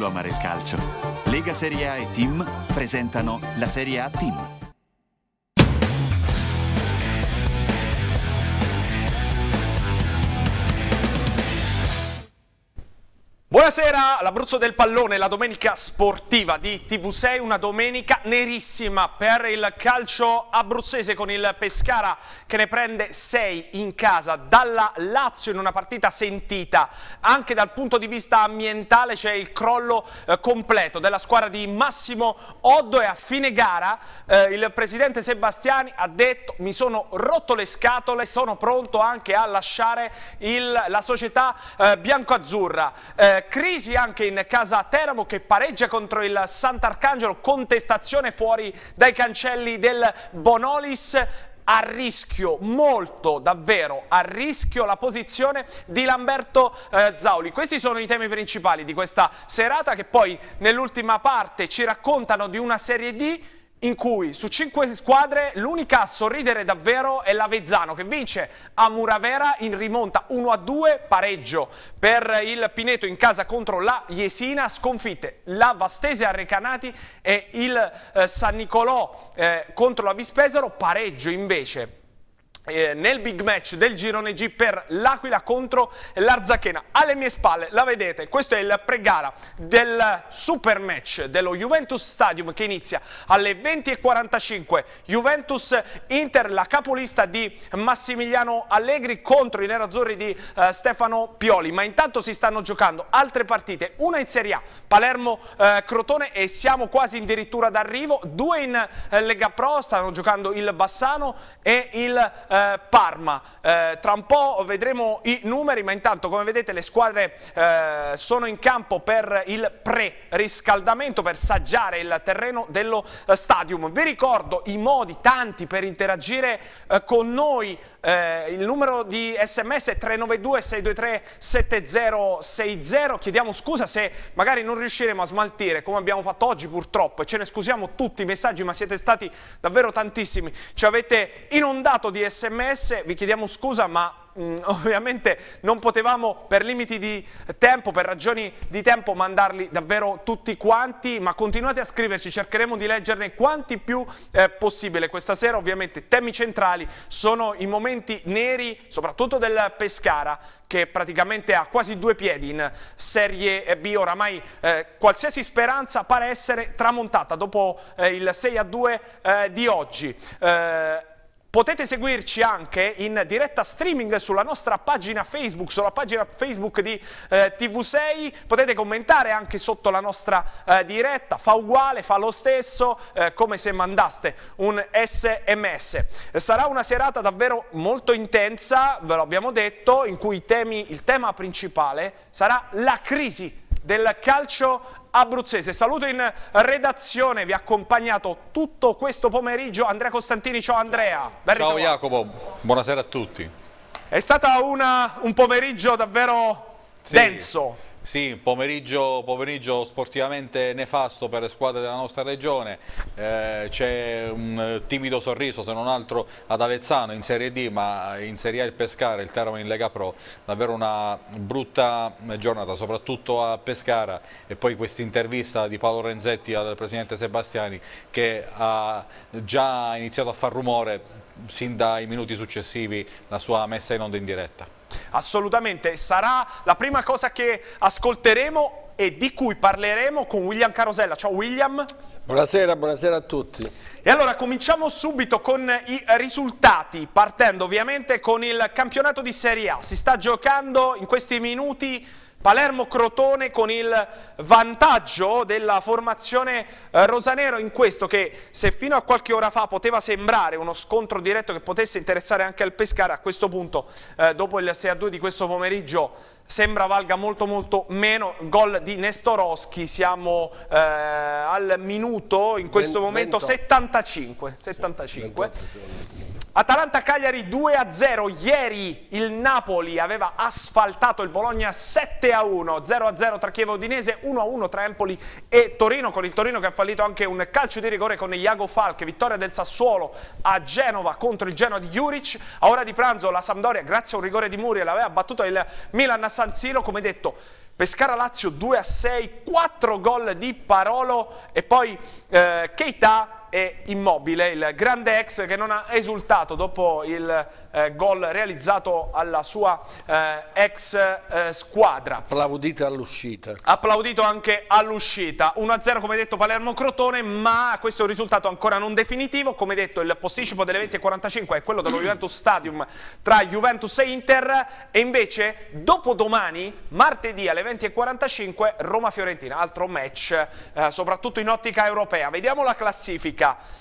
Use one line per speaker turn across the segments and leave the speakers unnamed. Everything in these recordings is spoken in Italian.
amare il calcio. Lega Serie A e Team presentano la Serie A Team.
Buonasera, l'Abruzzo del Pallone, la domenica sportiva di TV6, una domenica nerissima per il calcio abruzzese con il Pescara che ne prende 6 in casa dalla Lazio in una partita sentita. Anche dal punto di vista ambientale c'è il crollo completo della squadra di Massimo Oddo e a fine gara il presidente Sebastiani ha detto: mi sono rotto le scatole, sono pronto anche a lasciare la società biancoazzurra. Crisi anche in casa Teramo che pareggia contro il Sant'Arcangelo, contestazione fuori dai cancelli del Bonolis. A rischio, molto davvero a rischio, la posizione di Lamberto Zauli. Questi sono i temi principali di questa serata, che poi nell'ultima parte ci raccontano di una Serie D in cui su 5 squadre l'unica a sorridere davvero è l'Avezzano, che vince a Muravera in rimonta 1-2, pareggio per il Pineto in casa contro la Jesina, sconfitte la Vastese a Recanati e il San Nicolò contro la Vispesaro, pareggio invece nel big match del girone G per l'Aquila contro l'Arzachena. Alle mie spalle la vedete, questo è il pre-gara del super match dello Juventus Stadium che inizia alle 20:45. Juventus-Inter, la capolista di Massimiliano Allegri contro i nerazzurri di Stefano Pioli. Ma intanto si stanno giocando altre partite, una in Serie A, Palermo-Crotone, e siamo quasi addirittura d'arrivo, 2 in Lega Pro, stanno giocando il Bassano e il Parma. Tra un po' vedremo i numeri, ma intanto, come vedete, le squadre sono in campo per il pre-riscaldamento, per saggiare il terreno dello stadium. Vi ricordo i modi tanti per interagire con noi. Il numero di SMS è 392 623 7060. Chiediamo scusa se magari non riusciremo a smaltire come abbiamo fatto oggi, purtroppo, e ce ne scusiamo tutti i messaggi, ma siete stati davvero tantissimi, ci avete inondato di SMS, vi chiediamo scusa, ma ovviamente non potevamo per limiti di tempo, per ragioni di tempo, mandarli davvero tutti quanti, ma continuate a scriverci, cercheremo di leggerne quanti più possibile. Questa sera ovviamente temi centrali sono i momenti neri, soprattutto del Pescara, che praticamente ha quasi 2 piedi in Serie B. Oramai qualsiasi speranza pare essere tramontata dopo il 6-2 di oggi. Potete seguirci anche in diretta streaming sulla nostra pagina Facebook, sulla pagina Facebook di TV6, potete commentare anche sotto la nostra diretta, fa uguale, fa lo stesso, come se mandaste un SMS. Sarà una serata davvero molto intensa, ve lo abbiamo detto, in cui il tema principale sarà la crisi del calcio abruzzese. Saluto in redazione, vi ha accompagnato tutto questo pomeriggio Andrea Costantini. Ciao Andrea. Ben
ciao Jacopo, buonasera a tutti.
È stato un pomeriggio davvero denso.
Sì, pomeriggio sportivamente nefasto per le squadre della nostra regione. C'è un timido sorriso, se non altro, ad Avezzano in Serie D, ma in Serie A il Pescara, il Teramo in Lega Pro. Davvero una brutta giornata, soprattutto a Pescara. E poi questa intervista di Paolo Renzetti al presidente Sebastiani, che ha già iniziato a far rumore sin dai minuti successivi la sua messa in onda in diretta.
Assolutamente, sarà la prima cosa che ascolteremo e di cui parleremo con William Carosella. Ciao William.
Buonasera, buonasera a tutti.
E allora cominciamo subito con i risultati, partendo ovviamente con il campionato di Serie A. Si sta giocando in questi minuti Palermo-Crotone con il vantaggio della formazione rosanero in questo, che se fino a qualche ora fa poteva sembrare uno scontro diretto che potesse interessare anche al Pescara, a questo punto dopo il 6-2 di questo pomeriggio sembra valga molto meno. Gol di Nestorowski, siamo al minuto in questo momento 75. Atalanta-Cagliari 2-0, ieri il Napoli aveva asfaltato il Bologna 7-1, 0-0 tra Chievo e Udinese, 1-1 tra Empoli e Torino, con il Torino che ha fallito anche un calcio di rigore con Iago Falche. Vittoria del Sassuolo a Genova contro il Genoa di Juric. A ora di pranzo la Sampdoria, grazie a un rigore di Muriel, aveva battuto il Milan a San Siro. Come detto, Pescara-Lazio 2-6, 4 gol di Parolo e poi Keita e Immobile, il grande ex che non ha esultato dopo il gol realizzato alla sua ex squadra.
Applaudito all'uscita.
Applaudito anche all'uscita. 1-0 come detto Palermo-Crotone, ma questo è un risultato ancora non definitivo. Come detto il posticipo delle 20:45 è quello dello Juventus Stadium tra Juventus e Inter, e invece dopodomani, martedì alle 20:45, Roma-Fiorentina, altro match soprattutto in ottica europea. Vediamo la classifica,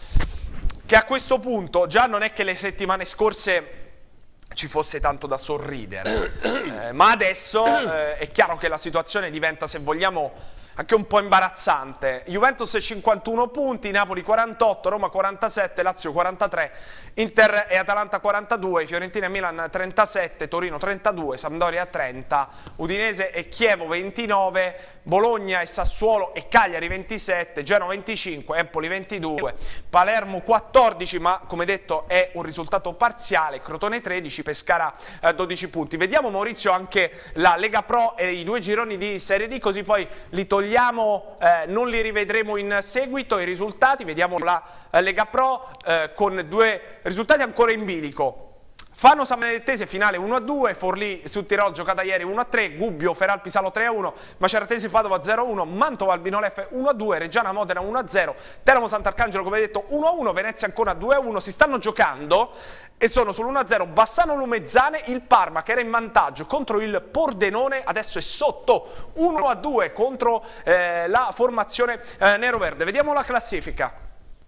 che a questo punto già non è che le settimane scorse ci fosse tanto da sorridere, ma adesso è chiaro che la situazione diventa, se vogliamo, anche un po' imbarazzante. Juventus 51 punti, Napoli 48, Roma 47, Lazio 43, Inter e Atalanta 42, Fiorentina e Milan 37, Torino 32, Sampdoria 30, Udinese e Chievo 29, Bologna e Sassuolo e Cagliari 27, Genova 25, Empoli 22, Palermo 14, ma come detto è un risultato parziale, Crotone 13, Pescara 12 punti. Vediamo, Maurizio, anche la Lega Pro e i due gironi di Serie D, così poi li togliamo, non li rivedremo in seguito i risultati. Vediamo la Lega Pro con due risultati ancora in bilico. Fano Sammanettese finale 1-2, Forlì Sud Tirol giocata ieri 1-3, Gubbio Feral Pisalo 3-1, Maceratesi Padova 0-1, Mantova Albinoleffe 1-2, Reggiana Modena 1-0, Teramo Sant'Arcangelo come detto 1-1, Venezia Ancona 2-1, si stanno giocando e sono sul-1-0 Bassano Lumezzane, il Parma che era in vantaggio contro il Pordenone, adesso è sotto 1-2 contro la formazione neroverde. Vediamo la classifica.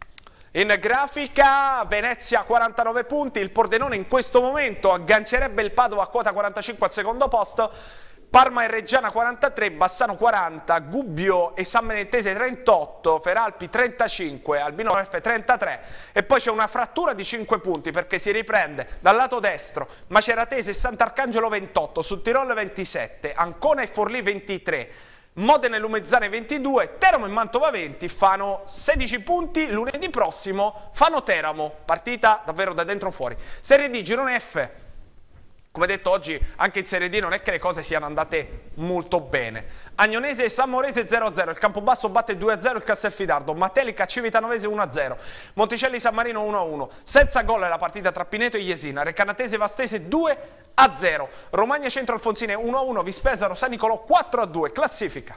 In grafica Venezia 49 punti, il Pordenone in questo momento aggancerebbe il Padova a quota 45 al secondo posto, Parma e Reggiana 43, Bassano 40, Gubbio e Sammanettese 38, Feralpi 35, Albino F 33 e poi c'è una frattura di 5 punti perché si riprende dal lato destro Maceratese e Sant'Arcangelo 28, Sud Tirol 27, Ancona e Forlì 23, Modena e Lumezzane 22, Teramo e Mantova 20, Fano 16 punti, lunedì prossimo Fano Teramo, partita davvero da dentro fuori. Serie D, girone F, come detto oggi anche in Serie D non è che le cose siano andate molto bene. Agnonese e Sammorese 0-0, il Campobasso batte 2-0 il Castelfidardo, Matelica Civitanovese 1-0, Monticelli San Marino 1-1, senza gol è la partita tra Pineto e Jesina, Recanatese Vastese 2-0, Romagna Centro Alfonsine 1-1, Vispesaro San Nicolò 4-2, classifica.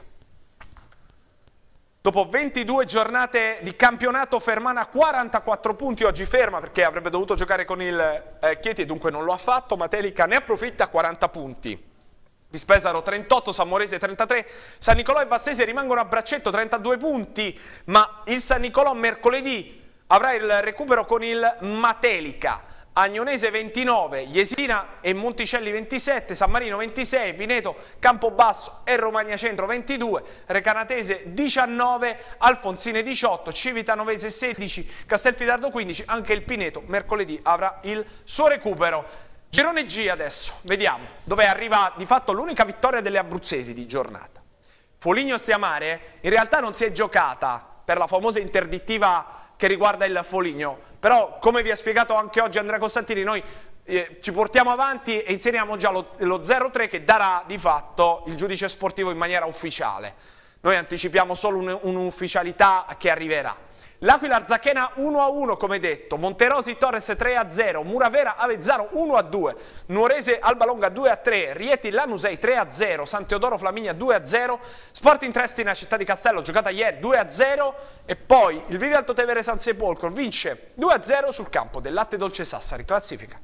Dopo 22 giornate di campionato, Fermana 44 punti, oggi ferma perché avrebbe dovuto giocare con il Chieti e dunque non lo ha fatto, Matelica ne approfitta 40 punti. Vispesaro 38, Sammorese 33, San Nicolò e Vastese rimangono a braccetto 32 punti, ma il San Nicolò mercoledì avrà il recupero con il Matelica. Agnonese 29, Jesina e Monticelli 27, San Marino 26, Pineto, Campobasso e Romagna Centro 22, Recanatese 19, Alfonsine 18, Civitanovese 16, Castelfidardo 15, anche il Pineto mercoledì avrà il suo recupero. Girone G adesso, vediamo, dove arriva di fatto l'unica vittoria delle abruzzesi di giornata. Foligno-Stiamare in realtà non si è giocata per la famosa interdittiva che riguarda il Foligno, però come vi ha spiegato anche oggi Andrea Costantini, noi ci portiamo avanti e inseriamo già lo 0-3 che darà di fatto il giudice sportivo in maniera ufficiale. Noi anticipiamo solo un'ufficialità che arriverà. L'Aquila Arzachena 1-1 come detto, Monterosi Torres 3-0, Muravera Avezzano 1-2, Nuorese Albalonga 2-3, Rieti Lanusei 3-0, San Teodoro Flaminia 2-0, Sporting Triestina Città di Castello giocata ieri 2-0 e poi il Vivi Alto Tevere San Sepolcro vince 2-0 sul campo del Latte Dolce Sassari, classifica.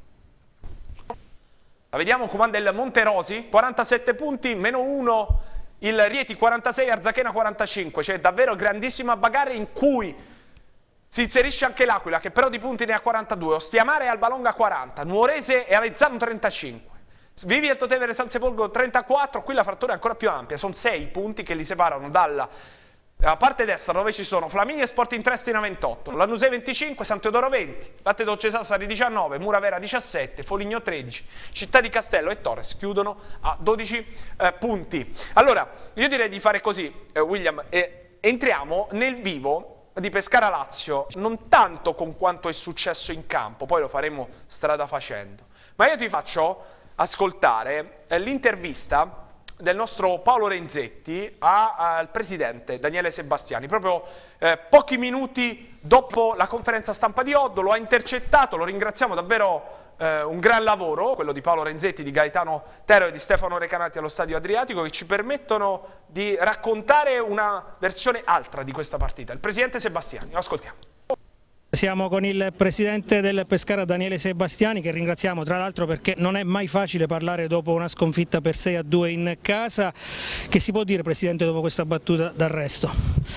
La vediamo, comanda il Monterosi, 47 punti, meno 1 il Rieti 46, Arzachena 45, c'è davvero grandissima bagarre in cui si inserisce anche l'Aquila che però di punti ne ha 42, Ostiamare e Albalonga 40, Nuorese e Avezzano 35, Vivi Alto Tevere San Sepolcro 34, qui la frattura è ancora più ampia, sono 6 punti che li separano dalla parte destra dove ci sono Flaminia e Sporting Triestina 28, Lanusei 25, San Teodoro 20, Latte Dolce Sassari 19, Muravera 17, Foligno 13, Città di Castello e Torres chiudono a 12 punti. Allora, io direi di fare così, William, entriamo nel vivo di Pescara Lazio, non tanto con quanto è successo in campo, poi lo faremo strada facendo, ma io ti faccio ascoltare l'intervista del nostro Paolo Renzetti al presidente Daniele Sebastiani, proprio pochi minuti dopo la conferenza stampa di Oddo. Lo ha intercettato, lo ringraziamo davvero. Un gran lavoro, quello di Paolo Renzetti, di Gaetano Tero e di Stefano Recanati allo Stadio Adriatico, che ci permettono di raccontare una versione altra di questa partita. Il presidente Sebastiani, lo ascoltiamo.
Siamo con il presidente del Pescara Daniele Sebastiani, che ringraziamo tra l'altro perché non è mai facile parlare dopo una sconfitta per 6-2 in casa. Che si può dire, presidente, dopo questa battuta d'arresto?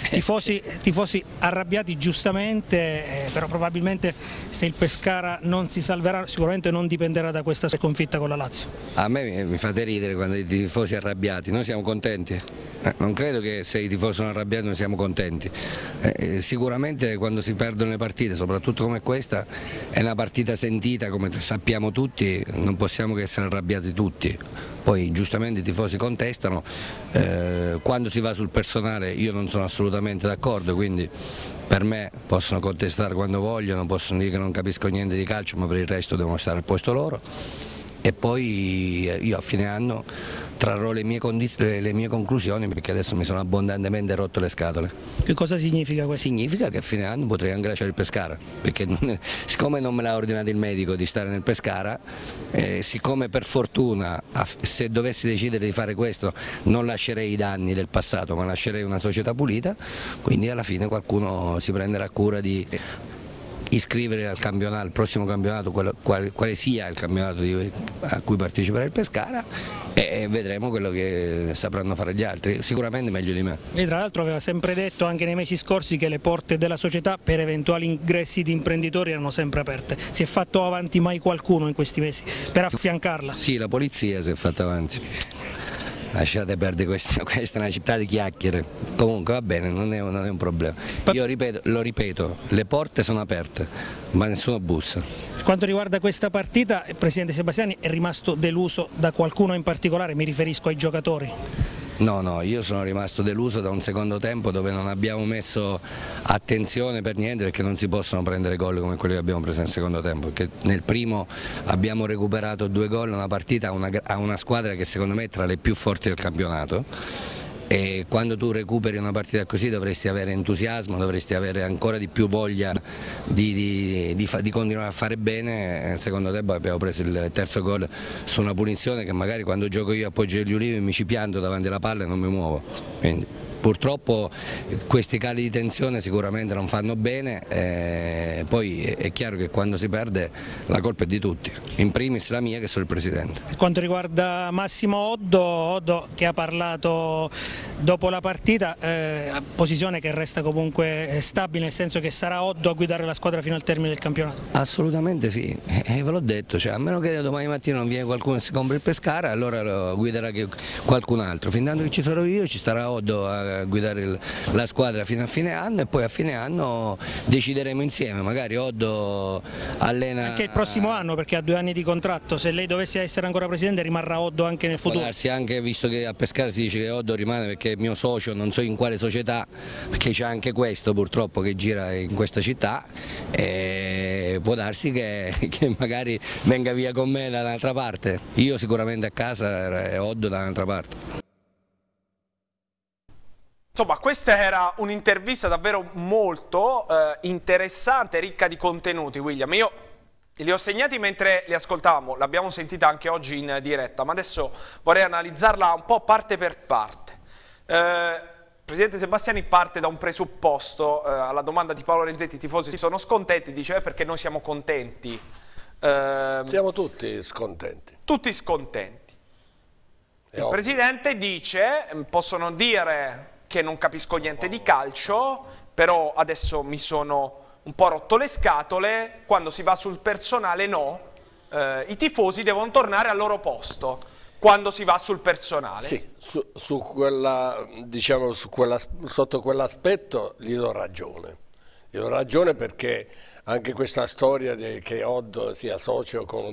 Tifosi arrabbiati giustamente, però probabilmente se il Pescara non si salverà sicuramente non dipenderà da questa sconfitta con la Lazio.
A me mi fate ridere quando i tifosi arrabbiati, noi siamo contenti, non credo che se i tifosi sono arrabbiati noi siamo contenti, sicuramente quando si perdono le partite, soprattutto come questa, è una partita sentita, come sappiamo tutti, non possiamo che essere arrabbiati tutti. Poi giustamente i tifosi contestano, quando si va sul personale io non sono assolutamente d'accordo, quindi per me possono contestare quando vogliono, possono dire che non capisco niente di calcio, ma per il resto devono stare al posto loro. E poi io a fine anno trarrò le mie conclusioni, perché adesso mi sono abbondantemente rotto le scatole.
Che cosa significa questo?
Significa che a fine anno potrei anche lasciare il Pescara, perché siccome non me l'ha ordinato il medico di stare nel Pescara, siccome per fortuna se dovessi decidere di fare questo non lascerei i danni del passato, ma lascerei una società pulita, quindi alla fine qualcuno si prenderà cura di iscrivere al campionato, al prossimo campionato, quale sia il campionato a cui parteciperà il Pescara, e vedremo quello che sapranno fare gli altri, sicuramente meglio di me.
Lei tra l'altro aveva sempre detto anche nei mesi scorsi che le porte della società per eventuali ingressi di imprenditori erano sempre aperte. Si è fatto avanti mai qualcuno in questi mesi per affiancarla?
Sì, la polizia si è fatta avanti. Lasciate perdere, questa è una città di chiacchiere, comunque va bene, non è un problema. Io lo ripeto, le porte sono aperte, ma nessuno bussa.
Per quanto riguarda questa partita, il presidente Sebastiani è rimasto deluso da qualcuno in particolare, mi riferisco ai giocatori?
No, io sono rimasto deluso da un secondo tempo dove non abbiamo messo attenzione per niente, perché non si possono prendere gol come quelli che abbiamo preso nel secondo tempo, perché nel primo abbiamo recuperato 2 gol, una partita a una squadra che secondo me è tra le più forti del campionato, e quando tu recuperi una partita così dovresti avere entusiasmo, dovresti avere ancora di più voglia di continuare a fare bene. Nel secondo tempo abbiamo preso il terzo gol su una punizione che magari quando gioco io a Poggio degli Ulivi mi ci pianto davanti alla palla e non mi muovo. Quindi, purtroppo questi cali di tensione sicuramente non fanno bene, poi è chiaro che quando si perde la colpa è di tutti, in primis la mia che sono il presidente.
Per quanto riguarda Massimo Oddo che ha parlato dopo la partita, posizione che resta comunque stabile, nel senso che sarà Oddo a guidare la squadra fino al termine del campionato?
Assolutamente sì, ve l'ho detto, cioè, a meno che domani mattina non viene qualcuno e si compra il Pescara, allora lo guiderà qualcun altro. Fin tanto che ci sarò io ci starà Oddo a guidare la squadra fino a fine anno, e poi a fine anno decideremo insieme, magari Oddo allena...
Anche il prossimo anno, perché ha 2 anni di contratto, se lei dovesse essere ancora presidente rimarrà Oddo anche nel futuro?
Darsi, anche visto che a Pescara si dice che Oddo rimane perché è mio socio, non so in quale società, perché c'è anche questo purtroppo che gira in questa città, e può darsi che magari venga via con me da un'altra parte, io sicuramente a casa e Oddo da un'altra parte.
Insomma, questa era un'intervista davvero molto interessante, ricca di contenuti, William. Io li ho segnati mentre li ascoltavamo, l'abbiamo sentita anche oggi in diretta, ma adesso vorrei analizzarla un po' parte per parte. Presidente Sebastiani parte da un presupposto, alla domanda di Paolo Renzetti: i tifosi sono scontenti, dice perché noi siamo contenti.
Siamo tutti scontenti.
Tutti scontenti. Il presidente dice, possono dire che non capisco niente di calcio, però adesso mi sono un po' rotto le scatole, quando si va sul personale no, i tifosi devono tornare al loro posto quando si va sul personale.
Sì, diciamo, sotto quell'aspetto gli do ragione. Gli do ragione perché anche questa storia che Oddo sia socio con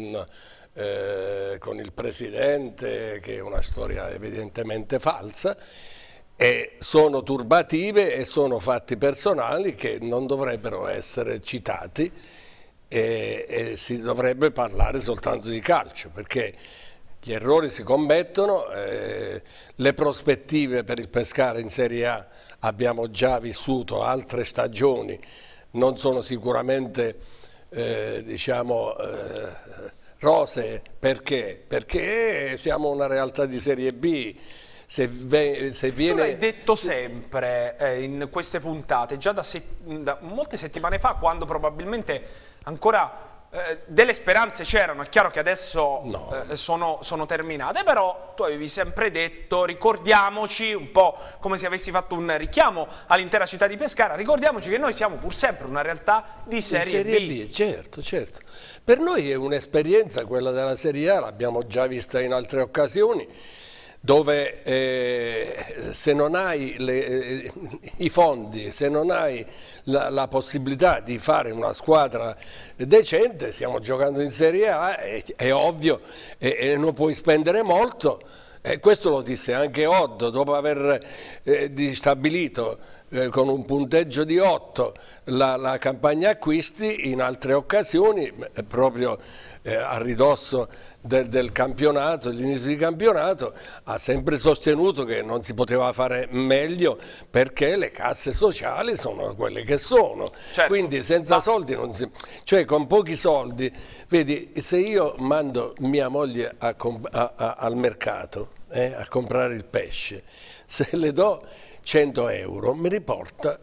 il presidente, che è una storia evidentemente falsa, e sono turbative e sono fatti personali che non dovrebbero essere citati, e si dovrebbe parlare soltanto di calcio, perché gli errori si commettono, le prospettive per il Pescara in Serie A abbiamo già vissuto altre stagioni, non sono sicuramente diciamo rosee. Perché siamo una realtà di Serie B. Se viene...
Tu l'hai detto sempre in queste puntate, già da molte settimane fa, quando probabilmente ancora delle speranze c'erano. È chiaro che adesso sono terminate, però tu avevi sempre detto: ricordiamoci, un po' come se avessi fatto un richiamo all'intera città di Pescara, ricordiamoci che noi siamo pur sempre una realtà di Serie B.
Certo, certo. Per noi è un'esperienza quella della Serie A, l'abbiamo già vista in altre occasioni, dove se non hai i fondi, se non hai la possibilità di fare una squadra decente, stiamo giocando in Serie A, è ovvio, e non puoi spendere molto. Questo lo disse anche Oddo, dopo aver stabilito con un punteggio di 8 la campagna acquisti. In altre occasioni, proprio a ridosso del campionato, dell'inizio di campionato, ha sempre sostenuto che non si poteva fare meglio perché le casse sociali sono quelle che sono.
Certo.
Quindi senza soldi non si... cioè con pochi soldi, vedi, se io mando mia moglie al mercato a comprare il pesce, se le do 100 euro mi riporta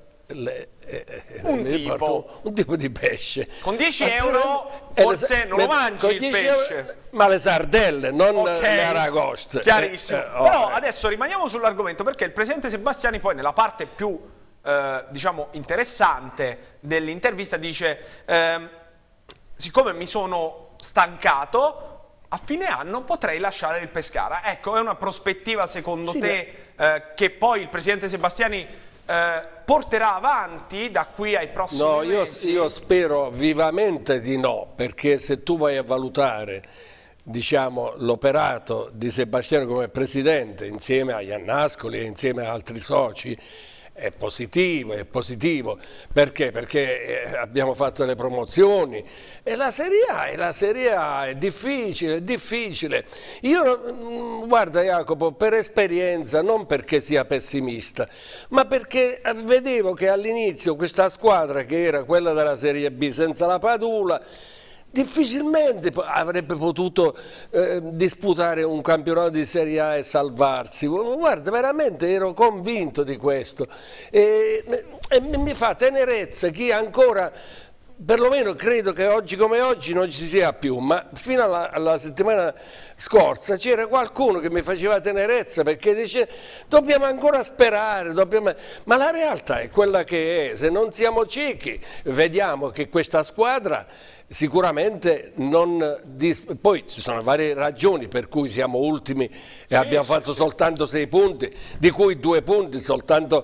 un tipo di pesce.
Con 10 euro forse non lo mangi il pesce,
ma le sardelle, non le aragoste.
Chiarissimo. Però adesso rimaniamo sull'argomento, perché il presidente Sebastiani poi nella parte più diciamo interessante dell'intervista dice: siccome mi sono stancato, a fine anno potrei lasciare il Pescara. Ecco, è una prospettiva secondo te che poi il presidente Sebastiani porterà avanti da qui ai prossimi mesi?
Io spero vivamente di no, perché se tu vai a valutare, diciamo, l'operato di Sebastiano come presidente insieme a Iannascoli e insieme a altri soci, è positivo. Perché? Perché abbiamo fatto le promozioni e la Serie A è difficile. Io, guarda Jacopo, per esperienza, non perché sia pessimista, ma perché vedevo che all'inizio questa squadra, che era quella della Serie B senza la Padula, difficilmente avrebbe potuto disputare un campionato di Serie A e salvarsi. Guarda, veramente ero convinto di questo e mi fa tenerezza chi ancora, perlomeno credo che oggi come oggi non ci sia più, ma fino alla settimana scorsa c'era qualcuno che mi faceva tenerezza, perché dice: dobbiamo ancora sperare, ma la realtà è quella che è. Se non siamo ciechi, vediamo che questa squadra sicuramente non... Poi ci sono varie ragioni per cui siamo ultimi e abbiamo fatto soltanto 6 punti, di cui 2 punti soltanto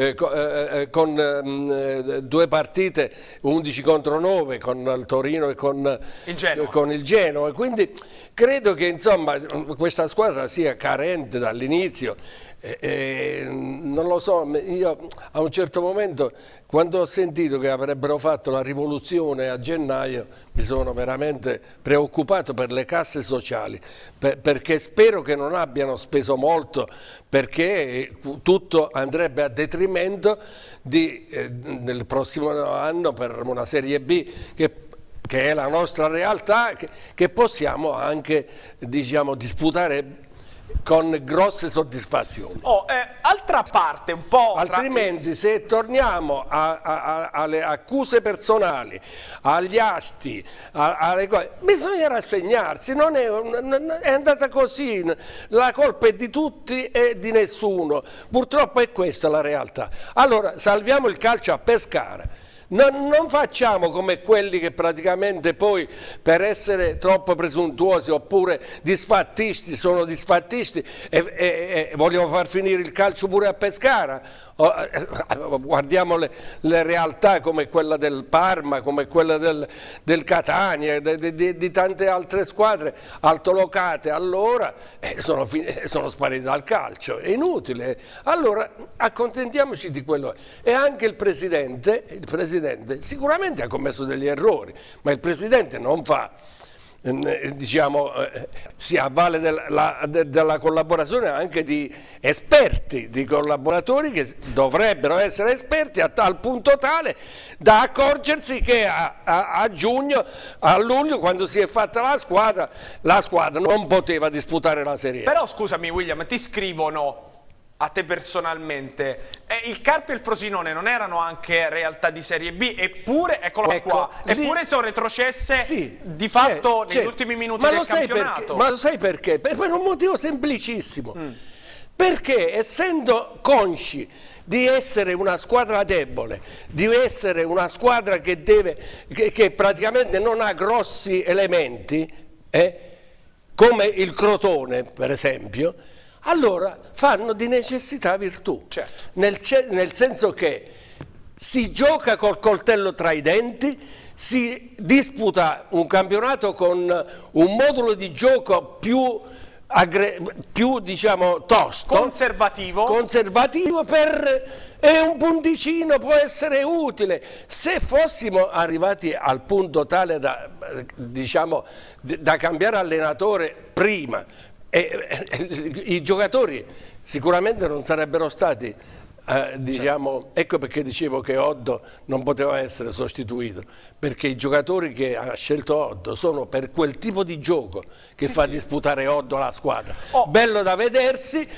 con 2 partite, 11 contro 9 con il Torino e con il Genoa. Quindi credo che insomma questa squadra sia carente dall'inizio. Non lo so, io a un certo momento, quando ho sentito che avrebbero fatto la rivoluzione a gennaio, mi sono veramente preoccupato per le casse sociali, perché spero che non abbiano speso molto, perché tutto andrebbe a detrimento del prossimo anno per una Serie B che è la nostra realtà, che possiamo anche, diciamo, disputare con grosse soddisfazioni.
Altra parte un po'...
Altrimenti se torniamo alle accuse personali, agli asti, alle cose, bisogna rassegnarsi, è andata così, la colpa è di tutti e di nessuno, purtroppo è questa la realtà. Allora salviamo il calcio a Pescara. Non facciamo come quelli che praticamente poi, per essere troppo presuntuosi oppure disfattisti, sono disfattisti e vogliono far finire il calcio pure a Pescara. Guardiamo le realtà come quella del Parma, come quella del Catania, di tante altre squadre altolocate, allora sono sparite dal calcio, è inutile. Allora accontentiamoci di quello. E anche il presidente sicuramente ha commesso degli errori, ma il presidente non fa diciamo, si avvale della collaborazione anche di esperti, di collaboratori che dovrebbero essere esperti al punto tale da accorgersi che a giugno, a luglio, quando si è fatta la squadra non poteva disputare la Serie A.
Però scusami William, ti scrivono a te personalmente, il Carpi e il Frosinone non erano anche realtà di Serie B, eppure, eccolo qua, eppure sono retrocesse di fatto negli ultimi minuti del campionato.
Ma lo sai perché? Per un motivo semplicissimo, perché essendo consci di essere una squadra debole, di essere una squadra che praticamente non ha grossi elementi, come il Crotone per esempio, allora fanno di necessità virtù,
certo.
nel senso che si gioca col coltello tra i denti, si disputa un campionato con un modulo di gioco più diciamo tosto, conservativo e un punticino può essere utile. Se fossimo arrivati al punto tale da cambiare allenatore prima, i giocatori sicuramente non sarebbero stati, diciamo, ecco perché dicevo che Oddo non poteva essere sostituito, perché i giocatori che ha scelto Oddo sono per quel tipo di gioco che fa disputare Oddo alla squadra. Bello da vedersi,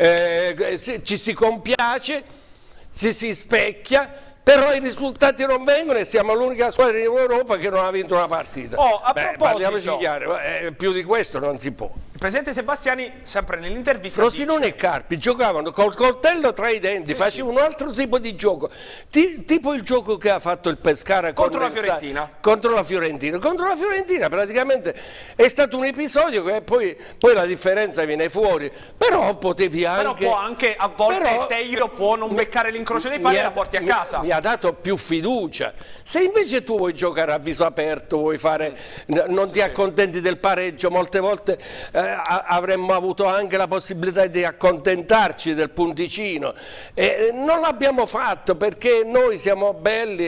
ci si compiace, ci si specchia, però i risultati non vengono e siamo l'unica squadra in Europa che non ha vinto una partita. Parliamoci chiaro, più di questo non si può.
Il presidente Sebastiani, sempre nell'intervista,
Frosinone e Carpi giocavano col coltello tra i denti, facevano un altro tipo di gioco, tipo il gioco che ha fatto il Pescara
contro la Fiorentina.
Contro la Fiorentina praticamente è stato un episodio che poi la differenza viene fuori, però potevi anche...
Però può anche, a volte Teiro può non beccare l'incrocio dei pali e la porti a casa.
Mi ha dato più fiducia. Se invece tu vuoi giocare a viso aperto, vuoi fare, non ti accontenti del pareggio, molte volte avremmo avuto anche la possibilità di accontentarci del punticino, non l'abbiamo fatto perché noi siamo belli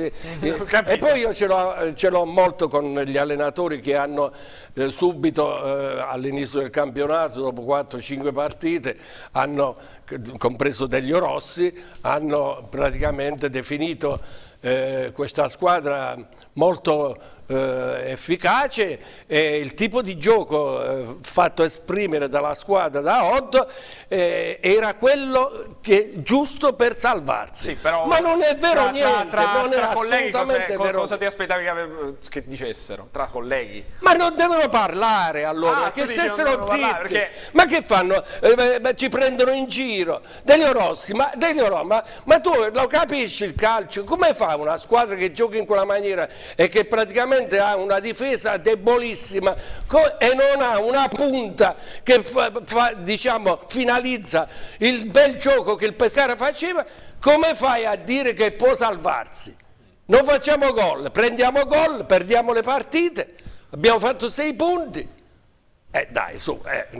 e poi io ce l'ho molto con gli allenatori che hanno subito all'inizio del campionato, dopo 4-5 partite, hanno, compreso Delio Rossi, hanno praticamente definito questa squadra molto efficace, e il tipo di gioco fatto esprimere dalla squadra da Oddo era quello giusto per salvarsi.
Ma
non è vero niente,
tra colleghi cosa ti aspettavi che dicessero? Tra colleghi?
Ma non devono parlare allora, che stessero zitti, perché... ma che fanno? Ci prendono in giro. Delio Rossi, ma tu lo capisci il calcio? Come fa una squadra che gioca in quella maniera e che praticamente ha una difesa debolissima e non ha una punta che diciamo, finalizza il bel gioco che il Pescara faceva? Come fai a dire che può salvarsi? Non facciamo gol, prendiamo gol, perdiamo le partite, abbiamo fatto 6 punti. Dai, su,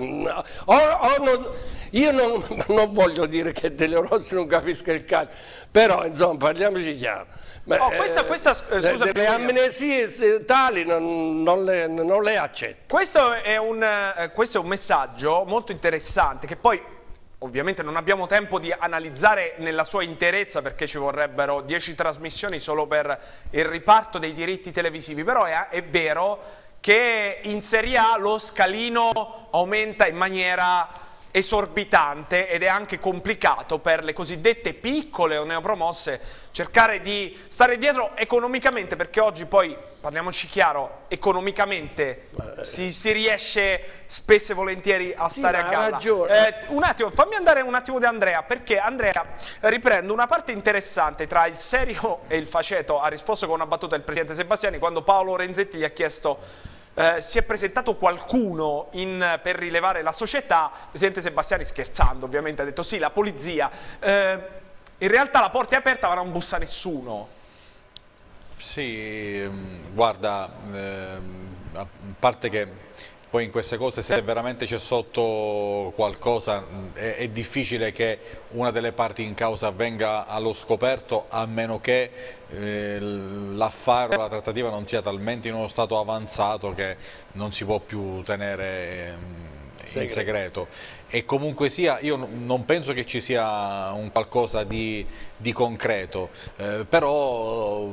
io non voglio dire che Delio Rossi non capisca il calcio, però insomma parliamoci chiaro.
Scusami,
le amnesie tali non le accetto.
Questo è un messaggio molto interessante che poi ovviamente non abbiamo tempo di analizzare nella sua interezza perché ci vorrebbero 10 trasmissioni solo per il riparto dei diritti televisivi, però è vero che in Serie A lo scalino aumenta in maniera esorbitante ed è anche complicato per le cosiddette piccole o neopromosse cercare di stare dietro economicamente, perché oggi poi, parliamoci chiaro, economicamente si riesce spesso e volentieri a stare a galla. Un attimo, fammi andare un attimo da Andrea, perché Andrea riprende una parte interessante tra il serio e il faceto. Ha risposto con una battuta il presidente Sebastiani quando Paolo Renzetti gli ha chiesto si è presentato qualcuno per rilevare la società. Il presidente Sebastiani, scherzando ovviamente, ha detto sì, la polizia. In realtà la porta è aperta ma non bussa nessuno.
Sì, guarda, a parte che poi in queste cose se veramente c'è sotto qualcosa è difficile che una delle parti in causa venga allo scoperto, a meno che l'affare o la trattativa non sia talmente in uno stato avanzato che non si può più tenere in segreto. E comunque sia, io non penso che ci sia un qualcosa di concreto, però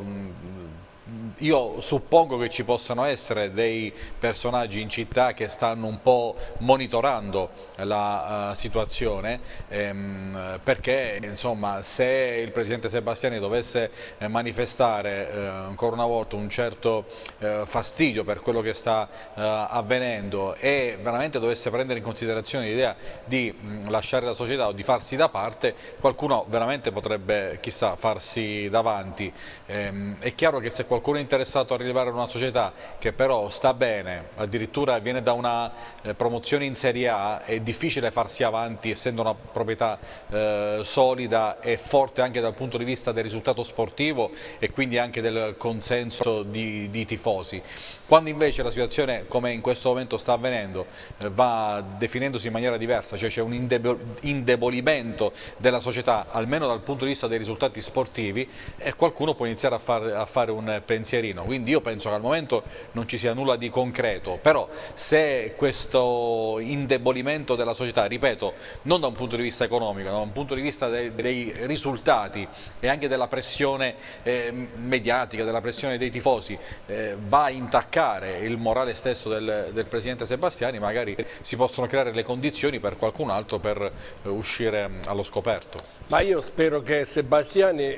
io suppongo che ci possano essere dei personaggi in città che stanno un po' monitorando la situazione, perché insomma, se il presidente Sebastiani dovesse manifestare ancora una volta un certo fastidio per quello che sta avvenendo e veramente dovesse prendere in considerazione l'idea di lasciare la società o di farsi da parte, qualcuno veramente potrebbe, chissà, farsi davanti. È chiaro che se qualcuno è interessato a rilevare una società che però sta bene, addirittura viene da una promozione in Serie A, è difficile farsi avanti essendo una proprietà solida e forte anche dal punto di vista del risultato sportivo e quindi anche del consenso di tifosi. Quando invece la situazione, come in questo momento sta avvenendo, va definendosi in maniera diversa, cioè c'è un indebolimento della società, almeno dal punto di vista dei risultati sportivi, e qualcuno può iniziare a fare un pensierino. Quindi io penso che al momento non ci sia nulla di concreto, però se questo indebolimento della società, ripeto, non da un punto di vista economico, ma da un punto di vista dei risultati e anche della pressione mediatica, della pressione dei tifosi, va a intaccare il morale stesso del presidente Sebastiani, magari si possono creare le condizioni per qualcun altro per uscire allo scoperto.
Ma io spero che Sebastiani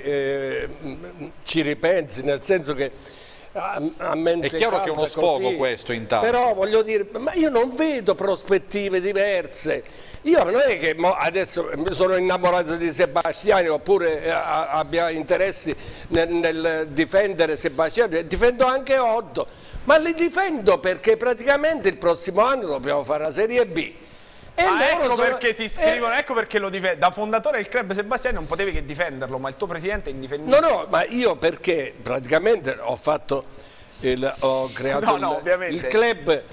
ci ripensi, nel senso che a mente
è chiaro che è uno sfogo
così,
questo intanto.
Però voglio dire, ma io non vedo prospettive diverse. Io non è che adesso mi sono innamorato di Sebastiani oppure abbia interessi nel difendere Sebastiani, difendo anche Oddo, ma li difendo perché praticamente il prossimo anno dobbiamo fare la Serie B.
Ecco perché ti scrivono, ecco perché lo difendi. Da fondatore del club Sebastiani non potevi che difenderlo, ma il tuo presidente è indifendibile.
No, ma io perché praticamente ho creato il club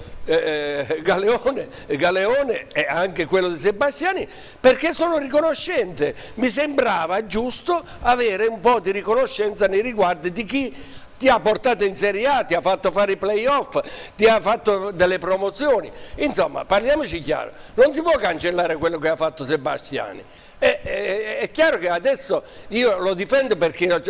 Galeone e anche quello di Sebastiani, perché sono riconoscente. Mi sembrava giusto avere un po' di riconoscenza nei riguardi di chi ti ha portato in Serie A, ti ha fatto fare i playoff, ti ha fatto delle promozioni. Insomma, parliamoci chiaro, non si può cancellare quello che ha fatto Sebastiani. È chiaro che adesso io lo difendo perché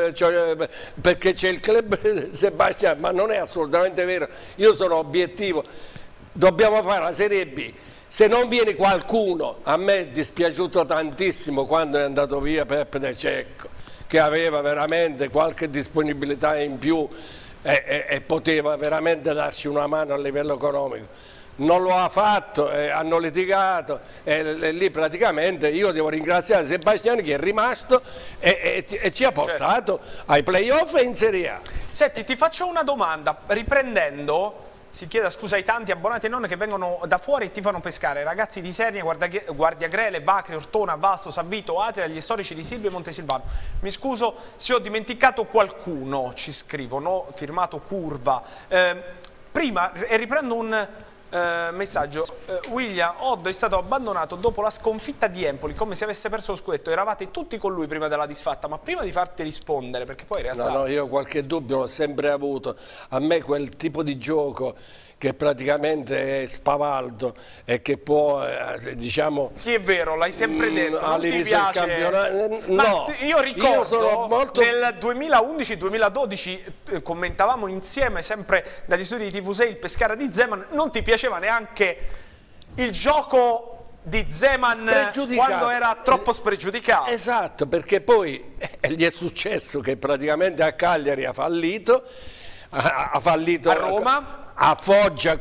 c'è il club Sebastiani, ma non è assolutamente vero. Io sono obiettivo, dobbiamo fare la Serie B. Se non viene qualcuno, a me è dispiaciuto tantissimo quando è andato via Peppe De Cecco, che aveva veramente qualche disponibilità in più e poteva veramente darci una mano a livello economico. Non lo ha fatto, hanno litigato e lì praticamente io devo ringraziare Sebastiani che è rimasto e ci ha portato ai playoff e in Serie A.
Senti, ti faccio una domanda, riprendendo. Si chiede scusa ai tanti abbonati e non che vengono da fuori e ti fanno pescare, ragazzi di Sernia, Guardiagrele, Bacri, Ortona, Vasto, Savvito, Atria, gli storici di Silvio e Montesilvano. Mi scuso se ho dimenticato qualcuno, ci scrivono, firmato Curva. Prima, e riprendo un messaggio, William, Oddo è stato abbandonato dopo la sconfitta di Empoli, come se avesse perso lo scudetto, eravate tutti con lui prima della disfatta, ma prima di farti rispondere, perché poi in realtà...
No, io qualche dubbio l'ho sempre avuto, a me quel tipo di gioco che praticamente è spavaldo e che può, diciamo...
Sì, è vero, l'hai sempre detto, non ti piace...
No,
io ricordo nel 2011-2012 commentavamo insieme, sempre dagli studi di TV6, il Pescara di Zeman, non ti piaceva neanche il gioco di Zeman quando era troppo spregiudicato.
Esatto, perché poi gli è successo che praticamente a Cagliari ha fallito a Roma, a Foggia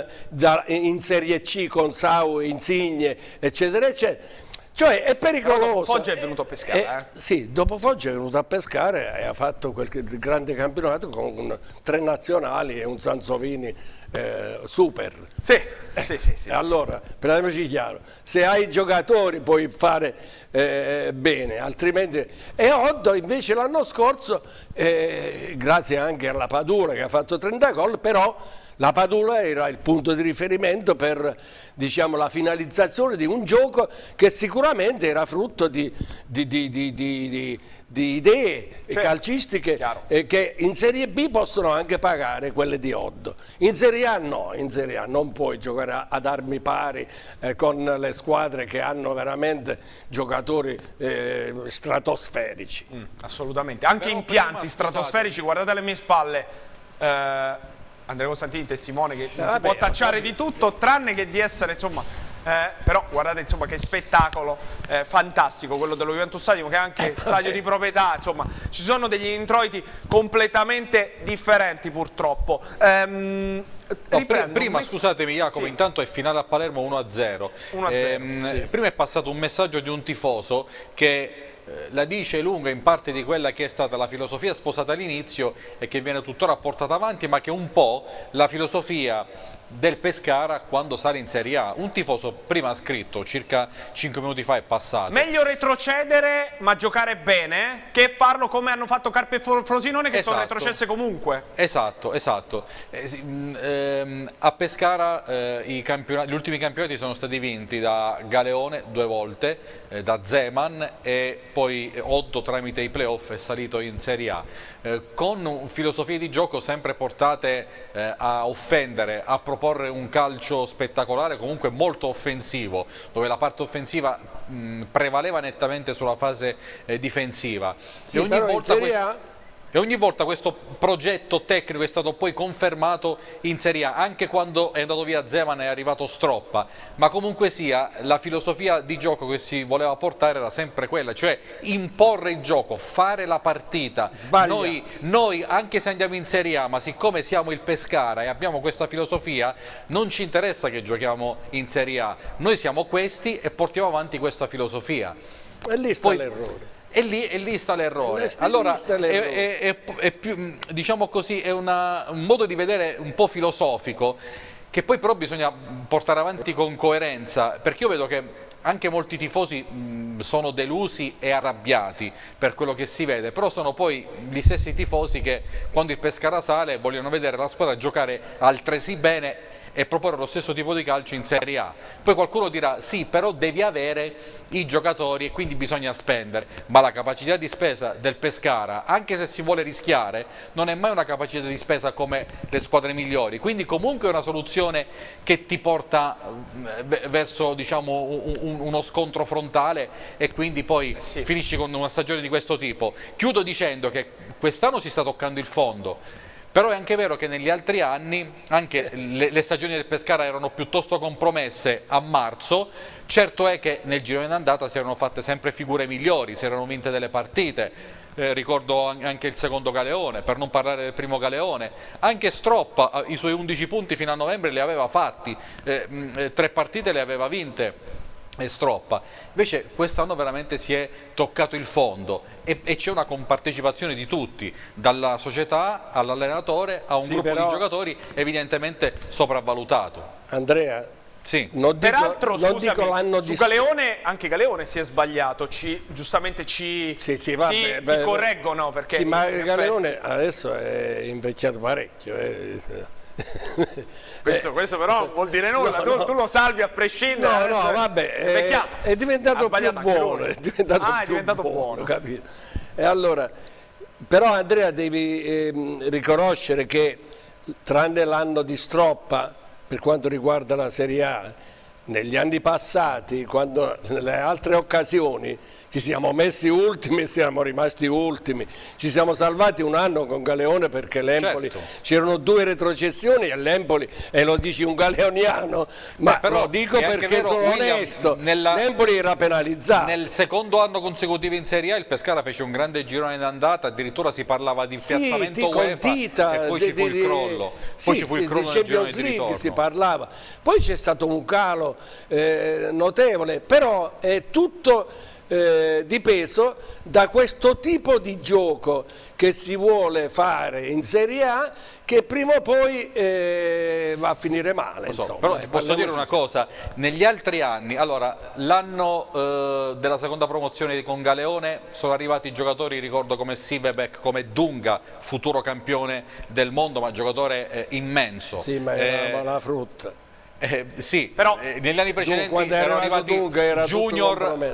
in Serie C con Sau, Insigne, eccetera, eccetera. Cioè è pericoloso.
Dopo Foggia è venuto a pescare.
Sì, dopo Foggia è venuto a pescare e ha fatto quel grande campionato con 3 nazionali e un Sansovini super.
Sì.
Allora, parliamoci chiaro, se hai giocatori puoi fare bene, altrimenti... E Oddo invece l'anno scorso, grazie anche alla Padula che ha fatto 30 gol, però La Padula era il punto di riferimento per, diciamo, la finalizzazione di un gioco che sicuramente era frutto di idee calcistiche che in Serie B possono anche pagare quelle di Oddo. In Serie A no, in Serie A non puoi giocare ad armi pari con le squadre che hanno veramente giocatori stratosferici.
Assolutamente, anche
però
impianti stratosferici, guardate alle mie spalle. Andrea Costantini, testimone che si può tacciare di tutto tranne che di essere, insomma, però guardate, insomma, che spettacolo fantastico quello dello Juventus Stadium, che è anche stadio di proprietà, insomma, ci sono degli introiti completamente differenti purtroppo.
Prima, scusatemi Jacopo,
sì.
Intanto è finale a Palermo 1-0.
1-0, sì.
Prima è passato un messaggio di un tifoso che la dice lunga in parte di quella che è stata la filosofia sposata all'inizio e che viene tuttora portata avanti, ma che è un po' la filosofia del Pescara quando sale in Serie A. Un tifoso prima ha scritto, circa 5 minuti fa è passato:
meglio retrocedere ma giocare bene che farlo come hanno fatto Carpi e Frosinone, che sono retrocesse comunque.
Esatto. A Pescara gli ultimi campionati sono stati vinti da Galeone 2 volte, da Zeman, e poi Oddo tramite i playoff è salito in Serie A, con filosofie di gioco sempre portate a offendere, a proporre un calcio spettacolare, comunque molto offensivo, dove la parte offensiva prevaleva nettamente sulla fase difensiva.
Sì, però in Serie A...
E ogni volta questo progetto tecnico è stato poi confermato in Serie A, anche quando è andato via Zeman e è arrivato Stroppa, ma comunque sia la filosofia di gioco che si voleva portare era sempre quella, cioè imporre il gioco, fare la partita. Noi anche se andiamo in Serie A, ma siccome siamo il Pescara e abbiamo questa filosofia, non ci interessa che giochiamo in Serie A, noi siamo questi e portiamo avanti questa filosofia.
E lì sta l'errore.
E lì sta l'errore. Allora è più, diciamo così, è un modo di vedere un po' filosofico, che poi però bisogna portare avanti con coerenza, perché io vedo che anche molti tifosi sono delusi e arrabbiati per quello che si vede, però sono poi gli stessi tifosi che quando il Pescara sale vogliono vedere la squadra giocare altresì bene e proporre lo stesso tipo di calcio in Serie A. Poi qualcuno dirà sì, però devi avere i giocatori e quindi bisogna spendere, ma la capacità di spesa del Pescara, anche se si vuole rischiare, non è mai una capacità di spesa come le squadre migliori, quindi comunque è una soluzione che ti porta verso, diciamo, uno scontro frontale e quindi poi finisci con una stagione di questo tipo. Chiudo dicendo che quest'anno si sta toccando il fondo, però è anche vero che negli altri anni anche le stagioni del Pescara erano piuttosto compromesse a marzo. Certo è che nel girone d'andata si erano fatte sempre figure migliori, si erano vinte delle partite, ricordo anche il secondo Galeone, per non parlare del primo Galeone. Anche Stroppa i suoi 11 punti fino a novembre li aveva fatti, 3 partite le aveva vinte e Stroppa. Invece quest'anno veramente si è toccato il fondo e c'è una compartecipazione di tutti, dalla società all'allenatore a un gruppo di giocatori evidentemente sopravvalutato.
Andrea,
sì.
Peraltro, scusami, su Galeone, anche Galeone si è sbagliato, giustamente ti correggono, perché
sì, ma Galeone adesso è invecchiato parecchio.
Questo però vuol dire nulla, tu lo salvi a prescindere.
No, vabbè, è diventato più buono, è diventato buono, capito? E allora, però Andrea, devi riconoscere che tranne l'anno di Stroppa per quanto riguarda la Serie A, negli anni passati, quando nelle altre occasioni ci siamo messi ultimi e siamo rimasti ultimi, ci siamo salvati un anno con Galeone perché l'Empoli, c'erano 2 retrocessioni e l'Empoli, e lo dici un galeoniano, ma però, lo dico perché sono onesto, l'Empoli era penalizzato.
Nel secondo anno consecutivo in Serie A il Pescara fece un grande girone d'andata, addirittura si parlava di piazzamento UEFA e poi ci fu il crollo, poi ci fu il crollo nel girone di ritorno.
Si parlava, poi c'è stato un calo notevole, però è tutto di peso da questo tipo di gioco che si vuole fare in Serie A, che prima o poi va a finire male. Insomma,
però ti posso dire una cosa, negli altri anni, allora l'anno della seconda promozione con Galeone sono arrivati giocatori, ricordo come Sivebek, come Dunga, futuro campione del mondo, ma giocatore immenso.
Sì, ma era la frutta.
Sì,
però
negli anni precedenti
quando
erano arrivati
Dunga, era
Junior,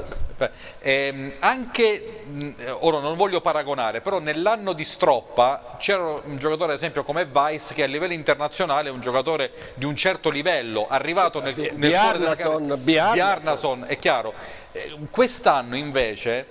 anche ora non voglio paragonare, però nell'anno di Stroppa c'era un giocatore ad esempio come Weiss, che a livello internazionale è un giocatore di un certo livello, arrivato nel cuore della carriera. Bjarnason, è chiaro. Quest'anno invece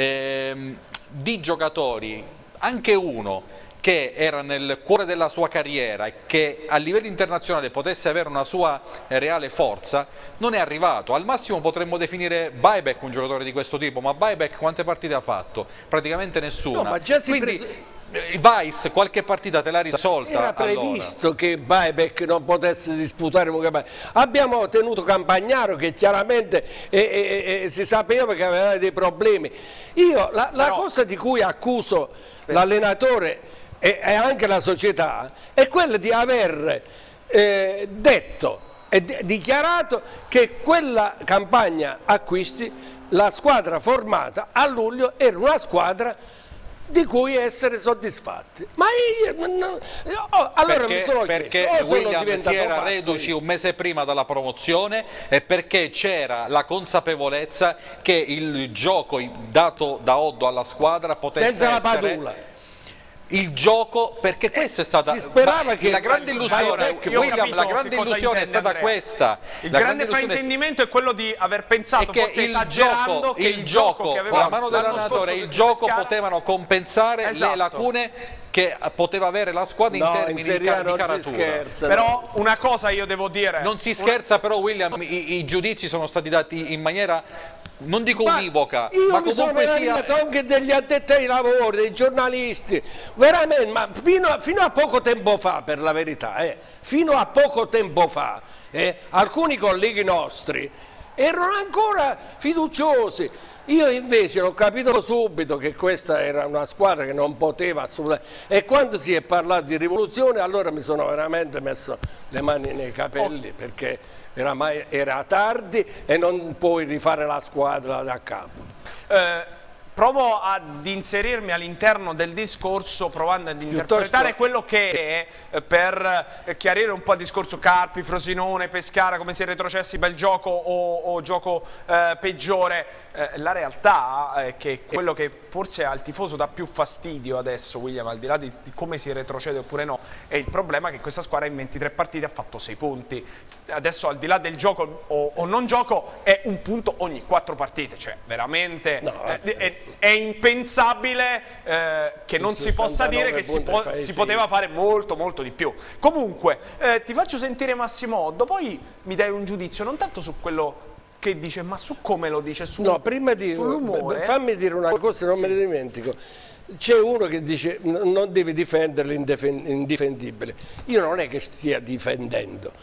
di giocatori, anche uno che era nel cuore della sua carriera e che a livello internazionale potesse avere una sua reale forza, non è arrivato. Al massimo potremmo definire Bajbek un giocatore di questo tipo, ma Bajbek quante partite ha fatto? Praticamente nessuna.
No, ma già
quindi Weiss qualche partita te l'ha risolta.
Era previsto
allora
che Bajbek non potesse disputare un campionato. Abbiamo tenuto Campagnaro, che chiaramente si sapeva che aveva dei problemi. Io la cosa di cui accuso l'allenatore e anche la società è quella di aver detto e dichiarato che quella campagna acquisti, la squadra formata a luglio, era una squadra di cui essere soddisfatti. Ma io allora mi sono
perché
chiesto,
William si era reduci un mese prima dalla promozione, e perché c'era la consapevolezza che il gioco dato da Oddo alla squadra potesse
senza la
essere
Padula.
Il gioco, perché questa è stata
si sperava che
la grande illusione, William, la grande illusione è stata questa.
Il grande fraintendimento è quello di aver pensato,
che
forse esagerando, che il gioco che aveva
la mano dell'allenatore e il gioco potevano compensare le lacune che poteva avere la squadra in termini di caratura.
Però una cosa io devo dire,
non si scherza, però William, i giudizi sono stati dati in maniera, non dico univoca, ma
mi sono
comunque
sia anche degli addetti ai lavori, dei giornalisti, veramente, ma fino a poco tempo fa, per la verità, fino a poco tempo fa, alcuni colleghi nostri erano ancora fiduciosi. Io invece ho capito subito che questa era una squadra che non poteva assolutamente, e quando si è parlato di rivoluzione allora mi sono veramente messo le mani nei capelli, perché era tardi e non puoi rifare la squadra da capo.
Provo ad inserirmi all'interno del discorso, provando ad interpretare quello che è, per chiarire un po' il discorso Carpi, Frosinone, Pescara, come si è retrocessi, bel gioco o gioco peggiore. La realtà è che quello che forse al tifoso dà più fastidio adesso, William, al di là di come si retrocede oppure no, è il problema che questa squadra in 23 partite ha fatto 6 punti. Adesso, al di là del gioco o non gioco, è un punto ogni 4 partite, cioè veramente è impensabile che non si possa dire che si poteva fare molto molto di più. Comunque ti faccio sentire Massimo Oddo, poi mi dai un giudizio non tanto su quello che dice, ma su come lo dice, sull'umore.
Fammi dire una cosa, non me ne dimentico. C'è uno che dice non devi difendere l'indifendibile. Io non è che stia difendendo,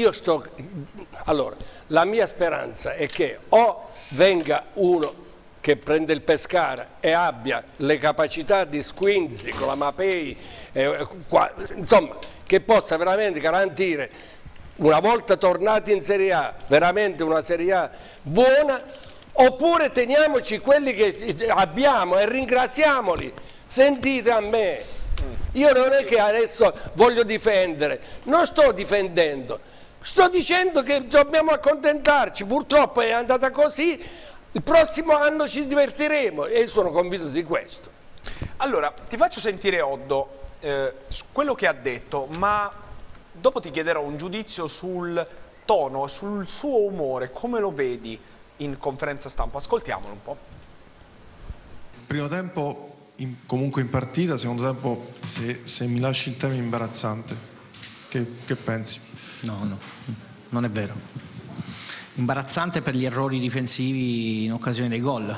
allora la mia speranza è che o venga uno che prende il Pescara e abbia le capacità di Squinzi con la Mapei, insomma, che possa veramente garantire, una volta tornati in Serie A, veramente una Serie A buona, oppure teniamoci quelli che abbiamo e ringraziamoli. Sentite a me, io non è che adesso voglio difendere, non sto difendendo, sto dicendo che dobbiamo accontentarci, purtroppo è andata così, il prossimo anno ci divertiremo e sono convinto di questo.
Allora, ti faccio sentire Oddo su quello che ha detto, ma dopo ti chiederò un giudizio sul tono, sul suo umore, come lo vedi in conferenza stampa. Ascoltiamolo un po'.
Primo tempo comunque in partita, secondo tempo se mi lasci il tema è imbarazzante. Che pensi?
No, non è vero. Imbarazzante per gli errori difensivi in occasione dei gol.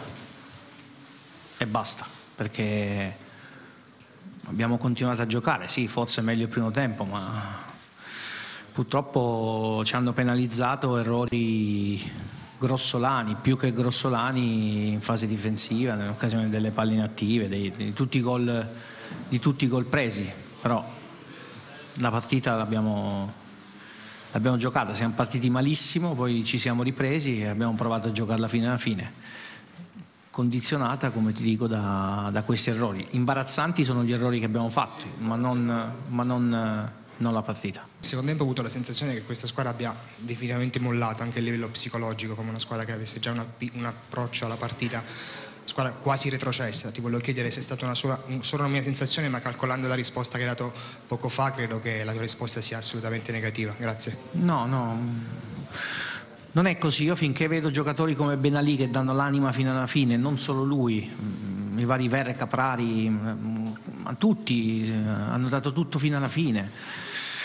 E basta, perché abbiamo continuato a giocare, sì, forse è meglio il primo tempo, ma purtroppo ci hanno penalizzato errori grossolani, più che grossolani in fase difensiva, nell'occasione delle palle inattive, di tutti i gol presi, però la partita l'abbiamo giocata, siamo partiti malissimo, poi ci siamo ripresi e abbiamo provato a giocarla fino alla fine, condizionata, come ti dico, da questi errori. Imbarazzanti sono gli errori che abbiamo fatto, ma non la partita.
Secondo tempo ho avuto la sensazione che questa squadra abbia definitivamente mollato anche a livello psicologico, come una squadra che avesse già un approccio alla partita, squadra quasi retrocessa. Ti volevo chiedere se è stata solo una mia sensazione, ma calcolando la risposta che hai dato poco fa credo che la tua risposta sia assolutamente negativa. Grazie.
No, non è così. Io finché vedo giocatori come Benalì che danno l'anima fino alla fine, non solo lui, i vari Verre, Caprari, tutti hanno dato tutto fino alla fine.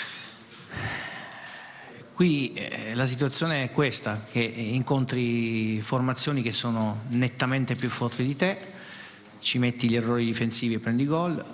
Qui la situazione è questa, che incontri formazioni che sono nettamente più forti di te, ci metti gli errori difensivi e prendi gol,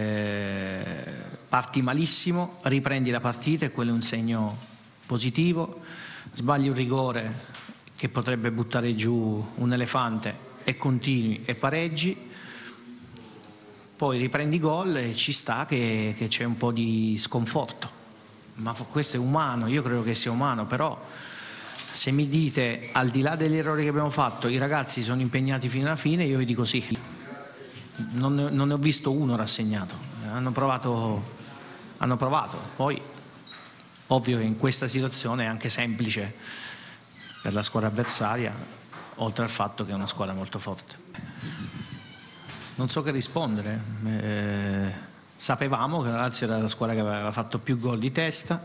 parti malissimo, riprendi la partita e quello è un segno positivo, sbagli un rigore che potrebbe buttare giù un elefante e continui e pareggi, poi riprendi gol e ci sta che c'è un po' di sconforto. Ma questo è umano, io credo che sia umano, però se mi dite al di là degli errori che abbiamo fatto i ragazzi sono impegnati fino alla fine, io vi dico sì, non ne ho visto uno rassegnato, hanno provato, poi ovvio che in questa situazione è anche semplice per la squadra avversaria, oltre al fatto che è una squadra molto forte. Non so che rispondere. Sapevamo che la Lazio era la squadra che aveva fatto più gol di testa,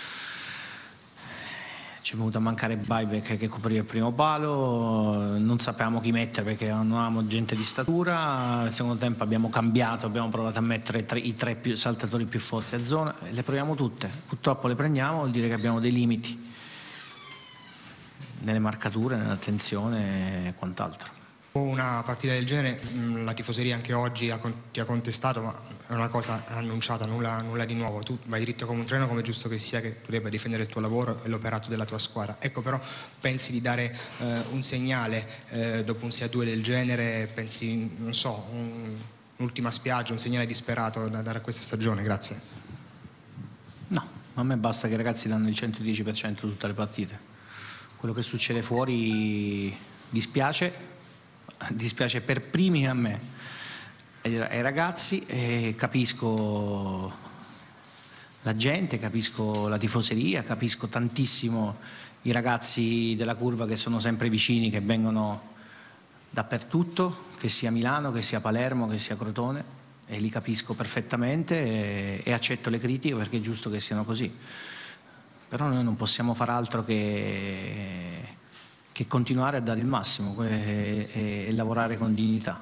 ci è venuto a mancare Bajbek che copriva il primo palo, non sapevamo chi mettere perché non avevamo gente di statura, nel secondo tempo abbiamo cambiato, abbiamo provato a mettere i tre saltatori più forti a zona, le proviamo tutte, purtroppo le prendiamo, vuol dire che abbiamo dei limiti nelle marcature, nell'attenzione e quant'altro.
Una partita del genere, la tifoseria anche oggi ti ha contestato, ma è una cosa annunciata, nulla di nuovo. Tu vai dritto come un treno, come è giusto che sia, che tu debba difendere il tuo lavoro e l'operato della tua squadra. Ecco, però pensi di dare un segnale dopo un 6-2 del genere? Pensi, non so, un'ultima spiaggia, un segnale disperato da dare a questa stagione? Grazie.
No, a me basta che i ragazzi danno il 110% tutte le partite. Quello che succede fuori dispiace per primi a me, ai ragazzi, e capisco la gente, capisco la tifoseria, capisco tantissimo i ragazzi della curva che sono sempre vicini, che vengono dappertutto, che sia Milano, che sia Palermo, che sia Crotone, e li capisco perfettamente e accetto le critiche perché è giusto che siano così. Però noi non possiamo far altro che continuare a dare il massimo e lavorare con dignità.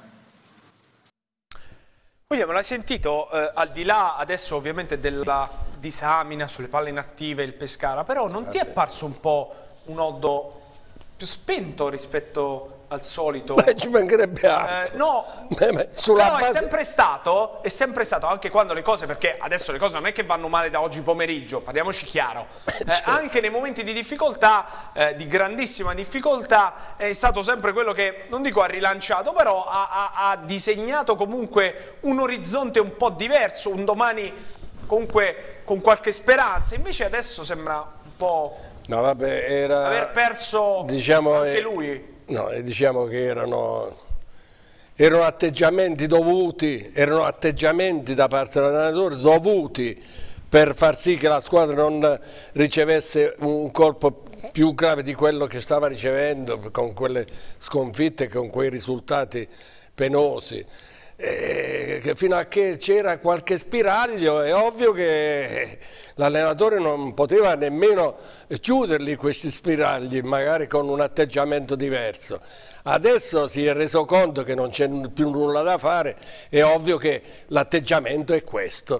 William, l'hai sentito, al di là adesso ovviamente della disamina sulle palle inattive, il Pescara, però non ti è parso un po' un Oddo più spento rispetto al solito?
Beh, ci mancherebbe altro.
No,
sulla
però
base...
è sempre stato anche quando le cose, perché adesso le cose non è che vanno male da oggi pomeriggio, parliamoci chiaro, anche nei momenti di difficoltà, di grandissima difficoltà, è stato sempre quello che, non dico ha rilanciato, però ha disegnato comunque un orizzonte un po' diverso, un domani comunque con qualche speranza. Invece adesso sembra un po' aver perso, diciamo, anche lui.
No, diciamo che erano atteggiamenti dovuti, erano atteggiamenti da parte dell'allenatore dovuti per far sì che la squadra non ricevesse un colpo più grave di quello che stava ricevendo con quelle sconfitte, con quei risultati penosi. Fino a che c'era qualche spiraglio è ovvio che l'allenatore non poteva nemmeno chiuderli questi spiragli, magari con un atteggiamento diverso. Adesso si è reso conto che non c'è più nulla da fare, è ovvio che l'atteggiamento è questo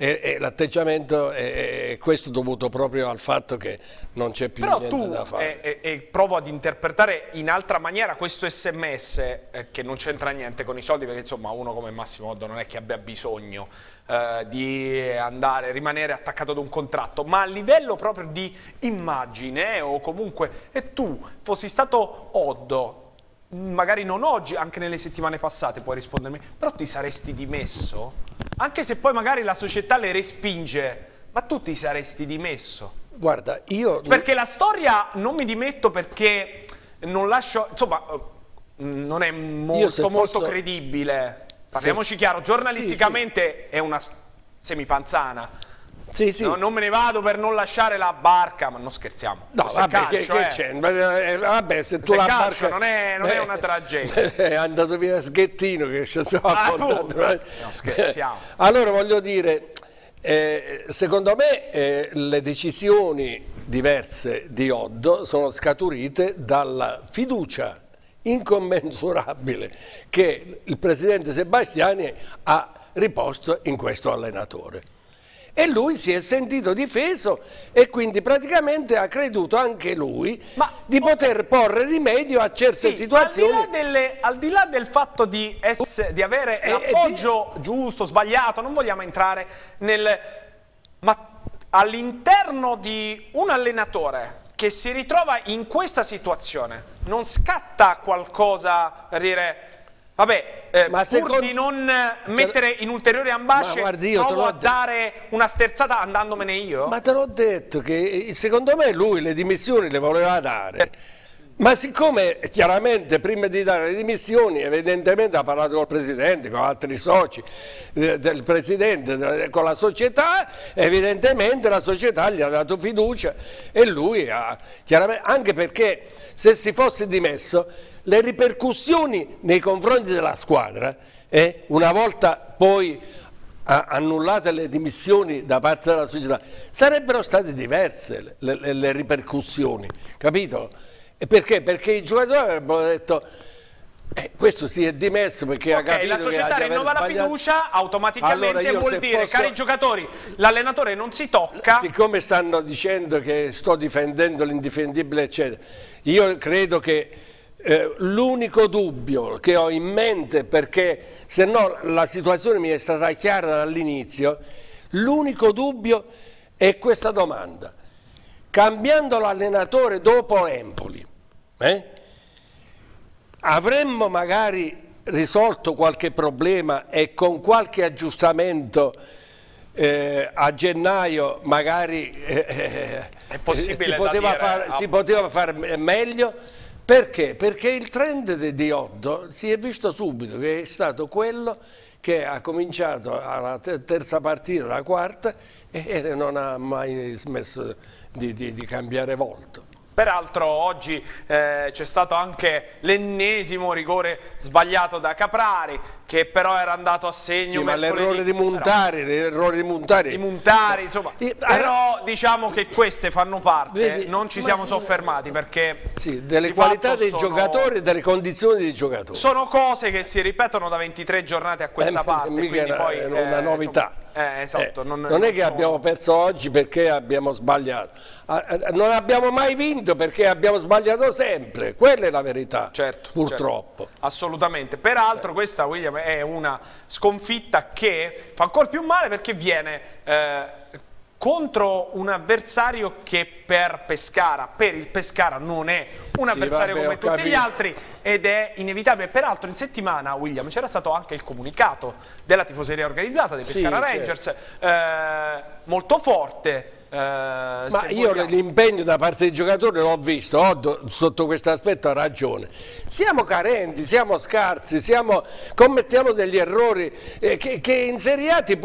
e l'atteggiamento è questo dovuto proprio al fatto che non c'è più niente da fare.
E provo ad interpretare in altra maniera questo SMS che non c'entra niente con i soldi, perché insomma uno come Massimo Oddo non è che abbia bisogno di rimanere attaccato ad un contratto, ma a livello proprio di immagine o comunque, e tu fossi stato Oddo, magari non oggi, anche nelle settimane passate puoi rispondermi, però ti saresti dimesso? Anche se poi magari la società le respinge, ma tu ti saresti dimesso?
Guarda, io...
Perché la storia non mi dimetto perché non lascio, insomma, non è molto credibile. Parliamoci chiaro, giornalisticamente è una semipanzana.
Sì, sì.
No, non me ne vado per non lasciare la barca, ma non scherziamo.
No, vabbè, che c'è? Vabbè, se tu la barca...
non è una tragedia.
È andato via Schettino che ci ha portato.
No, scherziamo.
Allora voglio dire, secondo me le decisioni diverse di Oddo sono scaturite dalla fiducia incommensurabile che il presidente Sebastiani ha riposto in questo allenatore. E lui si è sentito difeso e quindi praticamente ha creduto anche lui di poter porre rimedio a certe situazioni.
Al di là del fatto di avere l'appoggio giusto, sbagliato, non vogliamo entrare ma all'interno di un allenatore che si ritrova in questa situazione, non scatta qualcosa per dire... Vabbè, pur di non mettere in ulteriori ambasce, provo a dare una sterzata andandomene io?
Ma te l'ho detto che secondo me lui le dimissioni le voleva dare, ma siccome chiaramente prima di dare le dimissioni evidentemente ha parlato col presidente, con altri soci del presidente, con la società, evidentemente la società gli ha dato fiducia e lui ha chiaramente, anche perché se si fosse dimesso le ripercussioni nei confronti della squadra, una volta poi annullate le dimissioni da parte della società, sarebbero state diverse le ripercussioni, capito? E perché? Perché i giocatori avrebbero detto questo si è dimesso perché ha capito
la società
che
rinnova la fiducia, automaticamente allora vuol dire, cari giocatori, l'allenatore non si tocca.
Siccome stanno dicendo che sto difendendo l'indifendibile eccetera, io credo che l'unico dubbio che ho in mente, perché se no la situazione mi è stata chiara dall'inizio, l'unico dubbio è questa domanda: cambiando l'allenatore dopo Empoli, avremmo magari risolto qualche problema e con qualche aggiustamento a gennaio magari
è possibile
si poteva fare meglio. Perché? Perché il trend di Oddo si è visto subito che è stato quello che ha cominciato alla terza partita, la quarta, e non ha mai smesso di cambiare volto.
Peraltro oggi c'è stato anche l'ennesimo rigore sbagliato da Caprari, che però era andato a segno.
Sì, ma l'errore di Muntari,
insomma, però diciamo che queste fanno parte, non ci siamo soffermati perché
delle qualità dei giocatori e delle condizioni dei giocatori.
Sono cose che si ripetono da 23 giornate a questa parte, quindi poi
è una novità.
Esatto,
non è che abbiamo perso oggi perché abbiamo sbagliato, non abbiamo mai vinto perché abbiamo sbagliato sempre, quella è la verità, purtroppo.
Certo, assolutamente. Peraltro questa, William, è una sconfitta che fa ancora più male perché viene contro un avversario che per il Pescara non è un avversario come tutti gli altri, ed è inevitabile. Peraltro in settimana, William, c'era stato anche il comunicato della tifoseria organizzata dei Pescara Rangers, molto forte.
Ma io l'impegno da parte dei giocatori l'ho visto, Oddo sotto questo aspetto ha ragione. Siamo carenti, siamo scarsi, commettiamo degli errori che in Serie A ti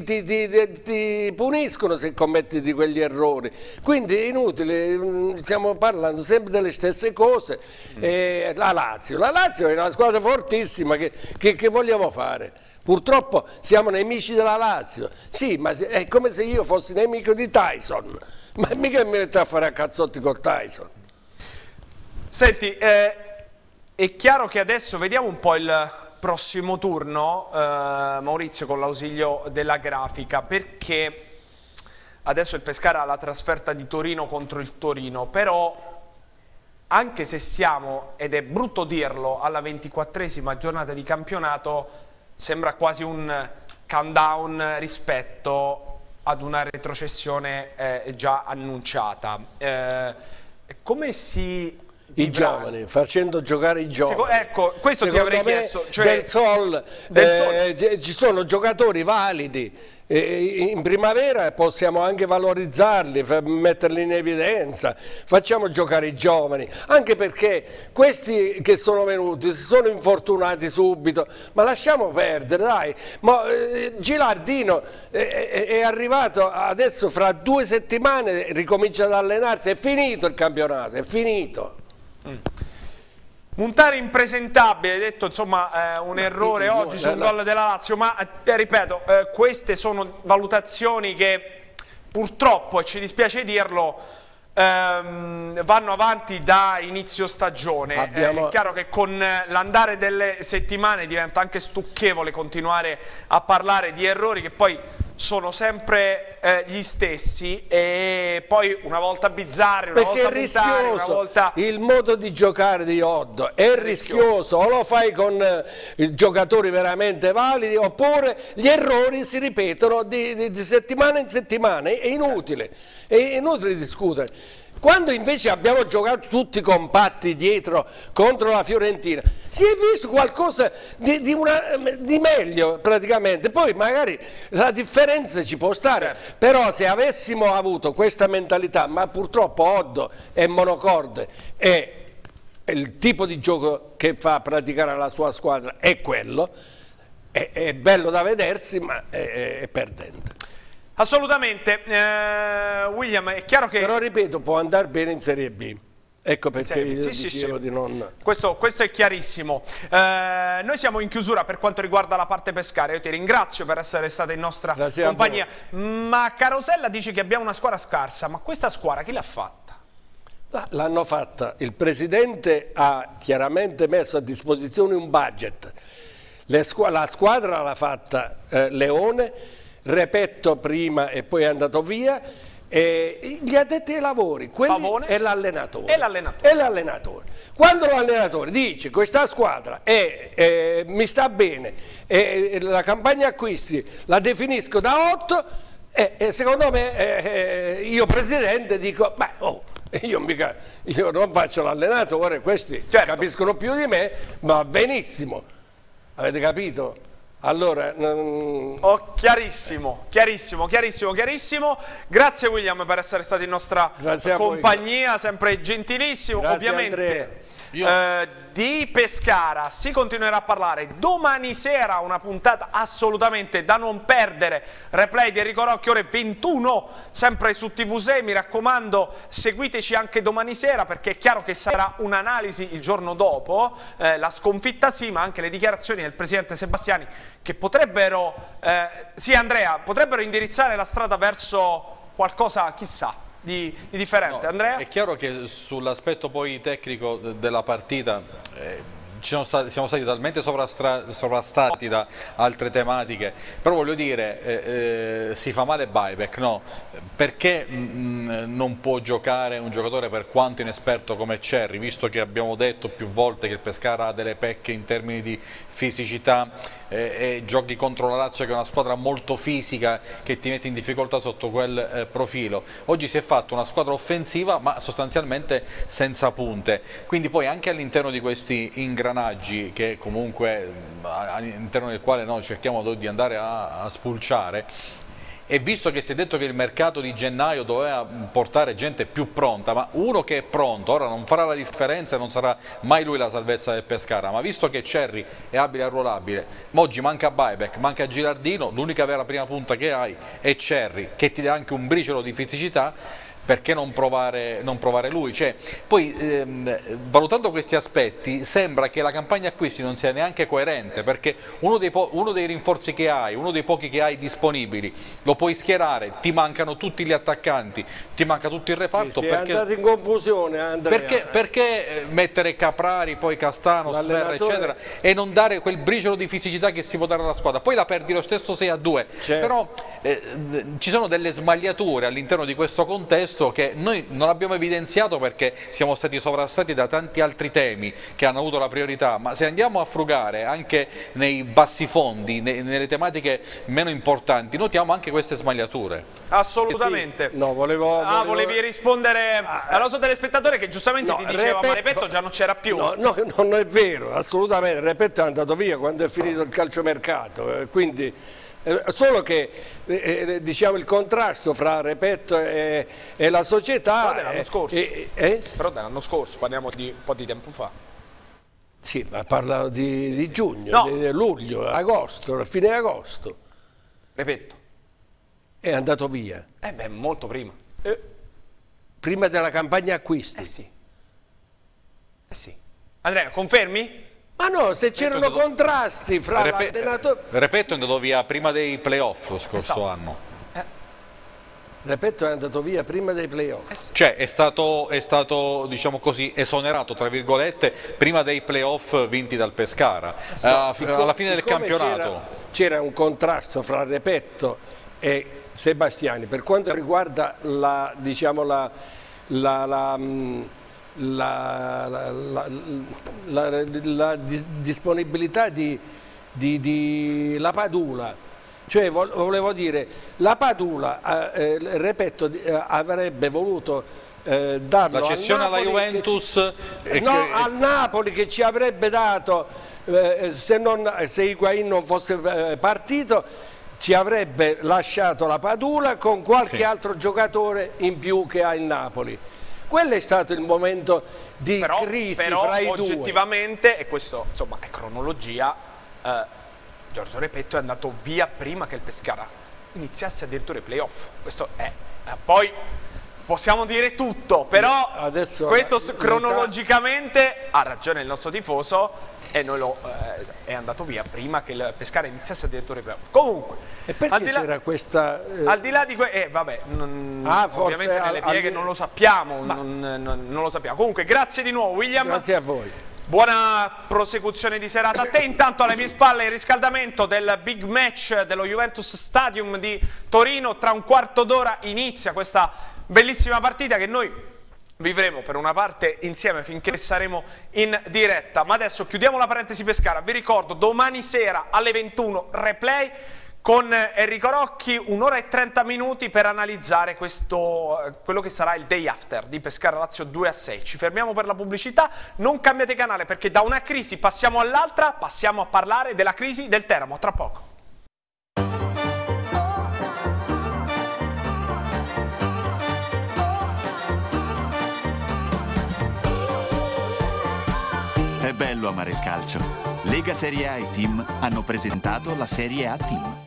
puniscono se commetti di quegli errori. Quindi è inutile, stiamo parlando sempre delle stesse cose. La Lazio è una squadra fortissima, che vogliamo fare? Purtroppo siamo nemici della Lazio, sì, ma è come se io fossi nemico di Tyson, ma mica mi metto a fare a cazzotti col Tyson.
Senti, è chiaro che adesso vediamo un po' il prossimo turno, Maurizio, con l'ausilio della grafica, perché adesso il Pescara ha la trasferta di Torino contro il Torino, però anche se siamo, ed è brutto dirlo, alla 24esima giornata di campionato, sembra quasi un countdown rispetto ad una retrocessione già annunciata. Come si
I giovani, facendo giocare i giovani.
Ecco, questo ti avrei chiesto. Cioè,
del Sol, ci sono giocatori validi. In primavera possiamo anche valorizzarli, metterli in evidenza, facciamo giocare i giovani, anche perché questi che sono venuti si sono infortunati subito, ma lasciamo perdere, dai. Gilardino è arrivato adesso, fra 2 settimane ricomincia ad allenarsi, è finito il campionato, è finito.
Montari impresentabile, hai detto, insomma, un errore oggi sul gol della Lazio, ma ripeto, queste sono valutazioni che purtroppo, e ci dispiace dirlo, vanno avanti da inizio stagione. È chiaro che con l'andare delle settimane diventa anche stucchevole continuare a parlare di errori che poi sono sempre gli stessi, e poi una volta bizzarri, una volta Montari, una volta...
Il modo di giocare di Oddo è rischioso, o lo fai con giocatori veramente validi, oppure gli errori si ripetono di settimana in settimana, è inutile discutere. Quando invece abbiamo giocato tutti compatti dietro contro la Fiorentina, si è visto qualcosa di meglio praticamente, poi magari la differenza ci può stare, però se avessimo avuto questa mentalità, ma purtroppo Oddo è monocorde e il tipo di gioco che fa praticare la sua squadra è quello, è bello da vedersi ma è perdente.
Assolutamente, William, è chiaro che...
Però ripeto, può andare bene in Serie B. Ecco perché io dicevo di non...
Questo è chiarissimo. Noi siamo in chiusura per quanto riguarda la parte Pescara. Io ti ringrazio per essere stata in nostra compagnia. Ma Carosella dice che abbiamo una squadra scarsa, ma questa squadra chi l'ha fatta?
L'hanno fatta. Il Presidente ha chiaramente messo a disposizione un budget. La squadra l'ha fatta Leone, Repetto prima e poi è andato via, e gli addetti ai lavori, quelli è l'allenatore. Quando l'allenatore dice questa squadra mi sta bene, la campagna acquisti la definisco da 8, secondo me io Presidente dico, io non faccio l'allenatore, questi capiscono più di me, va benissimo, avete capito? Allora,
chiarissimo. Grazie William per essere stato in nostra compagnia, sempre gentilissimo.
Grazie,
ovviamente di Pescara si continuerà a parlare domani sera, una puntata assolutamente da non perdere, replay di Enrico Rocchi ore 21 sempre su TV6, mi raccomando seguiteci anche domani sera, perché è chiaro che sarà un'analisi il giorno dopo, la sconfitta sì, ma anche le dichiarazioni del presidente Sebastiani che potrebbero, sì Andrea, potrebbero indirizzare la strada verso qualcosa, chissà, di differente. Andrea?
È chiaro che sull'aspetto poi tecnico della partita siamo stati talmente sovrastati da altre tematiche, però voglio dire, si fa male buyback, no? Perché non può giocare un giocatore per quanto inesperto come Cerri, visto che abbiamo detto più volte che il Pescara ha delle pecche in termini di fisicità, e giochi contro la Lazio che è una squadra molto fisica che ti mette in difficoltà sotto quel profilo. Oggi si è fatta una squadra offensiva ma sostanzialmente senza punte, quindi poi anche all'interno di questi ingranaggi che comunque all'interno del quale noi cerchiamo di andare a spulciare, e visto che si è detto che il mercato di gennaio doveva portare gente più pronta, ma uno che è pronto ora non farà la differenza e non sarà mai lui la salvezza del Pescara, ma visto che Cerri è abile e arruolabile, ma oggi manca buyback, manca Gilardino, l'unica vera prima punta che hai è Cerri, che ti dà anche un briciolo di fisicità, perché non provare lui? Cioè, poi valutando questi aspetti sembra che la campagna acquisti non sia neanche coerente, perché uno dei rinforzi che hai, uno dei pochi che hai disponibili, lo puoi schierare, ti mancano tutti gli attaccanti, ti manca tutto il reparto.
Sì, perché, è andato in confusione, Andrea.
Perché mettere Caprari, poi Castano, Sferra, eccetera, e non dare quel briciolo di fisicità che si può dare alla squadra? Poi la perdi lo stesso 6-2, certo. Però ci sono delle sbagliature all'interno di questo contesto che noi non abbiamo evidenziato perché siamo stati sovrastati da tanti altri temi che hanno avuto la priorità, ma se andiamo a frugare anche nei bassi fondi, nelle tematiche meno importanti, notiamo anche queste sbagliature.
Assolutamente.
Sì. No, volevi
rispondere al nostro telespettatore che giustamente ti diceva ma Repetto già non c'era più.
No, non è vero, assolutamente. Repetto è andato via quando è finito il calciomercato, quindi solo che diciamo il contrasto fra Repetto e la società.
Però dell'anno scorso. Però dell'anno scorso, parliamo di un po' di tempo fa.
Sì, ma parla di giugno, di luglio, agosto, fine agosto.
Repetto.
È andato via.
Beh, molto prima.
Prima della campagna acquisti.
Sì. Andrea, confermi?
Ma no, se c'erano contrasti fra l'allenatore...
Repetto è andato via prima dei playoff lo scorso anno.
Repetto è andato via prima dei playoff.
Cioè è stato diciamo così, esonerato, tra virgolette, prima dei playoff vinti dal Pescara. Alla fine del campionato.
C'era un contrasto fra Repetto e Sebastiani per quanto riguarda la disponibilità di La Padula, cioè volevo dire la Padula Repetto avrebbe voluto darlo
la cessione alla Juventus
al Napoli, che ci avrebbe dato se Higuaín non fosse partito, ci avrebbe lasciato la Padula con qualche altro giocatore in più che ha il Napoli. Quello è stato il momento di crisi fra i due.
Però oggettivamente, e questo insomma è cronologia, Giorgio Repetto è andato via prima che il Pescara iniziasse addirittura i playoff. Questo è. Poi possiamo dire tutto, però adesso questo cronologicamente ha ragione il nostro tifoso e noi è andato via prima che il Pescara iniziasse addirittura i playoff. Comunque,
e perché c'era questa...
al di là di vabbè, ovviamente nelle pieghe non lo sappiamo, non lo sappiamo. Comunque, grazie di nuovo William.
Grazie a voi.
Buona prosecuzione di serata a te. Intanto alle mie spalle il riscaldamento del big match dello Juventus Stadium di Torino. Tra un quarto d'ora inizia questa bellissima partita che noi vivremo per una parte insieme finché saremo in diretta. Ma adesso chiudiamo la parentesi Pescara. Vi ricordo, domani sera alle 21 replay con Enrico Rocchi, 1 ora e 30 minuti per analizzare quello che sarà il day after di Pescara Lazio 2-6. Ci fermiamo per la pubblicità, non cambiate canale perché da una crisi passiamo all'altra, passiamo a parlare della crisi del Teramo, tra poco.
È bello amare il calcio. Lega Serie A e Team hanno presentato la Serie A Team.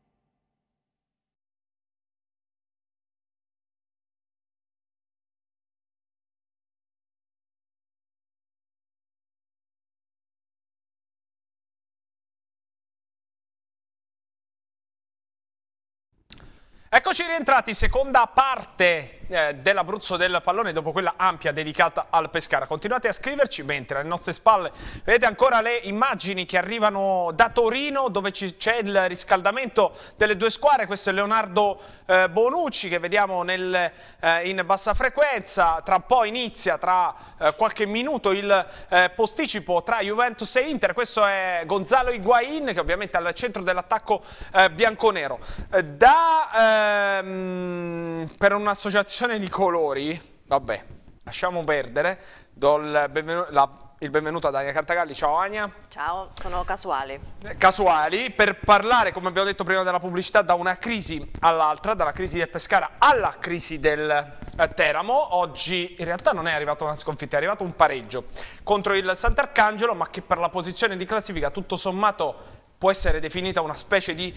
Eccoci rientrati, seconda parte dell'Abruzzo del pallone dopo quella ampia dedicata al Pescara. Continuate a scriverci mentre alle nostre spalle vedete ancora le immagini che arrivano da Torino dove c'è il riscaldamento delle due squadre. Questo è Leonardo Bonucci che vediamo in bassa frequenza. Tra un po' inizia, tra qualche minuto, il posticipo tra Juventus e Inter. Questo è Gonzalo Higuaín che ovviamente è al centro dell'attacco bianconero. Per un'associazione di colori, vabbè, lasciamo perdere, do il benvenuto a Ania Cantagalli. Ciao Ania.
Ciao, sono Casuali.
Casuali, per parlare, come abbiamo detto prima della pubblicità, da una crisi all'altra, dalla crisi del Pescara alla crisi del Teramo. Oggi in realtà non è arrivata una sconfitta, è arrivato un pareggio contro il Sant'Arcangelo, ma che per la posizione di classifica tutto sommato può essere definita una specie di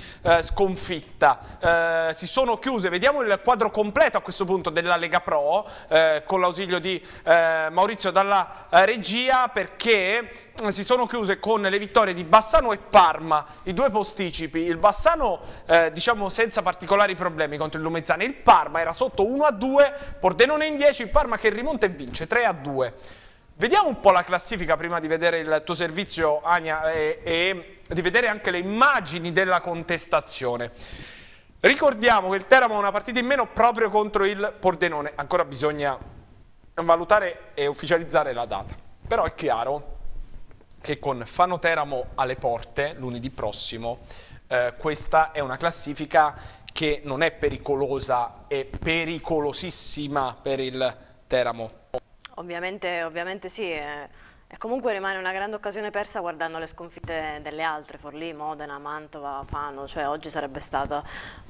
sconfitta. Si sono chiuse, vediamo il quadro completo a questo punto della Lega Pro, con l'ausilio di Maurizio dalla regia, perché si sono chiuse con le vittorie di Bassano e Parma, i due posticipi. Il Bassano diciamo senza particolari problemi contro il Lumezzane, il Parma era sotto 1-2, Pordenone in 10, il Parma che rimonta e vince 3-2. Vediamo un po' la classifica prima di vedere il tuo servizio, Ania, e di vedere anche le immagini della contestazione. Ricordiamo che il Teramo ha una partita in meno proprio contro il Pordenone, ancora bisogna valutare e ufficializzare la data, però è chiaro che con Fano Teramo alle porte lunedì prossimo questa è una classifica che non è pericolosa, è pericolosissima per il Teramo.
Ovviamente sì, e comunque rimane una grande occasione persa guardando le sconfitte delle altre, Forlì, Modena, Mantova, Fano, cioè oggi sarebbe stata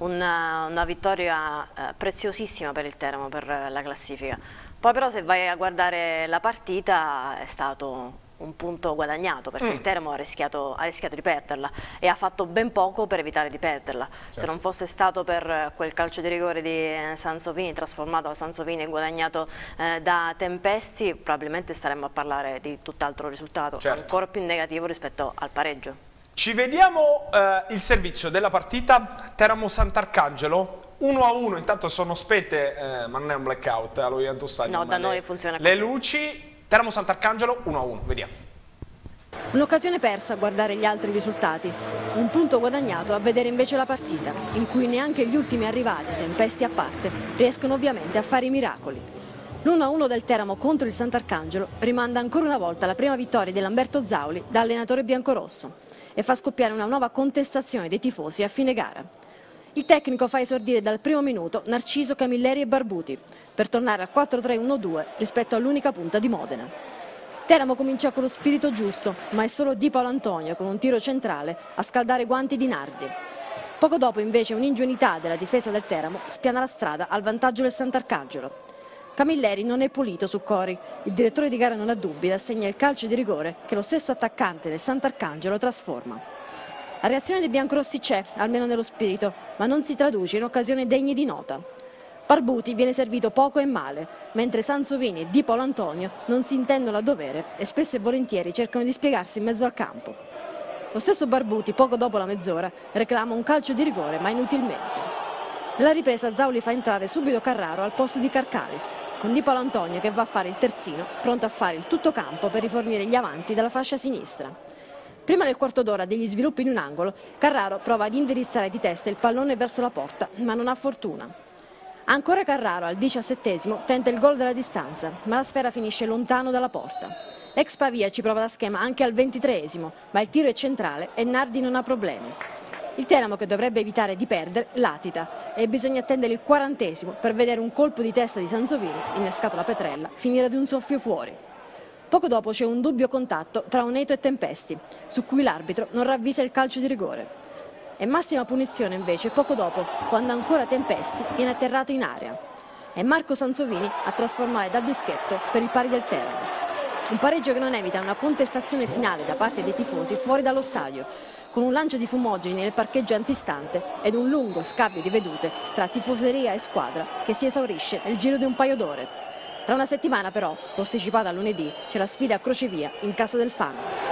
una vittoria preziosissima per il Teramo, per la classifica. Poi però se vai a guardare la partita è stato un punto guadagnato, perché il Teramo ha rischiato di perderla e ha fatto ben poco per evitare di perderla. Certo. Se non fosse stato per quel calcio di rigore di Sansovini, trasformato da Sansovini e guadagnato da Tempesti, probabilmente staremmo a parlare di tutt'altro risultato, certo, ancora più negativo rispetto al pareggio.
Ci vediamo il servizio della partita Teramo Sant'Arcangelo. 1-1, intanto sono spente, ma non è un blackout allo Juventus Stadium.
No, da noi funziona così.
Le luci. Teramo Sant'Arcangelo 1-1, vediamo.
Un'occasione persa a guardare gli altri risultati, un punto guadagnato a vedere invece la partita, in cui neanche gli ultimi arrivati, Tempesti a parte, riescono ovviamente a fare i miracoli. L'1-1 del Teramo contro il Sant'Arcangelo rimanda ancora una volta la prima vittoria di Lamberto Zauli da allenatore biancorosso e fa scoppiare una nuova contestazione dei tifosi a fine gara. Il tecnico fa esordire dal primo minuto Narciso, Camilleri e Barbuti, per tornare al 4-3-1-2 rispetto all'unica punta di Modena. Teramo comincia con lo spirito giusto, ma è solo Di Paolo Antonio con un tiro centrale a scaldare i guanti di Nardi. Poco dopo invece un'ingenuità della difesa del Teramo spiana la strada al vantaggio del Sant'Arcangelo. Camilleri non è pulito su Cori, il direttore di gara non ha dubbi ed assegna il calcio di rigore che lo stesso attaccante del Sant'Arcangelo trasforma. La reazione dei biancorossi c'è, almeno nello spirito, ma non si traduce in occasioni degne di nota. Barbuti viene servito poco e male, mentre Sansovini e Di Paolo Antonio non si intendono a dovere e spesso e volentieri cercano di spiegarsi in mezzo al campo. Lo stesso Barbuti, poco dopo la mezz'ora, reclama un calcio di rigore, ma inutilmente. Nella ripresa Zauli fa entrare subito Carraro al posto di Carcaris, con Di Paolo Antonio che va a fare il terzino, pronto a fare il tutto campo per rifornire gli avanti dalla fascia sinistra. Prima del quarto d'ora degli sviluppi in un angolo, Carraro prova ad indirizzare di testa il pallone verso la porta, ma non ha fortuna. Ancora Carraro al 17esimo tenta il gol della distanza, ma la sfera finisce lontano dalla porta. L'ex Pavia ci prova da schema anche al 23esimo, ma il tiro è centrale e Nardi non ha problemi. Il Teramo, che dovrebbe evitare di perdere, latita e bisogna attendere il 40esimo per vedere un colpo di testa di Sansovini, innescato la Petrella, finire ad un soffio fuori. Poco dopo c'è un dubbio contatto tra Oneto e Tempesti, su cui l'arbitro non ravvisa il calcio di rigore. E massima punizione invece poco dopo, quando ancora Tempesti viene atterrato in area. È Marco Sansovini a trasformare dal dischetto per il pari del Teramo. Un pareggio che non evita una contestazione finale da parte dei tifosi fuori dallo stadio, con un lancio di fumogeni nel parcheggio antistante ed un lungo scambio di vedute tra tifoseria e squadra che si esaurisce nel giro di un paio d'ore. Tra una settimana però, posticipata a lunedì, c'è la sfida a crocevia in casa del Fano.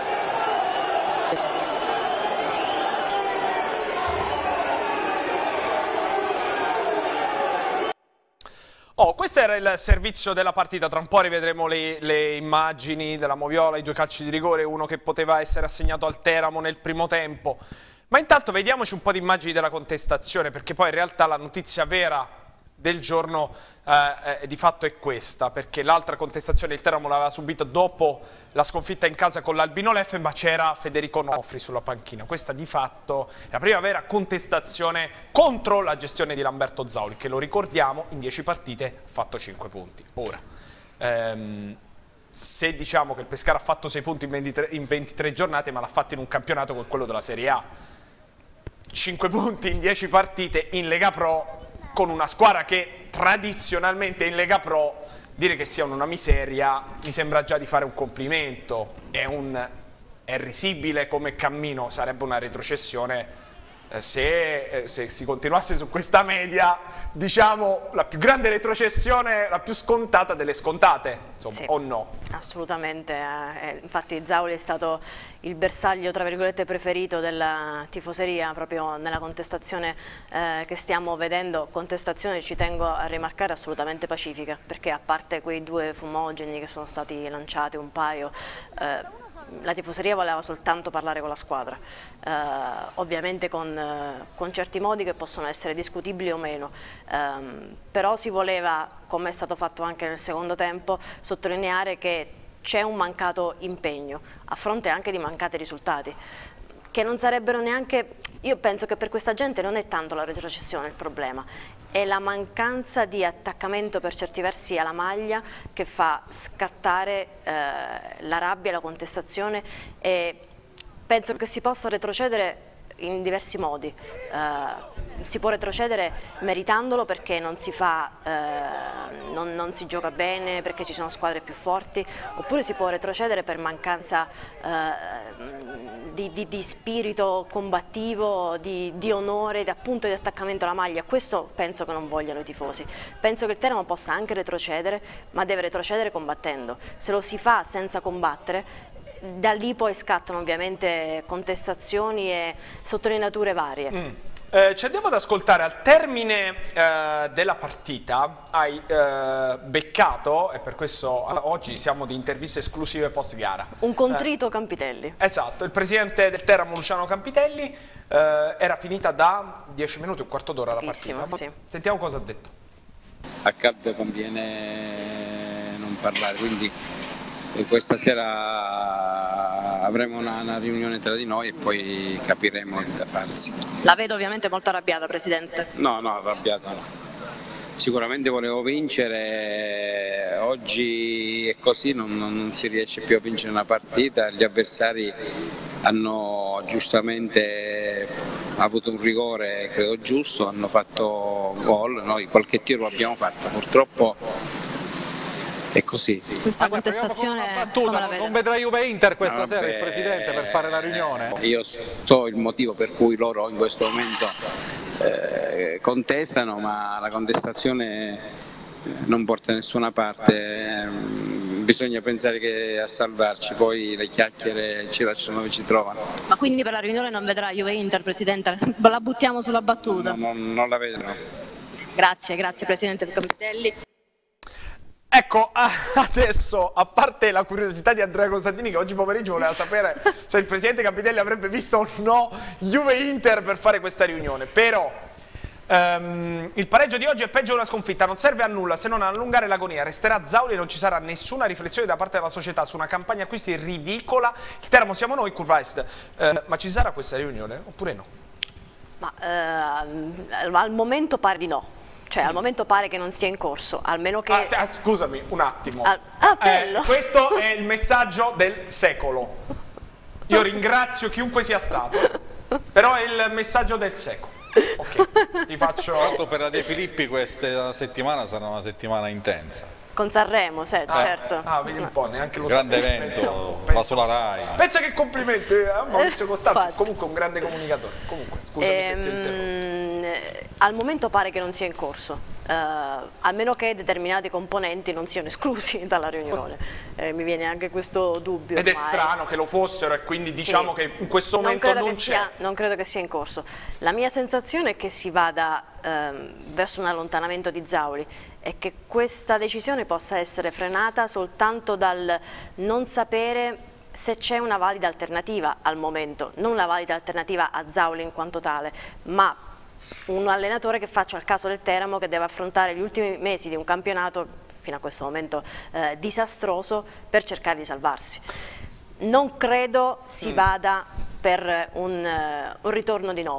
Questo era il servizio della partita, tra un po' rivedremo le immagini della moviola, i due calci di rigore, uno che poteva essere assegnato al Teramo nel primo tempo. Ma intanto vediamoci un po' di immagini della contestazione, perché poi in realtà la notizia vera del giorno di fatto è questa, perché l'altra contestazione il Teramo l'aveva subita dopo la sconfitta in casa con l'Albino Leffe, ma c'era Federico Nofri sulla panchina. Questa di fatto è la prima vera contestazione contro la gestione di Lamberto Zauli, che lo ricordiamo in 10 partite ha fatto 5 punti. Ora, se diciamo che il Pescara ha fatto 6 punti in 23 giornate, ma l'ha fatto in un campionato come quello della Serie A, 5 punti in 10 partite in Lega Pro, con una squadra che tradizionalmente in Lega Pro, dire che sia una miseria mi sembra già di fare un complimento. È un è risibile come cammino, sarebbe una retrocessione se si continuasse su questa media, diciamo la più grande retrocessione, la più scontata delle scontate, insomma, sì, o no?
Assolutamente, infatti Zauli è stato il bersaglio tra virgolette preferito della tifoseria proprio nella contestazione che stiamo vedendo, contestazione, ci tengo a rimarcare, assolutamente pacifica, perché a parte quei 2 fumogeni che sono stati lanciati, un paio, la tifoseria voleva soltanto parlare con la squadra, ovviamente con certi modi che possono essere discutibili o meno, però si voleva, come è stato fatto anche nel secondo tempo, sottolineare che c'è un mancato impegno, a fronte anche di mancati risultati, che non sarebbero neanche, io penso che per questa gente non è tanto la retrocessione il problema, è la mancanza di attaccamento per certi versi alla maglia che fa scattare la rabbia, la contestazione, e penso che si possa retrocedere in diversi modi. Si può retrocedere meritandolo perché non si fa, non si gioca bene, perché ci sono squadre più forti, oppure si può retrocedere per mancanza di spirito combattivo, di onore, appunto di attaccamento alla maglia. Questo penso che non vogliano i tifosi. Penso che il Teramo possa anche retrocedere, ma deve retrocedere combattendo. Se lo si fa senza combattere, da lì poi scattano ovviamente contestazioni e sottolineature varie.
Ci andiamo ad ascoltare, al termine della partita hai beccato, e per questo oggi siamo di interviste esclusive post gara,
un contrito Campitelli.
Esatto, il presidente del Teramo Luciano Campitelli, era finita da 10 minuti, un quarto d'ora la partita.
Sì.
Sentiamo cosa ha detto.
A caldo conviene non parlare, quindi questa sera avremo una riunione tra di noi e poi capiremo da farsi.
La vedo ovviamente molto arrabbiata, Presidente.
No, arrabbiata no. Sicuramente volevo vincere, oggi è così, non si riesce più a vincere una partita, gli avversari hanno giustamente avuto un rigore, credo giusto, hanno fatto gol, noi qualche tiro l'abbiamo fatto, purtroppo è così.
Questa contestazione
non vedrà Juve-Inter questa sera il Presidente per fare la riunione?
Io so il motivo per cui loro in questo momento contestano, ma la contestazione non porta da nessuna parte, bisogna pensare che a salvarci, poi le chiacchiere ci lasciano dove ci trovano.
Ma quindi per la riunione non vedrà Juve-Inter, Presidente? La buttiamo sulla battuta?
Non la vedo.
Grazie Presidente Campitelli.
Ecco, adesso, a parte la curiosità di Andrea Costantini, che oggi pomeriggio voleva sapere se il presidente Campitelli avrebbe visto o no Juve-Inter per fare questa riunione, però il pareggio di oggi è peggio di una sconfitta, non serve a nulla se non ad allungare l'agonia, resterà Zauli e non ci sarà nessuna riflessione da parte della società su una campagna acquisti ridicola. Il Teramo siamo noi, Curva Est, ma ci sarà questa riunione oppure no?
Ma al momento pare di no. Cioè al momento pare che non sia in corso, almeno che...
scusami, un attimo.
Bello.
Questo è il messaggio del secolo. Io ringrazio chiunque sia stato, però è il messaggio del secolo. Ok, ti faccio...
Per la De Filippi questa settimana sarà una settimana intensa.
Con Sanremo, certo.
Vedi un po', neanche lo
grande evento, va sulla Rai.
Pensa che complimenti a Maurizio Costanzo, comunque un grande comunicatore. Comunque, scusami se ti interrompo.
Al momento pare che non sia in corso, almeno che determinati componenti non siano esclusi dalla riunione. Mi viene anche questo dubbio.
Ed è strano che lo fossero e quindi diciamo che in questo momento non c'è.
Non credo che sia in corso. La mia sensazione è che si vada verso un allontanamento di Zauli e che questa decisione possa essere frenata soltanto dal non sapere se c'è una valida alternativa al momento, non una valida alternativa a Zauli in quanto tale, ma un allenatore che faccia il caso del Teramo, che deve affrontare gli ultimi mesi di un campionato fino a questo momento disastroso per cercare di salvarsi. Non credo si vada per un ritorno di Nofri.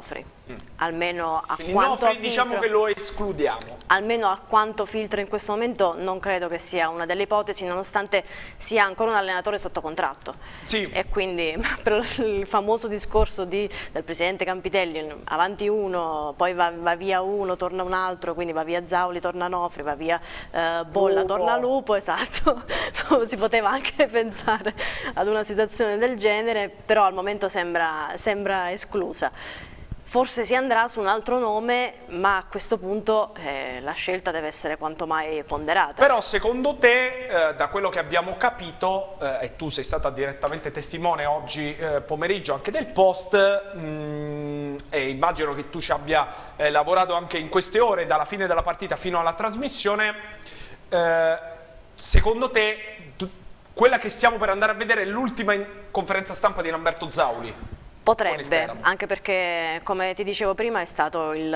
Almeno a
Quindi
quanto
Nofri diciamo che lo escludiamo.
Almeno a quanto filtra in questo momento non credo che sia una delle ipotesi, nonostante sia ancora un allenatore sotto contratto.
Sì.
E quindi per il famoso discorso del presidente Campitelli, avanti uno, poi va via uno, torna un altro, quindi va via Zauli, torna Nofri, va via Bolla, torna Lupo, esatto. Si poteva anche pensare ad una situazione del genere, però al momento sembra esclusa. Forse si andrà su un altro nome, ma a questo punto la scelta deve essere quanto mai ponderata.
Però secondo te, da quello che abbiamo capito, e tu sei stata direttamente testimone oggi pomeriggio anche del post, e immagino che tu ci abbia lavorato anche in queste ore, dalla fine della partita fino alla trasmissione, secondo te quella che stiamo per andare a vedere è l'ultima conferenza stampa di Lamberto Zauli?
Potrebbe, anche perché come ti dicevo prima è stato il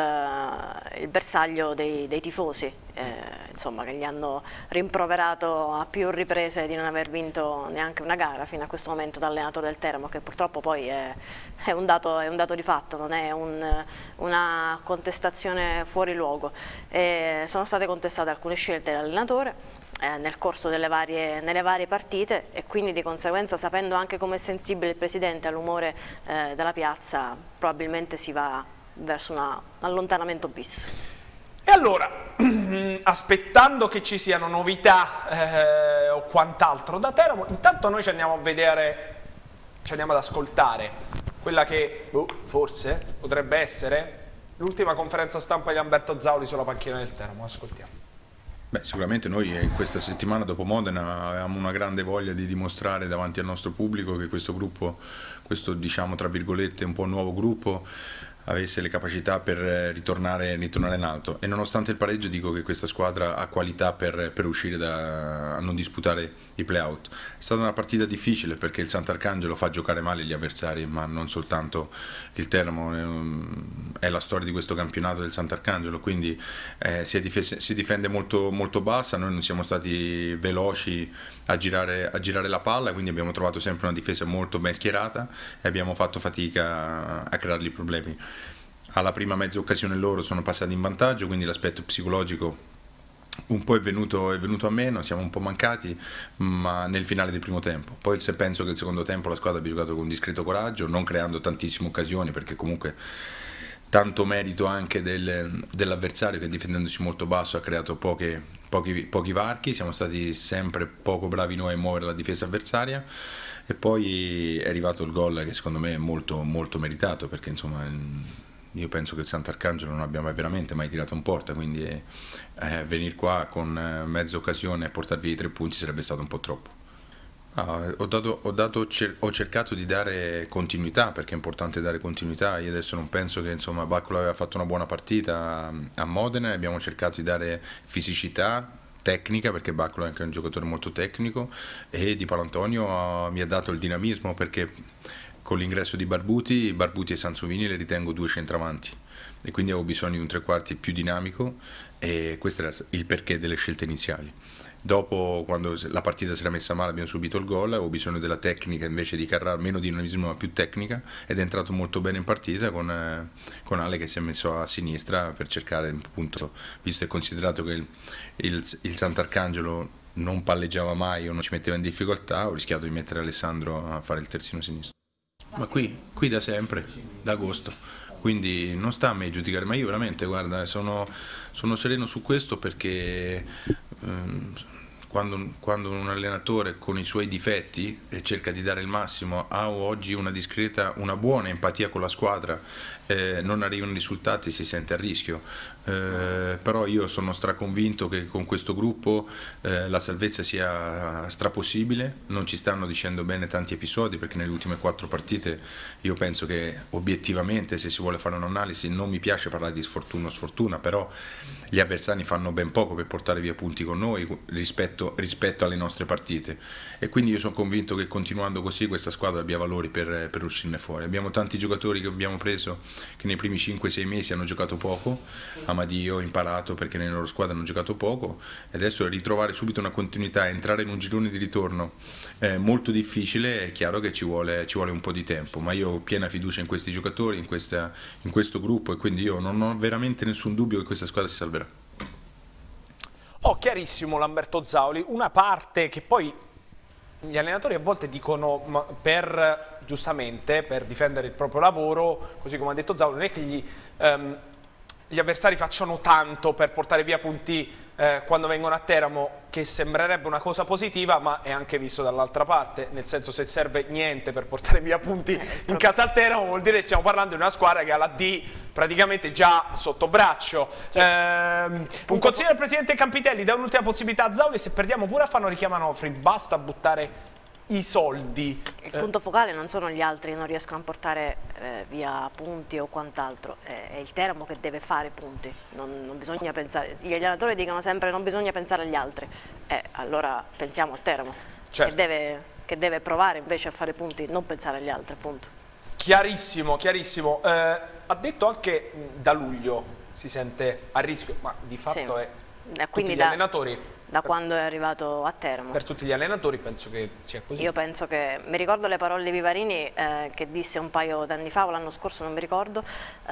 bersaglio dei tifosi, insomma, che gli hanno rimproverato a più riprese di non aver vinto neanche una gara fino a questo momento da allenatore del Teramo, che purtroppo poi è un dato di fatto, non è una contestazione fuori luogo. Sono state contestate alcune scelte dell'allenatore nel corso nelle varie partite, e quindi di conseguenza, sapendo anche come è sensibile il presidente all'umore della piazza, probabilmente si va verso un allontanamento bis.
E allora, aspettando che ci siano novità o quant'altro da Teramo, intanto noi ci andiamo a vedere, ci andiamo ad ascoltare quella che forse potrebbe essere l'ultima conferenza stampa di Lamberto Zauli sulla panchina del Teramo. Ascoltiamo.
Beh, sicuramente noi in questa settimana dopo Modena avevamo una grande voglia di dimostrare davanti al nostro pubblico che questo gruppo, questo diciamo tra virgolette un po' nuovo gruppo, avesse le capacità per ritornare in alto, e nonostante il pareggio dico che questa squadra ha qualità per uscire a non disputare i play-out. È stata una partita difficile perché il Sant'Arcangelo fa giocare male gli avversari, ma non soltanto il Teramo, è la storia di questo campionato del Sant'Arcangelo, quindi si difende molto, molto bassa, noi non siamo stati veloci a girare la palla, quindi abbiamo trovato sempre una difesa molto ben schierata e abbiamo fatto fatica a creargli problemi. Alla prima mezza occasione loro sono passati in vantaggio, quindi l'aspetto psicologico un po' è venuto a meno, siamo un po' mancati, ma nel finale del primo tempo. Poi penso che il secondo tempo la squadra abbia giocato con discreto coraggio, non creando tantissime occasioni, perché comunque tanto merito anche dell'avversario che difendendosi molto basso ha creato pochi varchi. Siamo stati sempre poco bravi noi a muovere la difesa avversaria, e poi è arrivato il gol che secondo me è molto, molto meritato, perché insomma io penso che il Sant'Arcangelo non abbia veramente mai tirato in porta, quindi venire qua con mezza occasione e portar via i 3 punti sarebbe stato un po' troppo. Ho cercato di dare continuità, perché è importante dare continuità. Io adesso non penso che insomma Baccola aveva fatto una buona partita a Modena, e abbiamo cercato di dare fisicità, tecnica, perché Baccola è anche un giocatore molto tecnico, e Di Paolantonio mi ha dato il dinamismo, perché con l'ingresso di Barbuti e Sansovini le ritengo 2 centravanti, e quindi avevo bisogno di un tre quarti più dinamico, e questo era il perché delle scelte iniziali. Dopo, quando la partita si era messa male, abbiamo subito il gol, avevo bisogno della tecnica invece di Carrara, meno dinamismo ma più tecnica, ed è entrato molto bene in partita con Ale che si è messo a sinistra per cercare, appunto, visto e considerato che il Sant'Arcangelo non palleggiava mai o non ci metteva in difficoltà, ho rischiato di mettere Alessandro a fare il terzino sinistro. Ma qui da sempre, da agosto, quindi non sta a me giudicare, ma io veramente, guarda, sono sereno su questo, perché quando un allenatore con i suoi difetti cerca di dare il massimo, ha oggi una buona empatia con la squadra, non arrivano i risultati, si sente a rischio, però io sono straconvinto che con questo gruppo la salvezza sia strapossibile. Non ci stanno dicendo bene tanti episodi, perché nelle ultime 4 partite io penso che obiettivamente, se si vuole fare un'analisi, non mi piace parlare di sfortuna, però gli avversari fanno ben poco per portare via punti con noi rispetto alle nostre partite, e quindi io sono convinto che continuando così questa squadra abbia valori per uscirne fuori. Abbiamo tanti giocatori che abbiamo preso che nei primi 5-6 mesi hanno giocato poco, Amadio, imparato perché nelle loro squadre hanno giocato poco, e adesso ritrovare subito una continuità, entrare in un girone di ritorno molto difficile, è chiaro che ci vuole un po' di tempo, ma io ho piena fiducia in questi giocatori, in questo gruppo, e quindi io non ho veramente nessun dubbio che questa squadra si salverà.
Oh, chiarissimo Lamberto Zauli, una parte che poi gli allenatori a volte dicono giustamente per difendere il proprio lavoro, così come ha detto Zauli, non è che gli avversari facciano tanto per portare via punti quando vengono a Teramo, che sembrerebbe una cosa positiva, ma è anche visto dall'altra parte, nel senso, se serve niente per portare via punti in casa al Teramo, vuol dire che stiamo parlando di una squadra che ha la D praticamente già sotto braccio. Un consiglio del presidente Campitelli dà un'ultima possibilità a Zauli: se perdiamo pure a Fano richiama Nofri, basta buttare i soldi.
Il punto focale non sono gli altri che non riescono a portare via punti o quant'altro, è il Teramo che deve fare punti, non bisogna pensare, gli allenatori dicono sempre non bisogna pensare agli altri, allora pensiamo a Teramo, certo, che deve provare invece a fare punti, non pensare agli altri, appunto.
Chiarissimo, chiarissimo. Ha detto anche da luglio si sente a rischio, ma di fatto è tutti gli allenatori.
Da quando è arrivato a Teramo.
Per tutti gli allenatori penso che sia così.
Io penso che, mi ricordo le parole di Vivarini che disse un paio d'anni fa o l'anno scorso, non mi ricordo,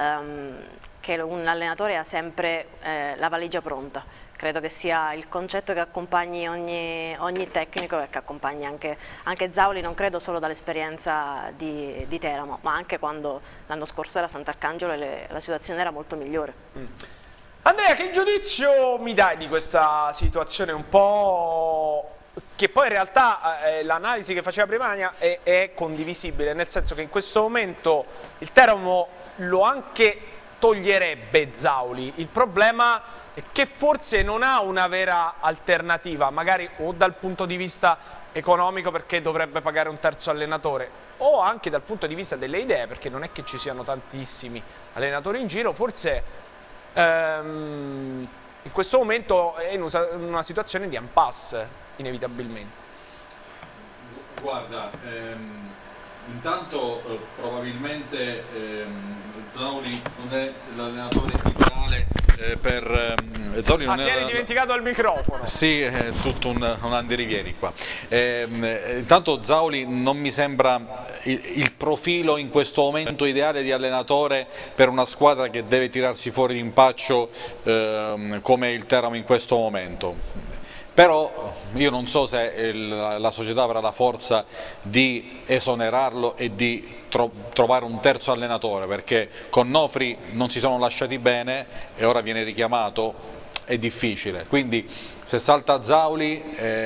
che un allenatore ha sempre la valigia pronta. Credo che sia il concetto che accompagni ogni tecnico e che accompagni anche Zauli, non credo solo dall'esperienza di Teramo, ma anche quando l'anno scorso era Sant'Arcangelo e la situazione era molto migliore.
Andrea, che giudizio mi dai di questa situazione un po' che poi in realtà l'analisi che faceva prima Ania è condivisibile, nel senso che in questo momento il Teramo lo anche toglierebbe Zauli, il problema è che forse non ha una vera alternativa, magari o dal punto di vista economico perché dovrebbe pagare un terzo allenatore, o anche dal punto di vista delle idee, perché non è che ci siano tantissimi allenatori in giro, forse in questo momento è in una situazione di impasse, inevitabilmente.
Guarda, intanto probabilmente Zauli non è l'allenatore ideale per... Zauli non
ti eri dimenticato il microfono.
Sì, è tutto un andirivieni qua. Intanto Zauli non mi sembra il profilo in questo momento ideale di allenatore per una squadra che deve tirarsi fuori d'impaccio come il Teramo in questo momento. Però io non so se la società avrà la forza di esonerarlo e di trovare un terzo allenatore, perché con Nofri non si sono lasciati bene e ora viene richiamato, è difficile. Quindi se salta Zauli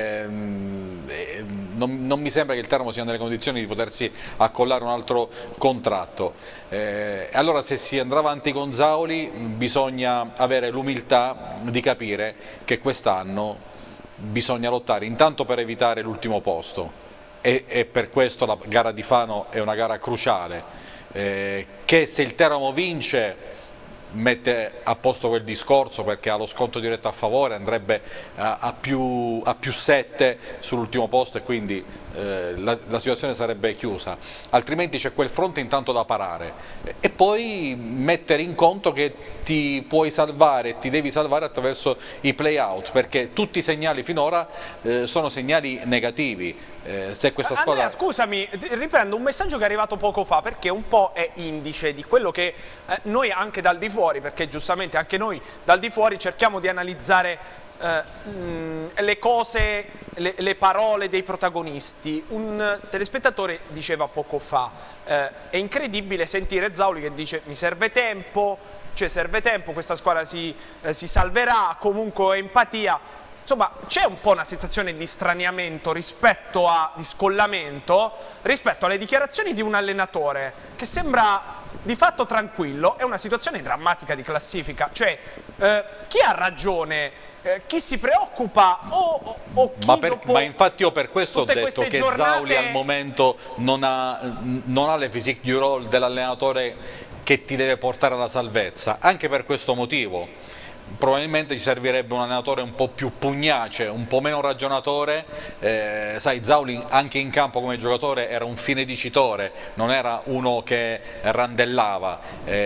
non mi sembra che il Teramo sia nelle condizioni di potersi accollare un altro contratto. Allora se si andrà avanti con Zauli bisogna avere l'umiltà di capire che quest'anno bisogna lottare intanto per evitare l'ultimo posto e per questo la gara di Fano è una gara cruciale, che se il Teramo vince mette a posto quel discorso, perché ha lo sconto diretto a favore, andrebbe a più 7 sull'ultimo posto e quindi la situazione sarebbe chiusa, altrimenti c'è quel fronte intanto da parare e poi mettere in conto che ti puoi salvare, ti devi salvare attraverso i play out, perché tutti i segnali finora sono segnali negativi. Se questa squadra...
Andrea, scusami, riprendo un messaggio che è arrivato poco fa, perché un po' è indice di quello che noi anche dal di fuori, perché giustamente anche noi dal di fuori cerchiamo di analizzare le cose, le parole dei protagonisti. Un telespettatore diceva poco fa, è incredibile sentire Zauli che dice mi serve tempo, cioè serve tempo, questa squadra si salverà, comunque empatia. Insomma, c'è un po' una sensazione di straniamento rispetto di scollamento rispetto alle dichiarazioni di un allenatore che sembra di fatto tranquillo. È una situazione drammatica di classifica, cioè chi ha ragione? Chi si preoccupa o chi
ma infatti io per questo ho detto che
giornate...
Zauli al momento non ha le physique du rôle dell'allenatore che ti deve portare alla salvezza, anche per questo motivo. probabilmente ci servirebbe un allenatore un po' più pugnace, un po' meno ragionatore. Sai, Zauli anche in campo come giocatore era un fine dicitore, non era uno che randellava,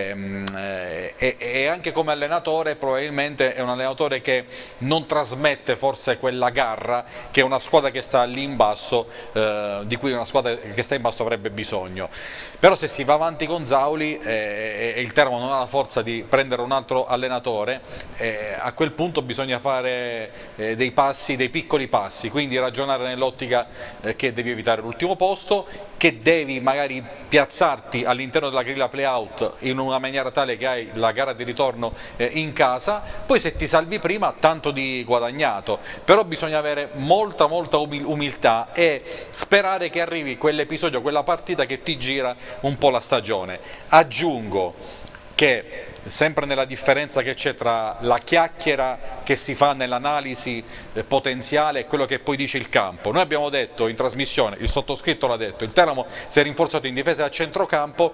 e anche come allenatore probabilmente è un allenatore che non trasmette forse quella garra che una squadra che sta lì in basso, di cui una squadra che sta in basso avrebbe bisogno. Però se si va avanti con Zauli e il Teramo non ha la forza di prendere un altro allenatore, a quel punto bisogna fare dei passi, dei piccoli passi, quindi ragionare nell'ottica che devi evitare l'ultimo posto, che devi magari piazzarti all'interno della grilla play-out in una maniera tale che hai la gara di ritorno in casa, poi se ti salvi prima tanto di guadagnato, però bisogna avere molta umiltà e sperare che arrivi quell'episodio, quella partita che ti gira un po' la stagione. Aggiungo che sempre nella differenza che c'è tra la chiacchiera che si fa nell'analisi potenziale e quello che poi dice il campo. Noi abbiamo detto in trasmissione, il sottoscritto l'ha detto, il Teramo si è rinforzato in difesa e a centrocampo,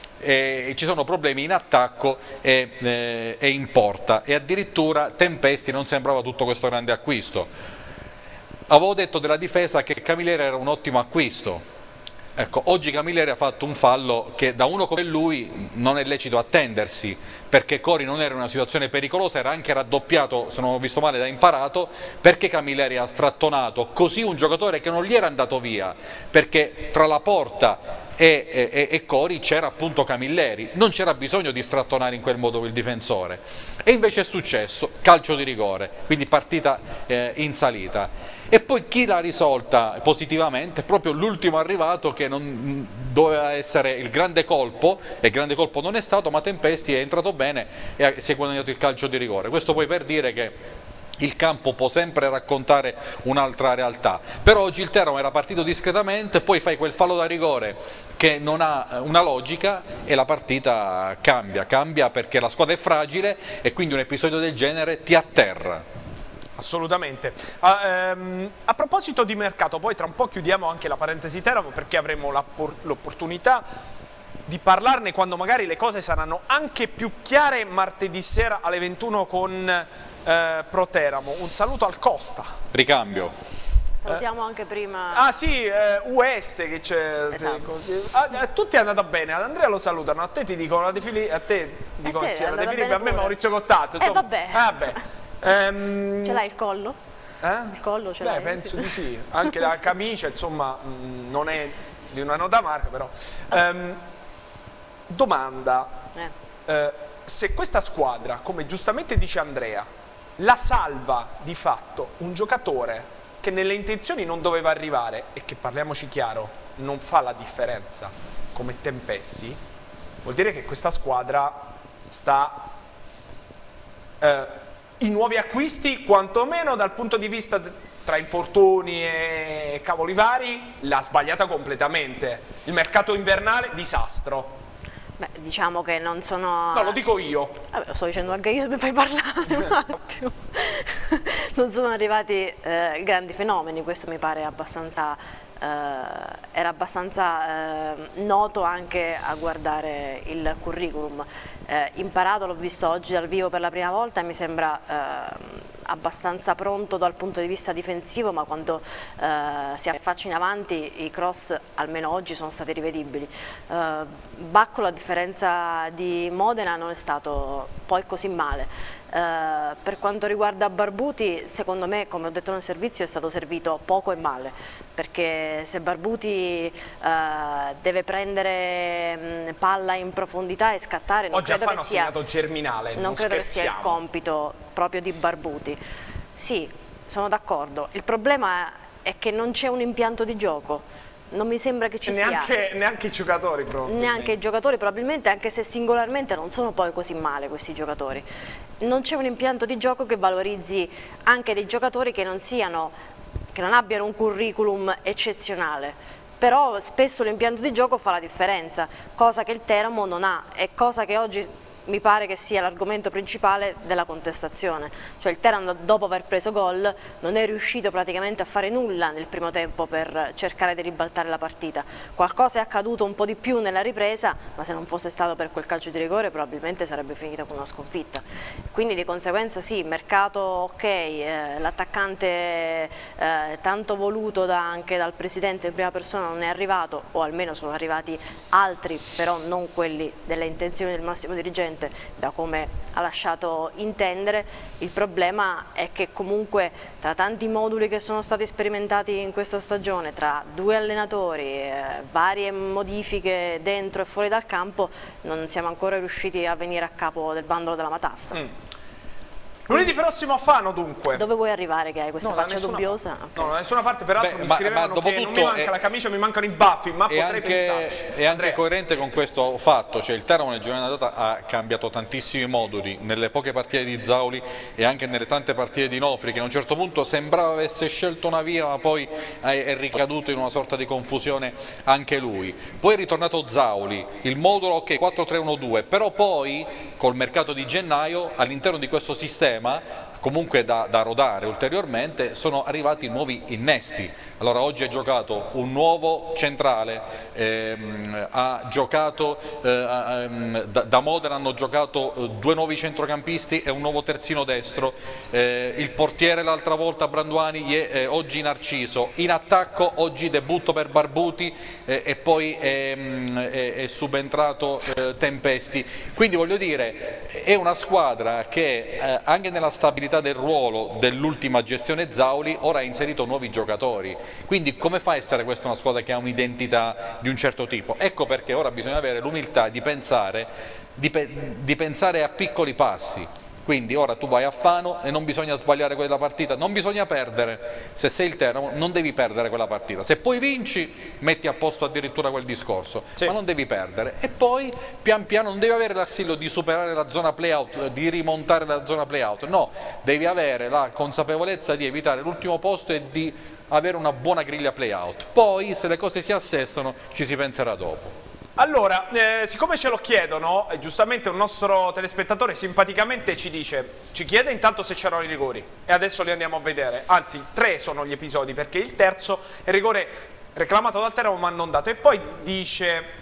e ci sono problemi in attacco e in porta, e addirittura Tempesti non sembrava tutto questo grande acquisto. Avevo detto della difesa che Camilleri era un ottimo acquisto. Ecco, oggi Camilleri ha fatto un fallo che da uno come lui non è lecito attendersi, perché Cori non era in una situazione pericolosa, era anche raddoppiato, se non ho visto male, da imparato, perché Camilleri ha strattonato così un giocatore che non gli era andato via, perché tra la porta e Cori c'era appunto Camilleri, non c'era bisogno di strattonare in quel modo il difensore, e invece è successo, calcio di rigore, quindi partita in salita. E poi chi l'ha risolta positivamente? Proprio l'ultimo arrivato, che non doveva essere il grande colpo, e il grande colpo non è stato, ma Tempesti è entrato bene e si è guadagnato il calcio di rigore. Questo poi per dire che il campo può sempre raccontare un'altra realtà, però oggi il Teramo era partito discretamente, poi fai quel fallo da rigore che non ha una logica e la partita cambia perché la squadra è fragile e quindi un episodio del genere ti atterra.
Assolutamente. A proposito di mercato, poi tra un po' chiudiamo anche la parentesi Teramo, perché avremo l'opportunità di parlarne quando magari le cose saranno anche più chiare martedì sera alle 21 con Pro Teramo. Un saluto al Costa.
Ricambio.
Salutiamo anche prima.
Ah sì, US che c'è. Esatto. Tutti è andata bene, ad Andrea lo salutano, a te ti dicono la De Filippi, a te dicono sì, la De Filippi, a me Maurizio Costato. Insomma.
Vabbè. Ce l'hai il collo? Il collo ce l'hai?
Penso di sì, anche la camicia insomma non è di una nota marca, però. Domanda, se questa squadra, come giustamente dice Andrea, la salva di fatto un giocatore che nelle intenzioni non doveva arrivare e che, parliamoci chiaro, non fa la differenza come Tempesti, vuol dire che questa squadra sta i nuovi acquisti, quantomeno dal punto di vista tra infortuni e cavoli vari, l'ha sbagliata completamente. Il mercato invernale, disastro.
Beh, diciamo che non sono...
No, lo dico io.
Vabbè, lo sto dicendo anche io, se mi fai parlare un attimo. Non sono arrivati grandi fenomeni, questo mi pare abbastanza... era abbastanza noto anche a guardare il curriculum. Imparato, l'ho visto oggi dal vivo per la prima volta e mi sembra abbastanza pronto dal punto di vista difensivo, ma quando si affaccia in avanti i cross, almeno oggi, sono stati rivedibili. Bacco, a differenza di Modena, non è stato poi così male. Per quanto riguarda Barbuti, secondo me, come ho detto nel servizio, è stato servito poco e male, perché se Barbuti deve prendere palla in profondità e scattare, non credo che sia
Germinale,
non credo che sia il compito proprio di Barbuti. Sì, sono d'accordo, il problema è che non c'è un impianto di gioco. Non mi sembra che ci sia.
Neanche i giocatori probabilmente.
Neanche i giocatori probabilmente, anche se singolarmente non sono poi così male questi giocatori. Non c'è un impianto di gioco che valorizzi anche dei giocatori che non abbiano un curriculum eccezionale. Però spesso l'impianto di gioco fa la differenza, cosa che il Teramo non ha, e cosa che oggi mi pare che sia l'argomento principale della contestazione, cioè il Teramo dopo aver preso gol non è riuscito praticamente a fare nulla nel primo tempo per cercare di ribaltare la partita. Qualcosa è accaduto un po' di più nella ripresa, ma se non fosse stato per quel calcio di rigore probabilmente sarebbe finita con una sconfitta. Quindi di conseguenza sì, mercato ok, l'attaccante tanto voluto anche dal presidente in prima persona non è arrivato, o almeno sono arrivati altri, però non quelli delle intenzioni del massimo dirigente, da come ha lasciato intendere. Il problema è che comunque tra tanti moduli che sono stati sperimentati in questa stagione, tra due allenatori, varie modifiche dentro e fuori dal campo, non siamo ancora riusciti a venire a capo del bandolo della matassa.
Lunedì prossimo a Fano, dunque.
Dove vuoi arrivare che hai questa faccia dubbiosa? Okay.
No, da nessuna parte, peraltro mi scrivevano che non mi manca la camicia, mi mancano i baffi, ma potrei pensarci.
È anche coerente con questo fatto, cioè il Teramo nel giorno data ha cambiato tantissimi moduli, nelle poche partite di Zauli e anche nelle tante partite di Nofri, che a un certo punto sembrava avesse scelto una via, ma poi è ricaduto in una sorta di confusione anche lui. Poi è ritornato Zauli, il modulo ok 4-3-1-2, però poi col mercato di gennaio all'interno di questo sistema comunque da rodare ulteriormente sono arrivati nuovi innesti. Allora oggi ha giocato un nuovo centrale, ha giocato da Modena, hanno giocato due nuovi centrocampisti e un nuovo terzino destro, il portiere l'altra volta Branduani, oggi Narciso, in attacco oggi debutto per Barbuti e poi è subentrato Tempesti. Quindi voglio dire, è una squadra che anche nella stabilità del ruolo dell'ultima gestione Zauli ora ha inserito nuovi giocatori. Quindi come fa a essere questa una squadra che ha un'identità di un certo tipo? Ecco perché ora bisogna avere l'umiltà di pensare a piccoli passi. Quindi ora tu vai a Fano e non bisogna sbagliare quella partita, non bisogna perdere. Se sei il Teramo non devi perdere quella partita. Se poi vinci metti a posto addirittura quel discorso, ma non devi perdere. E poi pian piano non devi avere l'assillo di superare la zona play-out, di rimontare la zona play-out. No, devi avere la consapevolezza di evitare l'ultimo posto e di avere una buona griglia play-out. Poi se le cose si assestano ci si penserà dopo.
Allora, siccome ce lo chiedono, giustamente un nostro telespettatore simpaticamente ci chiede intanto se c'erano i rigori e adesso li andiamo a vedere, anzi 3 sono gli episodi perché il terzo è il rigore reclamato dal Teramo ma non dato e poi dice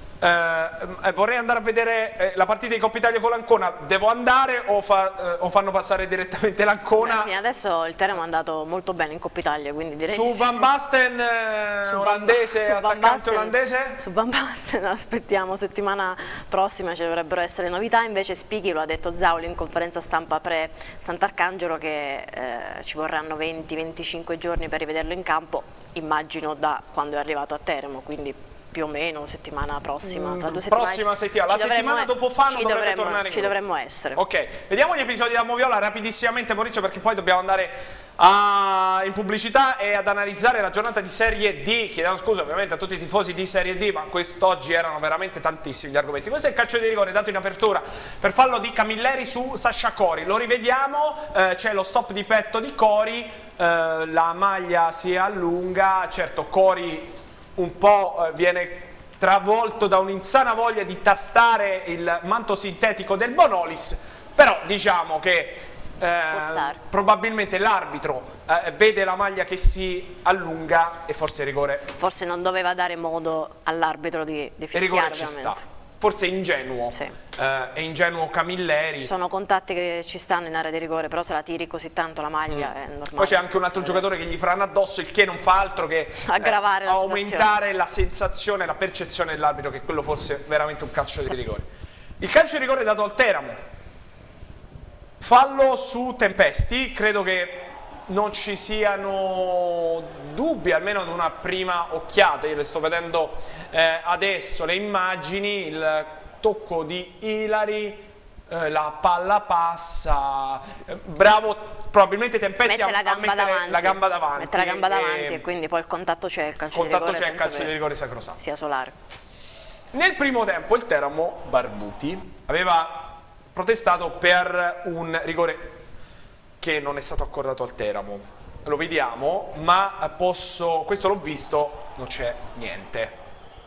vorrei andare a vedere la partita di Coppa Italia con l'Ancona, devo andare o fanno passare direttamente l'Ancona?
Beh, adesso il Teramo è andato molto bene in Coppa Italia, quindi direi
su Van Basten, olandese, attaccante olandese?
Su Van Basten aspettiamo, settimana prossima ci dovrebbero essere novità, invece Spighi lo ha detto Zauli in conferenza stampa pre Sant'Arcangelo che ci vorranno 20-25 giorni per rivederlo in campo, immagino da quando è arrivato a Teramo, quindi più o meno settimana prossima, tra 2 settimane.
Prossima settimana, la settimana dopo Fano dovrebbe tornare in
ci dovremmo essere.
Ok, vediamo gli episodi da Moviola rapidissimamente Maurizio perché poi dobbiamo andare in pubblicità e ad analizzare la giornata di Serie D. Chiediamo scusa ovviamente a tutti i tifosi di Serie D, ma quest'oggi erano veramente tantissimi gli argomenti. Questo è il calcio di rigore dato in apertura per fallo di Camilleri su Sasha Cori. Lo rivediamo, c'è lo stop di petto di Cori, la maglia si allunga, certo Cori un po' viene travolto da un'insana voglia di tastare il manto sintetico del Bonolis, però diciamo che probabilmente l'arbitro vede la maglia che si allunga e forse il rigore.
Forse non doveva dare modo all'arbitro di fischiare. Il rigore ci sta.
Forse è ingenuo, è ingenuo Camilleri.
Sono contatti che ci stanno in area di rigore, però se la tiri così tanto la maglia è normale.
Poi c'è anche un altro giocatore che gli faranno addosso, il che non fa altro che
aggravare
aumentare la sensazione, la percezione dell'arbitro che quello fosse veramente un calcio di rigore. Il calcio di rigore dato al Teramo, fallo su Tempesti, credo che non ci siano dubbi, almeno ad una prima occhiata. Io le sto vedendo adesso le immagini, il tocco di Ilari, la palla passa, bravo probabilmente Tempesti a mettere la gamba davanti.
Mette la gamba davanti e quindi poi il contatto c'è, il calcio di rigore
sacrosanto.
Sia solare.
Nel primo tempo il Teramo, Barbuti, aveva protestato per un rigore che non è stato accordato al Teramo. Lo vediamo, ma questo l'ho visto, non c'è niente.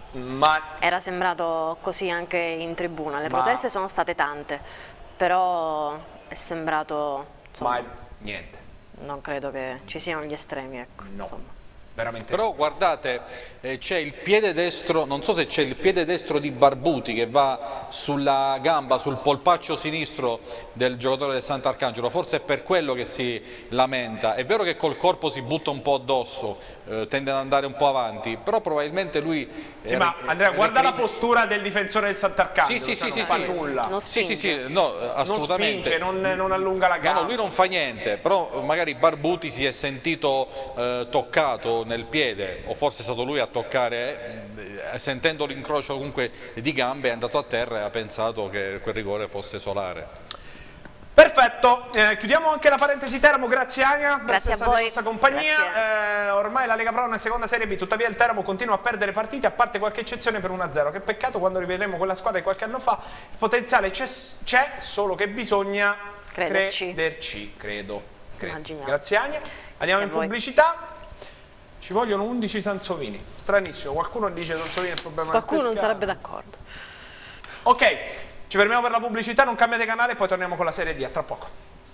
Era sembrato così anche in tribuna, le proteste sono state tante, però è sembrato, insomma,
niente.
Non credo che ci siano gli estremi, ecco.
No. Veramente.
Però guardate, c'è il piede destro, non so se c'è il piede destro di Barbuti che va sulla gamba, sul polpaccio sinistro del giocatore del Sant'Arcangelo, forse è per quello che si lamenta. È vero che col corpo si butta un po' addosso, tende ad andare un po' avanti, però probabilmente lui...
Sì, ma Andrea, guarda la postura del difensore del Sant'Arcangelo,
sì,
non fa nulla.
Non spinge.
Sì, no, assolutamente.
Non spinge, non allunga la gamba.
No, lui non fa niente, però magari Barbuti si è sentito toccato nel piede, o forse è stato lui a toccare, sentendo l'incrocio comunque di gambe è andato a terra e ha pensato che quel rigore fosse solare.
Perfetto, chiudiamo anche la parentesi Teramo, grazie Ania per essere stata in nostra compagnia. Ormai la Lega Pro è una seconda Serie B, tuttavia il Teramo continua a perdere partite, a parte qualche eccezione per 1-0, che peccato quando rivedremo quella squadra di qualche anno fa, il potenziale c'è, solo che bisogna crederci, credo. Grazie Ania, andiamo in pubblicità, ci vogliono 11 Sansovini, stranissimo, qualcuno dice Sansovini è il problema del
Qualcuno non sarebbe d'accordo.
Ok. Ci fermiamo per la pubblicità, non cambiate canale e poi torniamo con la Serie D, a tra poco.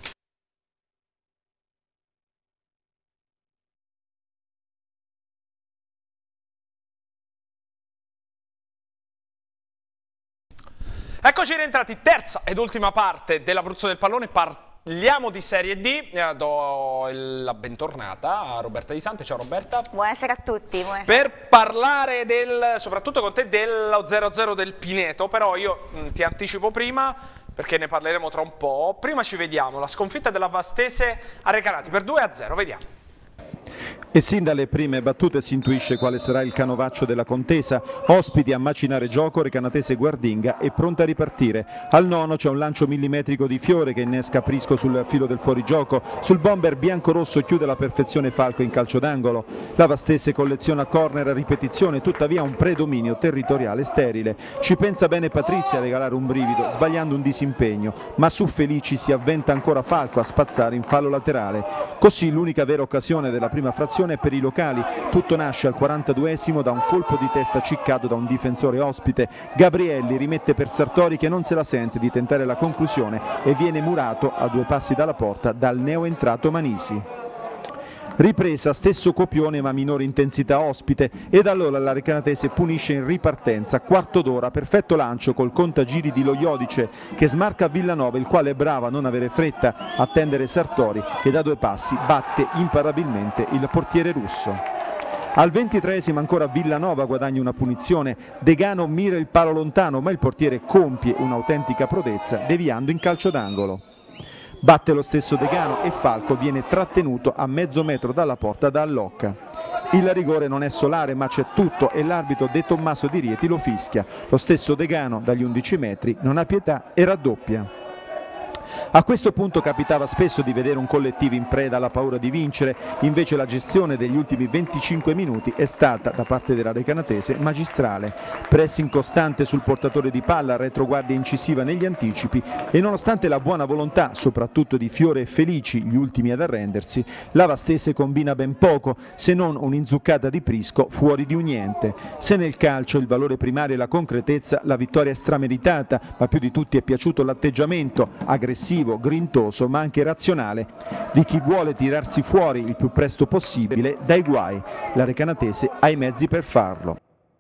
Eccoci rientrati, terza ed ultima parte dell'Abruzzo del Pallone, parliamo di Serie D, do la bentornata a Roberta Di Sante, ciao Roberta.
Buonasera a tutti. Buonasera.
Per parlare soprattutto con te dello 0-0 del Pineto, però io ti anticipo prima, perché ne parleremo tra un po', prima ci vediamo la sconfitta della Vastese a Recanati per 2-0, vediamo.
E sin dalle prime battute si intuisce quale sarà il canovaccio della contesa. Ospiti a macinare gioco, Recanatese Guardinga è pronta a ripartire. Al nono c'è un lancio millimetrico di Fiore che innesca Prisco sul filo del fuorigioco. Sul bomber bianco-rosso chiude alla perfezione Falco in calcio d'angolo. La Vastese colleziona corner a ripetizione, tuttavia un predominio territoriale sterile. Ci pensa bene Patrizia a regalare un brivido, sbagliando un disimpegno, ma su Felici si avventa ancora Falco a spazzare in fallo laterale. Così l'unica vera occasione della prima frazione per i locali. Tutto nasce al 42esimo da un colpo di testa ciccato da un difensore ospite. Gabrielli rimette per Sartori che non se la sente di tentare la conclusione e viene murato a 2 passi dalla porta dal neoentrato Manisi. Ripresa, stesso copione ma minore intensità ospite, ed allora la Recanatese punisce in ripartenza, quarto d'ora, perfetto lancio col contagiri di Loiodice che smarca Villanova, il quale è bravo a non avere fretta a tendere Sartori che da 2 passi batte imparabilmente il portiere russo. Al 23esimo ancora Villanova guadagna una punizione, Degano mira il palo lontano ma il portiere compie un'autentica prodezza deviando in calcio d'angolo. Batte lo stesso Degano e Falco viene trattenuto a mezzo metro dalla porta da Allocca. Il rigore non è solare ma c'è tutto e l'arbitro De Tommaso di Rieti lo fischia. Lo stesso Degano dagli 11 metri non ha pietà e raddoppia. A questo punto capitava spesso di vedere un collettivo in preda alla paura di vincere, invece la gestione degli ultimi 25 minuti è stata, da parte della Recanatese, magistrale. Pressing costante sul portatore di palla, retroguardia incisiva negli anticipi e nonostante la buona volontà, soprattutto di Fiore e Felici, gli ultimi ad arrendersi, la Vastese combina ben poco, se non un'inzuccata di Prisco fuori di un niente. Se nel calcio il valore primario è la concretezza, la vittoria è strameritata, ma più di tutti è piaciuto l'atteggiamento aggressivo, grintoso ma anche razionale di chi vuole tirarsi fuori il più presto possibile dai guai. La Recanatese ha i mezzi per farlo.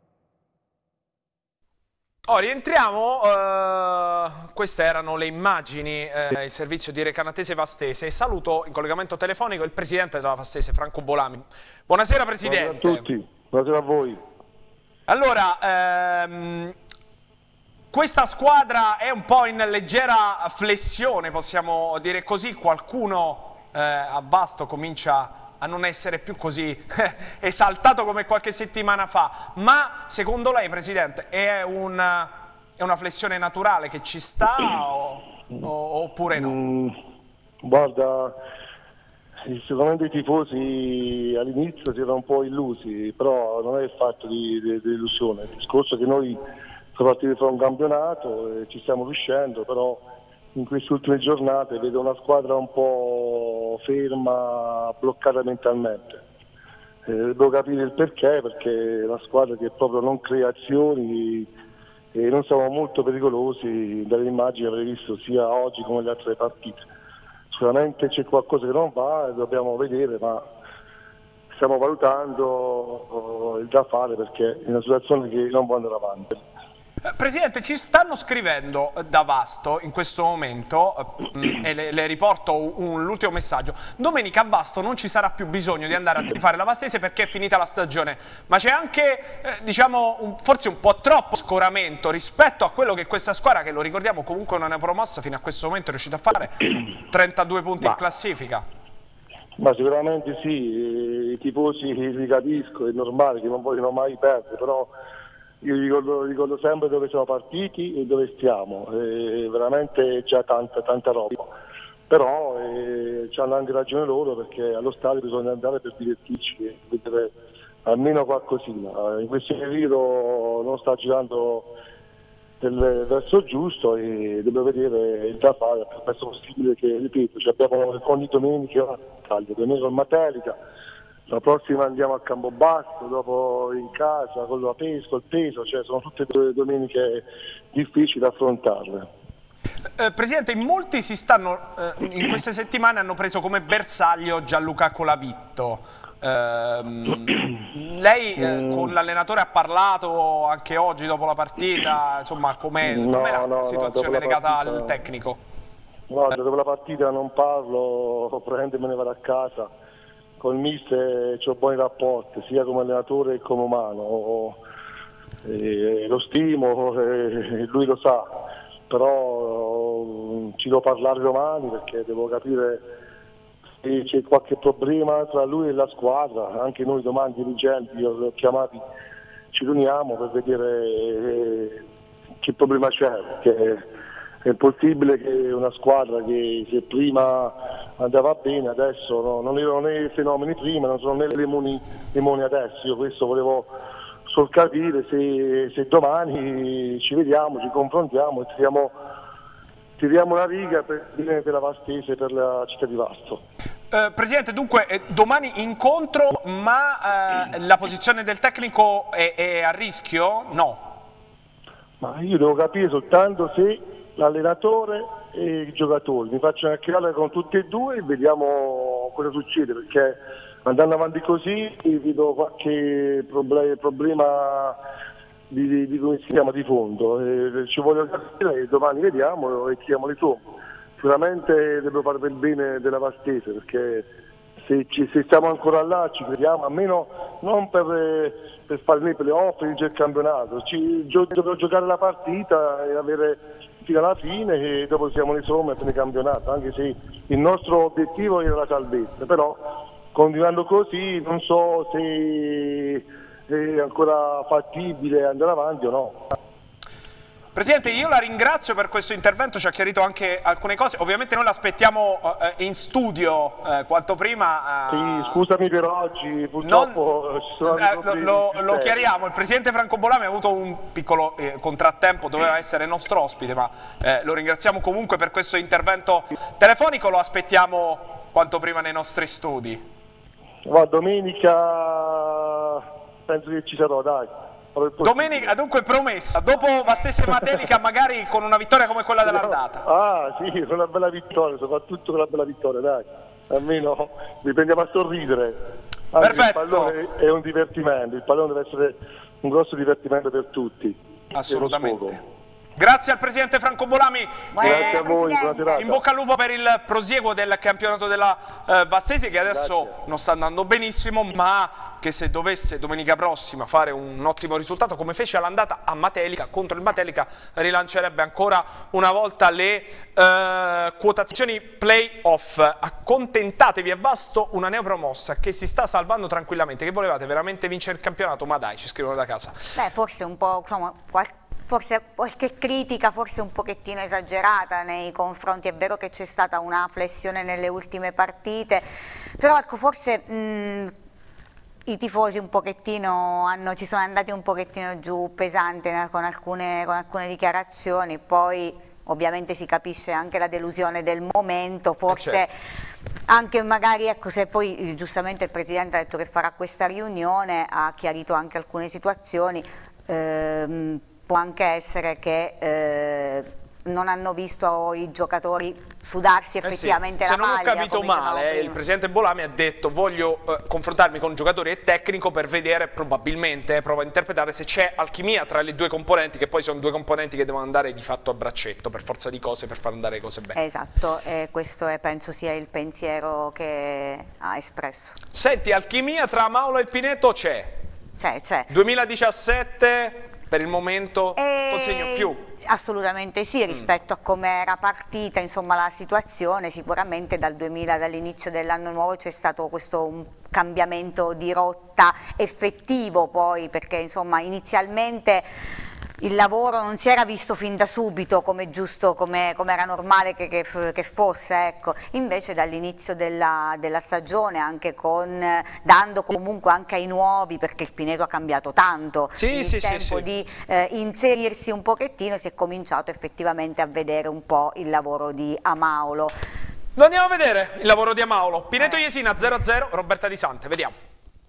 Rientriamo, queste erano le immagini, il servizio di Recanatese Vastese, e saluto in collegamento telefonico il presidente della Vastese, Franco Bolami. Buonasera Presidente.
Buonasera a tutti, buonasera a voi.
Allora, questa squadra è un po' in leggera flessione, possiamo dire così, qualcuno a Vasto comincia a non essere più così esaltato come qualche settimana fa, ma secondo lei Presidente è una flessione naturale che ci sta oppure no?
Guarda, sicuramente i tifosi all'inizio si erano un po' illusi, però non è il fatto di illusione, il discorso è che noi siamo partiti fra un campionato e ci stiamo riuscendo, però in queste ultime giornate vedo una squadra un po' ferma, bloccata mentalmente. Devo capire il perché è una squadra che proprio non crea azioni e non siamo molto pericolosi dalle immagini che avrei visto sia oggi come le altre partite. Sicuramente c'è qualcosa che non va e dobbiamo vedere, ma stiamo valutando il da fare perché è una situazione che non può andare avanti.
Presidente, ci stanno scrivendo da Vasto in questo momento, e le riporto l'ultimo messaggio. Domenica a Vasto non ci sarà più bisogno di andare a tifare la Vastese perché è finita la stagione, ma c'è anche, diciamo, forse un po' troppo scoramento rispetto a quello che questa squadra, che lo ricordiamo comunque non è promossa, fino a questo momento è riuscita a fare 32 punti in classifica.
Ma sicuramente sì, i tifosi li capisco, è normale che non vogliono mai perdere, però io ricordo sempre dove siamo partiti e dove stiamo, veramente c'è tanta roba, però hanno anche ragione loro perché allo stadio bisogna andare per divertirci e vedere almeno qualcosina. In questo periodo non sta girando verso giusto e devo vedere il da fare il più presto possibile, che ripeto, abbiamo ogni domenica domenica con Matelica. La prossima andiamo a Campobasso, dopo in casa con la col peso, cioè sono tutte due domeniche difficili da affrontarle.
Presidente, in molti in queste settimane hanno preso come bersaglio Gianluca Colavitto. Lei con l'allenatore ha parlato anche oggi dopo la partita, insomma com'è la situazione legata al tecnico?
No, dopo la partita non parlo, probabilmente me ne vado a casa. Col mister ho buoni rapporti, sia come allenatore che come umano, lo stimo, lui lo sa, però ci devo parlare domani perché devo capire se c'è qualche problema tra lui e la squadra. Anche noi domani dirigenti, io li ho chiamati, ci riuniamo per vedere che problema c'è, perché è possibile che una squadra che se prima andava bene adesso non erano né fenomeni prima, non sono né limoni adesso. Io questo volevo solo capire se domani ci vediamo, ci confrontiamo e tiriamo una riga per la Vastese, per la città di Vasto.
Presidente, dunque domani incontro, ma la posizione del tecnico è a rischio? No.
Ma io devo capire soltanto se l'allenatore e i giocatori mi faccio una chiacchierata con tutti e due e vediamo cosa succede, perché andando avanti così vedo qualche problema di come si chiama, di fondo, ci voglio capire e domani vediamo e tiriamo le somme. Sicuramente devo fare per il bene della Vastese, perché se stiamo ancora là ci crediamo, almeno non per fare nei playoff e vincere il campionato, dobbiamo giocare la partita e avere fino alla fine e dopo siamo nei somme per il campionato, anche se il nostro obiettivo era la salvezza, però continuando così non so se è ancora fattibile andare avanti o no.
Presidente, io la ringrazio per questo intervento, ci ha chiarito anche alcune cose, ovviamente noi l'aspettiamo in studio quanto prima.
Sì, scusami per oggi, purtroppo
lo chiariamo, il Presidente Francobolami ha avuto un piccolo contrattempo, doveva essere nostro ospite, ma lo ringraziamo comunque per questo intervento telefonico, lo aspettiamo quanto prima nei nostri studi.
Domenica penso che ci sarò, dai.
Domenica, dunque promessa, dopo Vastese Matelica magari con una vittoria come quella dell'andata.
Ah sì, con una bella vittoria, soprattutto con una bella vittoria, dai, almeno mi prendiamo a sorridere. Anche
perfetto.
Il pallone è un divertimento, il pallone deve essere un grosso divertimento per tutti.
Assolutamente. Grazie al Presidente Francobolami,
grazie a voi,
in bocca al lupo per il prosieguo del campionato della Vastese, che adesso non sta andando benissimo, ma che se dovesse domenica prossima fare un ottimo risultato come fece all'andata a Matelica, contro il Matelica, rilancerebbe ancora una volta le quotazioni play-off. Accontentatevi, è Vasto una neopromossa che si sta salvando tranquillamente. Che volevate veramente vincere il campionato? Ma dai, ci scrivono da casa.
Beh, forse un po', insomma, forse qualche critica, forse un pochettino esagerata nei confronti, è vero che c'è stata una flessione nelle ultime partite, però ecco, forse i tifosi un pochettino ci sono andati un pochettino giù pesante con alcune dichiarazioni, poi ovviamente si capisce anche la delusione del momento, forse anche magari, ecco, se poi giustamente il Presidente ha detto che farà questa riunione, ha chiarito anche alcune situazioni, può anche essere che non hanno visto i giocatori sudarsi effettivamente la maglia.
Se non ho capito male, il Presidente Bolami ha detto voglio confrontarmi con giocatori e tecnico per vedere, probabilmente, prova a interpretare se c'è alchimia tra le due componenti, che poi sono due componenti che devono andare di fatto a braccetto per forza di cose, per far andare le cose bene.
Esatto, questo penso sia il pensiero che ha espresso.
Senti, alchimia tra Amaolo e il Pineto c'è?
C'è.
2017 per il momento consegno più?
Assolutamente sì, rispetto a come era partita, insomma, la situazione. Sicuramente dall'inizio dell'anno nuovo c'è stato un cambiamento di rotta effettivo, poi, perché insomma inizialmente il lavoro non si era visto fin da subito come giusto, come era normale che fosse, ecco. Invece dall'inizio della stagione, anche dando comunque anche ai nuovi, perché il Pineto ha cambiato tanto, il tempo di inserirsi un pochettino, si è cominciato effettivamente a vedere un po' il lavoro di Amaolo.
Lo andiamo a vedere il lavoro di Amaolo. Pineto Jesina 0-0, Roberta Di Sante, vediamo.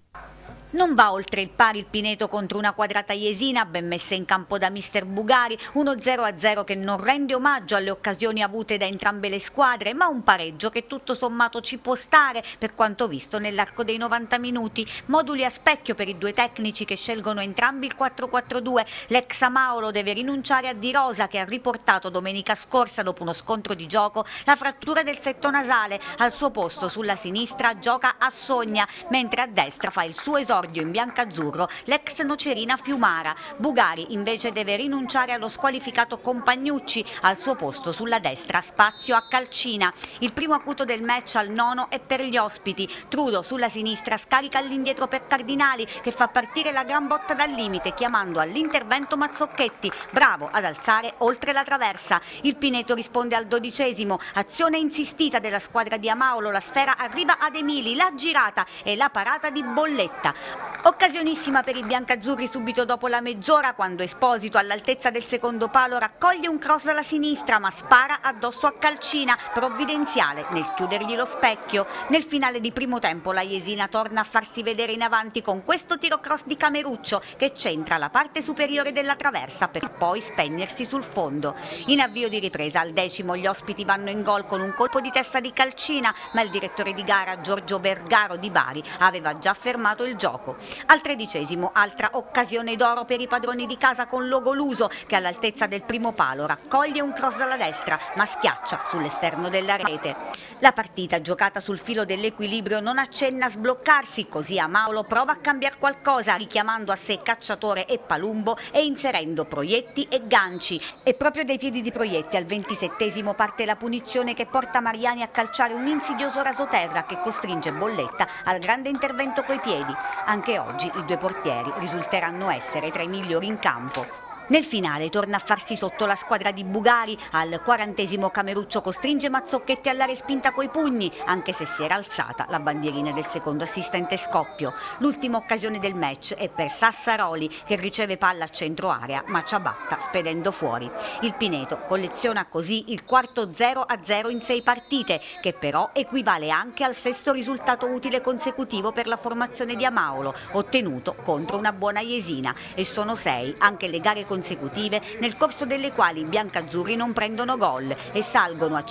Non va oltre il pari il Pineto contro una quadrata jesina ben messa in campo da mister Bugari, uno 0-0 che non rende omaggio alle occasioni avute da entrambe le squadre, ma un pareggio che tutto sommato ci può stare per quanto visto nell'arco dei 90 minuti. Moduli a specchio per i due tecnici che scelgono entrambi il 4-4-2. L'ex Amaolo deve rinunciare a Di Rosa, che ha riportato domenica scorsa, dopo uno scontro di gioco, la frattura del setto nasale. Al suo posto sulla sinistra gioca Assogna, mentre a destra fa il suo esordio in biancazzurro l'ex Nocerina Fiumara. Bugari invece deve rinunciare allo squalificato Compagnucci, al suo posto sulla destra spazio a Calcina. Il primo acuto del match al nono è per gli ospiti. Trudo sulla sinistra scarica all'indietro per Cardinali, che fa partire la gran botta dal limite chiamando all'intervento Mazzocchetti, bravo ad alzare oltre la traversa. Il Pineto risponde al 12°, azione insistita della squadra di Amaolo, la sfera arriva ad Emili, la girata e la parata di Bolletta. Occasionissima per i biancazzurri subito dopo la mezz'ora, quando Esposito all'altezza del secondo palo raccoglie un cross dalla sinistra ma spara addosso a Calcina, provvidenziale nel chiudergli lo specchio. Nel finale di primo tempo la Jesina torna a farsi vedere in avanti con questo tiro cross di Cameruccio che centra la parte superiore della traversa per poi spegnersi sul fondo. In avvio di ripresa al 10° gli ospiti vanno in gol con un colpo di testa di Calcina, ma il direttore di gara Giorgio Vergaro di Bari aveva già fermato il gioco. Al 13°, altra occasione d'oro per i padroni di casa con Logoluso, che all'altezza del primo palo raccoglie un cross dalla destra ma schiaccia sull'esterno della rete. La partita, giocata sul filo dell'equilibrio, non accenna a sbloccarsi, così Amaolo prova a cambiare qualcosa, richiamando a sé Cacciatore e Palumbo e inserendo Proietti e Ganci. E proprio dai piedi di Proietti al 27° parte la punizione che porta Mariani a calciare un insidioso rasoterra che costringe Bolletta al grande intervento coi piedi. Anche oggi i due portieri risulteranno essere tra i migliori in campo. Nel finale torna a farsi sotto la squadra di Bugari. Al 40° Cameruccio costringe Mazzocchetti alla respinta coi pugni, anche se si era alzata la bandierina del secondo assistente Scoppio. L'ultima occasione del match è per Sassaroli, che riceve palla a centro area ma ciabatta spedendo fuori. Il Pineto colleziona così il quarto 0-0 in 6 partite, che però equivale anche al 6° risultato utile consecutivo per la formazione di Amaolo, ottenuto contro una buona Jesina, e sono 6 anche le gare consecutive nel corso delle quali i biancazzurri non prendono gol e salgono a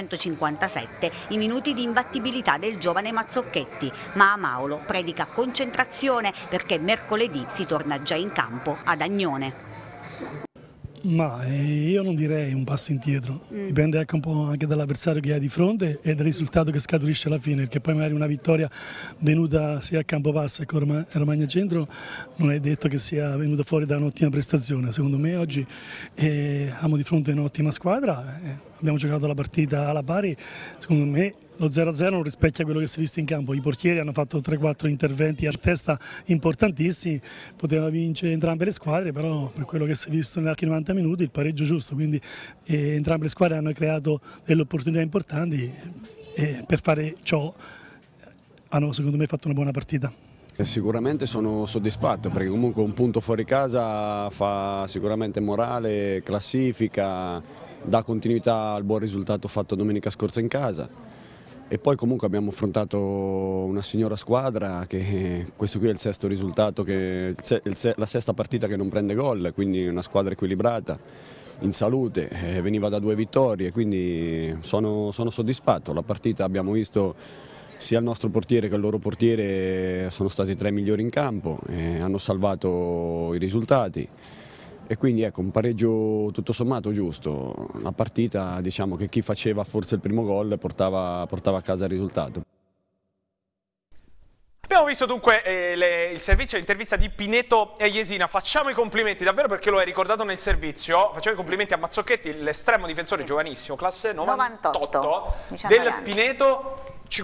557 i minuti di imbattibilità del giovane Mazzocchetti, ma Amaolo predica concentrazione perché mercoledì si torna già in campo ad Agnone.
Ma io non direi un passo indietro, dipende un po' anche dall'avversario che hai di fronte e dal risultato che scaturisce alla fine, perché poi magari una vittoria venuta sia a Campobasso che a Romagna Centro non è detto che sia venuta fuori da un'ottima prestazione. Secondo me oggi abbiamo di fronte un'ottima squadra, abbiamo giocato la partita alla pari, secondo me lo 0-0 non rispecchia quello che si è visto in campo. I portieri hanno fatto 3-4 interventi a testa importantissimi, potevano vincere entrambe le squadre, però per quello che si è visto negli altri 90 minuti il pareggio giusto, quindi entrambe le squadre hanno creato delle opportunità importanti e per fare ciò hanno secondo me fatto una buona partita.
Sicuramente sono soddisfatto perché comunque un punto fuori casa fa sicuramente morale, classifica, dà continuità al buon risultato fatto domenica scorsa in casa. E poi comunque abbiamo affrontato una signora squadra, che questo qui è il sesto risultato, la sesta partita che non prende gol, quindi una squadra equilibrata, in salute, veniva da 2 vittorie, quindi sono soddisfatto. La partita abbiamo visto sia il nostro portiere che il loro portiere sono stati tra i migliori in campo, hanno salvato i risultati. E quindi ecco, un pareggio tutto sommato giusto. La partita, diciamo che chi faceva forse il primo gol portava a casa il risultato.
Abbiamo visto dunque il servizio, l'intervista di Pineto e Jesina. Facciamo i complimenti davvero, perché lo hai ricordato nel servizio, facciamo i complimenti a Mazzocchetti, l'estremo difensore giovanissimo, classe 98 del Pineto,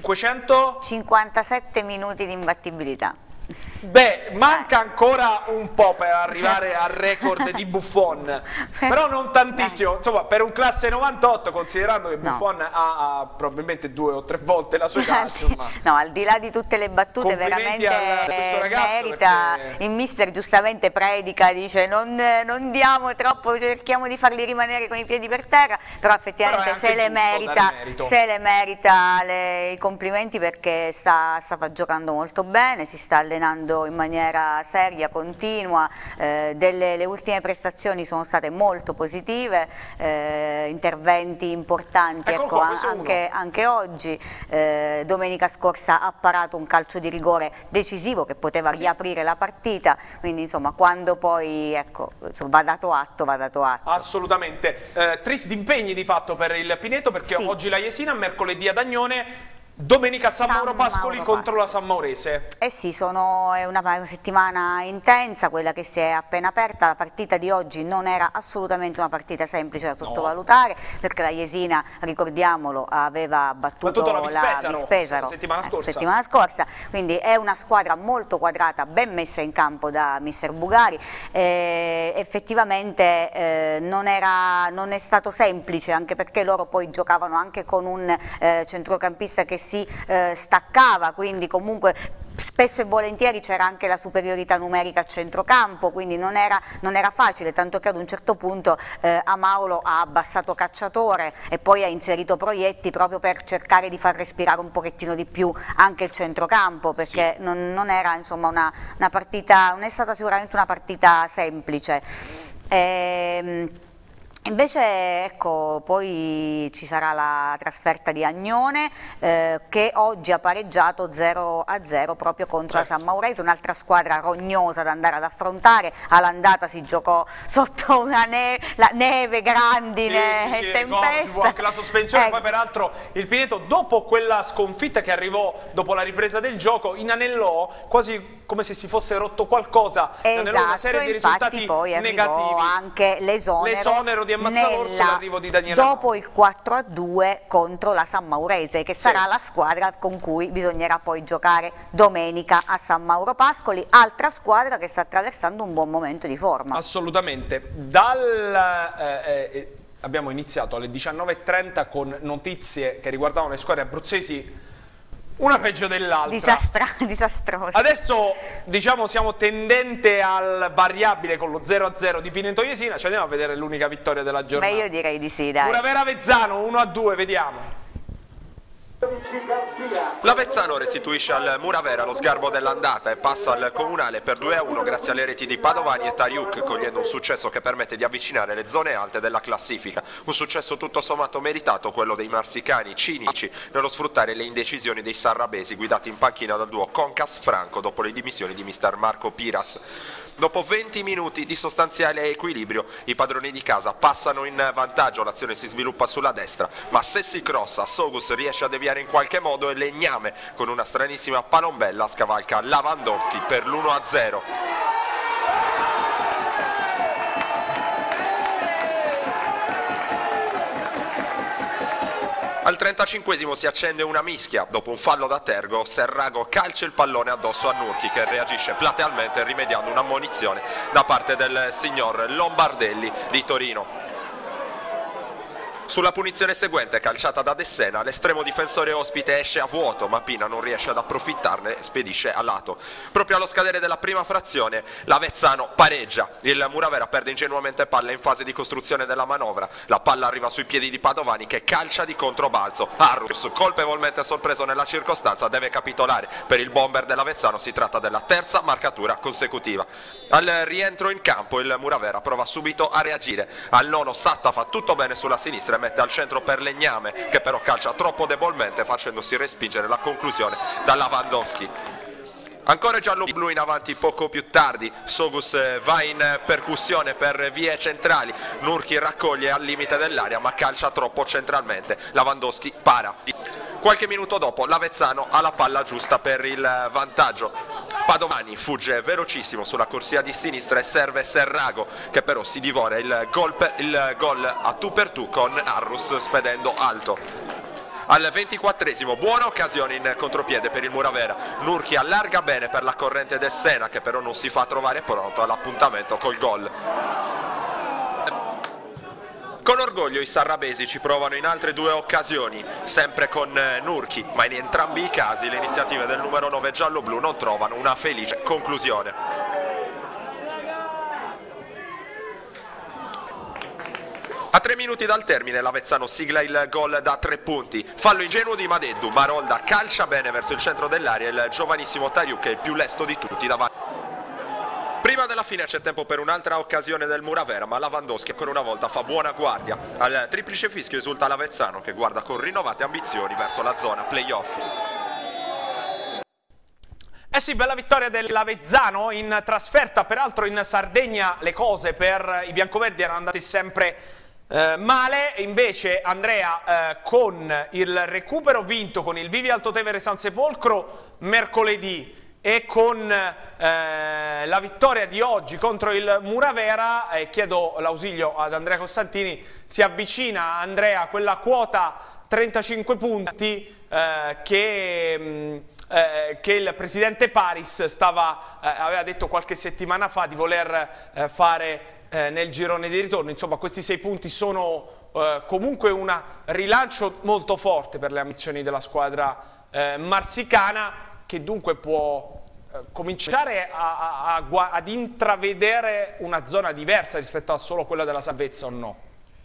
557 minuti di imbattibilità.
Beh, manca ancora un po' per arrivare al record di Buffon, però non tantissimo, insomma, per un classe 98, considerando che Buffon ha probabilmente 2 o 3 volte la sua età, insomma.
No, al di là di tutte le battute, veramente merita, perché... il mister giustamente predica, dice non diamo troppo, cerchiamo di farli rimanere con i piedi per terra, però effettivamente se le merita i complimenti, perché sta giocando molto bene, si sta allenando in maniera seria, continua, le ultime prestazioni sono state molto positive, interventi importanti, ecco, anche oggi. Domenica scorsa ha parato un calcio di rigore decisivo che poteva riaprire la partita, quindi insomma quando poi va dato atto.
Assolutamente. Tristi impegni di fatto per il Pineto, perché oggi la Jesina, mercoledì ad Agnone, domenica San Mauro Pascoli contro la San Maurese.
Eh sì, è una settimana intensa quella che si è appena aperta. La partita di oggi non era assolutamente una partita semplice da sottovalutare, perché la Jesina, ricordiamolo, aveva battuto la Vispesaro settimana scorsa, quindi è una squadra molto quadrata, ben messa in campo da mister Bugari. Effettivamente non è stato semplice, anche perché loro poi giocavano anche con un centrocampista che si staccava, quindi comunque spesso e volentieri c'era anche la superiorità numerica a centrocampo, quindi non era facile, tanto che ad un certo punto Amaulo ha abbassato Cacciatore e poi ha inserito Proietti proprio per cercare di far respirare un pochettino di più anche il centrocampo, perché non era insomma una partita, non è stata sicuramente una partita semplice. Invece ecco, poi ci sarà la trasferta di Agnone, che oggi ha pareggiato 0-0 proprio contro la San Maurese, un'altra squadra rognosa da andare ad affrontare. All'andata si giocò sotto la neve, grandine e tempesta. Ci fu anche
la sospensione. Poi peraltro il Pineto, dopo quella sconfitta che arrivò dopo la ripresa del gioco, inanellò quasi come se si fosse rotto qualcosa, una serie di risultati
poi
negativi,
anche l'esonero
di Ammazzalorso, l'arrivo di Daniele
dopo il 4-2 contro la San Maurese, che sarà la squadra con cui bisognerà poi giocare domenica a San Mauro Pascoli, altra squadra che sta attraversando un buon momento di forma.
Assolutamente. Abbiamo iniziato alle 19:30 con notizie che riguardavano le squadre abruzzesi, una peggio dell'altra.
Disastrosa.
Adesso diciamo siamo tendente al variabile con lo 0-0 di Pineto Jesina. Ci andiamo a vedere l'unica vittoria della giornata.
Beh, io direi di sì, dai.
Puravera Avezzano 1-2, vediamo.
L'Avezzano restituisce al Muravera lo sgarbo dell'andata e passa al Comunale per 2-1 grazie alle reti di Padovani e Tariuk, cogliendo un successo che permette di avvicinare le zone alte della classifica. Un successo tutto sommato meritato, quello dei marsicani cinici nello sfruttare le indecisioni dei sarrabesi, guidati in panchina dal duo Concas-Franco dopo le dimissioni di mister Marco Piras. Dopo 20 minuti di sostanziale equilibrio, i padroni di casa passano in vantaggio, l'azione si sviluppa sulla destra, ma se si crossa, Sogus riesce a deviare in qualche modo e Legname, con una stranissima palombella, scavalca Lavandowski per l'1-0. Al 35esimo si accende una mischia, dopo un fallo da Tergo, Serrago calcia il pallone addosso a Nurchi, che reagisce platealmente rimediando un'ammonizione da parte del signor Lombardelli di Torino. Sulla punizione seguente, calciata da Dessena, l'estremo difensore ospite esce a vuoto, ma Pina non riesce ad approfittarne e spedisce a lato. Proprio allo scadere della prima frazione, l'Avezzano pareggia. Il Muravera perde ingenuamente palla in fase di costruzione della manovra. La palla arriva sui piedi di Padovani che calcia di controbalzo. Arrus, colpevolmente sorpreso nella circostanza, deve capitolare. Per il bomber dell'Avezzano si tratta della terza marcatura consecutiva. Al rientro in campo il Muravera prova subito a reagire. Al nono Satta fa tutto bene sulla sinistra e mette al centro per Legname, che però calcia troppo debolmente facendosi respingere la conclusione da Lewandowski. Ancora giallo-blu in avanti poco più tardi, Sogus va in percussione per vie centrali, Nurki raccoglie al limite dell'area ma calcia troppo centralmente, Lewandowski para. Qualche minuto dopo l'Avezzano ha la palla giusta per il vantaggio. Padovani fugge velocissimo sulla corsia di sinistra e serve Serrago che però si divora il gol a tu per tu con Arrus spedendo alto. Al 24esimo, buona occasione in contropiede per il Muravera. Nurki allarga bene per la corrente del Sena che però non si fa trovare pronto all'appuntamento col gol. Con orgoglio i sarrabesi ci provano in altre due occasioni, sempre con Nurki, ma in entrambi i casi le iniziative del numero 9 giallo-blu non trovano una felice conclusione. A 3 minuti dal termine l'Avezzano sigla il gol da 3 punti. Fallo ingenuo di Madeddu, Marolda calcia bene verso il centro dell'area e il giovanissimo Tariuk è il più lesto di tutti davanti. Prima della fine c'è tempo per un'altra occasione del Muravera, ma Lewandowski ancora una volta fa buona guardia. Al triplice fischio esulta l'Avezzano che guarda con rinnovate ambizioni verso la zona play-off.
Eh sì, bella vittoria dell'Avezzano in trasferta, peraltro in Sardegna le cose per i biancoverdi erano andate sempre male, invece Andrea con il recupero vinto con il Vivi Altotevere San Sepolcro mercoledì e con la vittoria di oggi contro il Muravera, chiedo l'ausilio ad Andrea Costantini, si avvicina Andrea a quella quota 35 punti che il presidente Paris aveva detto qualche settimana fa di voler fare nel girone di ritorno. Insomma, questi 6 punti sono comunque un rilancio molto forte per le ambizioni della squadra marsicana, che dunque può cominciare ad intravedere una zona diversa rispetto a solo quella della salvezza o no?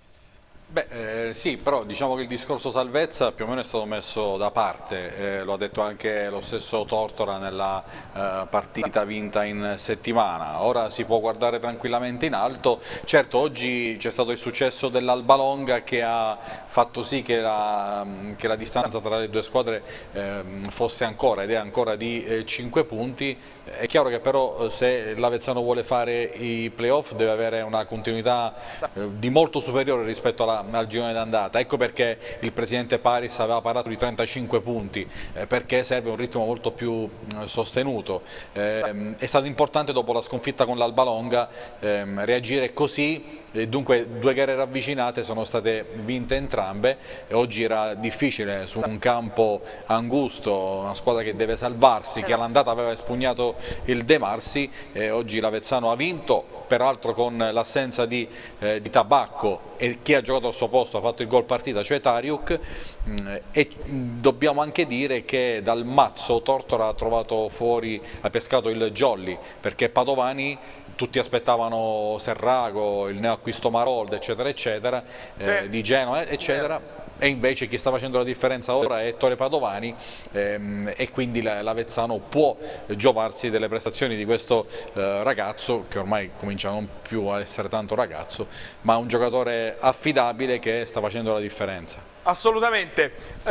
Beh, sì, però diciamo che il discorso salvezza più o meno è stato messo da parte, lo ha detto anche lo stesso Tortora nella partita vinta in settimana. Ora si può guardare tranquillamente in alto. Certo, oggi c'è stato il successo dell'Albalonga che ha fatto sì che la distanza tra le due squadre fosse ancora ed è ancora di 5 punti. È chiaro che però se l'Avezzano vuole fare i playoff deve avere una continuità di molto superiore rispetto al girone d'andata. Ecco perché il presidente Paris aveva parlato di 35 punti, perché serve un ritmo molto più sostenuto. È stato importante dopo la sconfitta con l'Albalonga reagire così, e dunque 2 gare ravvicinate sono state vinte entrambe e oggi era difficile su un campo angusto, una squadra che deve salvarsi, che all'andata aveva espugnato il De Marsi, e oggi l'Avezzano ha vinto, peraltro con l'assenza di Tabacco, e chi ha giocato al suo posto ha fatto il gol partita, cioè Tariuk, e dobbiamo anche dire che dal mazzo Tortora ha pescato il jolly, perché Padovani tutti aspettavano Serrago, il neoacquisto Marolda, eccetera, eccetera, sì, di Genoa, eccetera. E invece chi sta facendo la differenza ora è Ettore Padovani, e quindi l'Avezzano può giovarsi delle prestazioni di questo ragazzo, che ormai comincia a non più a essere tanto ragazzo, ma un giocatore affidabile che sta facendo la differenza.
Assolutamente.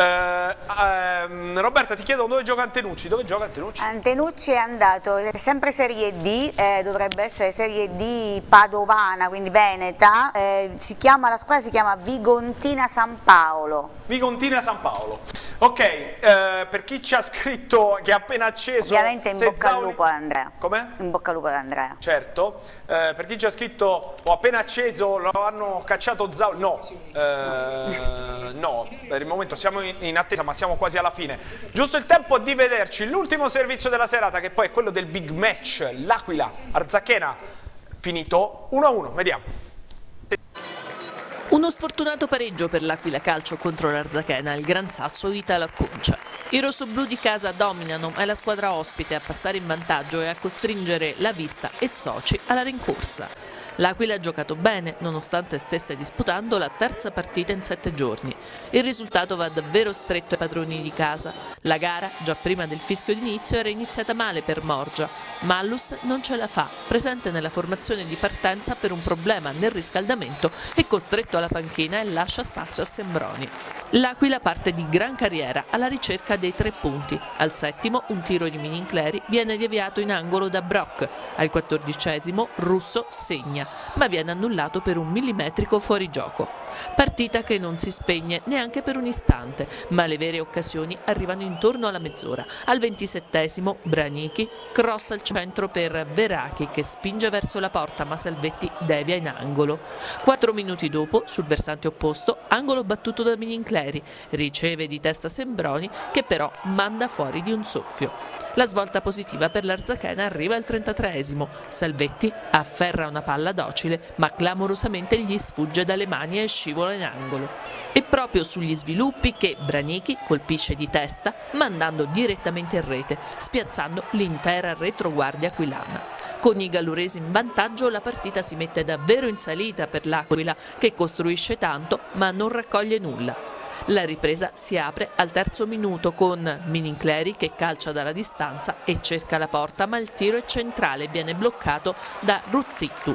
Roberta, ti chiedo dove gioca Antenucci? Dove gioca Antenucci?
Antenucci è andato sempre Serie D, dovrebbe essere Serie D padovana, quindi veneta, la squadra si chiama Vigontina San Paolo.
Vigontina San Paolo. Ok, per chi ci ha scritto che ha appena acceso...
Ovviamente in bocca al lupo ad Andrea.
Come?
In bocca al lupo ad Andrea.
Certo. Per chi ci ha scritto ho appena acceso, lo hanno cacciato Zauli. No, no, per il momento siamo in attesa, ma siamo quasi alla fine. Giusto il tempo di vederci l'ultimo servizio della serata, che poi è quello del big match, l'Aquila Arzachena, finito 1-1, vediamo.
Uno sfortunato pareggio per l'Aquila Calcio contro l'Arzachena, il Gran Sasso Itala Concia. I rossoblù di casa dominano, ma è la squadra ospite a passare in vantaggio e a costringere la Vista e soci alla rincorsa. L'Aquila ha giocato bene, nonostante stesse disputando la terza partita in 7 giorni. Il risultato va davvero stretto ai padroni di casa. La gara, già prima del fischio d'inizio, era iniziata male per Morgia. Mallus non ce la fa, presente nella formazione di partenza per un problema nel riscaldamento, è costretto alla panchina e lascia spazio a Sembroni. L'Aquila parte di gran carriera alla ricerca dei 3 punti. Al 7° un tiro di Minincleri viene deviato in angolo da Brock. Al 14° Russo segna, ma viene annullato per un millimetrico fuorigioco. Partita che non si spegne neanche per un istante, ma le vere occasioni arrivano intorno alla mezz'ora. Al 27° Branichi cross al centro per Verachi che spinge verso la porta, ma Salvetti devia in angolo. 4 minuti dopo, sul versante opposto, angolo battuto da Minincleri, riceve di testa Sembroni che però manda fuori di un soffio. La svolta positiva per l'Arzachena arriva al 33°. Salvetti afferra una palla docile, ma clamorosamente gli sfugge dalle mani e scivola in angolo. È proprio sugli sviluppi che Branichi colpisce di testa, mandando direttamente in rete, spiazzando l'intera retroguardia aquilana. Con i galluresi in vantaggio la partita si mette davvero in salita per l'Aquila, che costruisce tanto ma non raccoglie nulla. La ripresa si apre al 3° minuto con Minincleri che calcia dalla distanza e cerca la porta, ma il tiro è centrale e viene bloccato da Ruzzittu.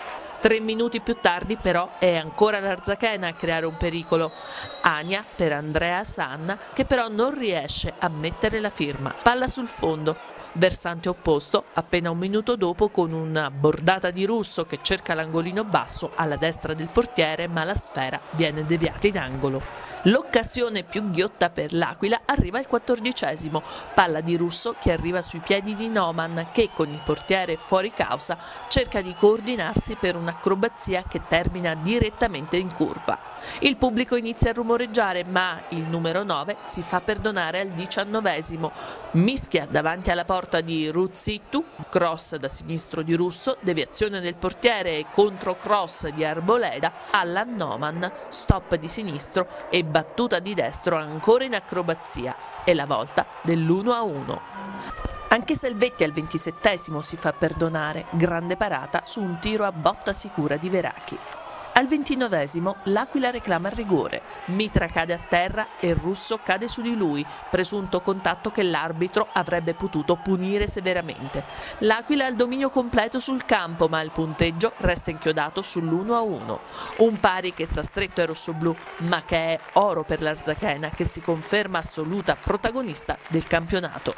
3 minuti più tardi però è ancora l'Arzachena a creare un pericolo. Ania per Andrea Sanna che però non riesce a mettere la firma. Palla sul fondo. Versante opposto, appena un minuto dopo con una bordata di Russo che cerca l'angolino basso alla destra del portiere, ma la sfera viene deviata in angolo. L'occasione più ghiotta per l'Aquila arriva al 14°, palla di Russo che arriva sui piedi di Noman che con il portiere fuori causa cerca di coordinarsi per un'acrobazia che termina direttamente in curva. Il pubblico inizia a rumoreggiare, ma il numero 9 si fa perdonare al 19°. Mischia davanti alla porta di Ruzzittu, cross da sinistro di Russo, deviazione del portiere e controcross di Arboleda alla Noman, stop di sinistro e battuta di destro ancora in acrobazia. È la volta dell'1-1. Anche Salvetti al 27° si fa perdonare, grande parata su un tiro a botta sicura di Verachi. Al 29° l'Aquila reclama il rigore, Mitra cade a terra e Russo cade su di lui, presunto contatto che l'arbitro avrebbe potuto punire severamente. L'Aquila ha il dominio completo sul campo, ma il punteggio resta inchiodato sull'1-1. Un pari che sta stretto ai rossoblù, ma che è oro per l'Arzachena che si conferma assoluta protagonista del campionato.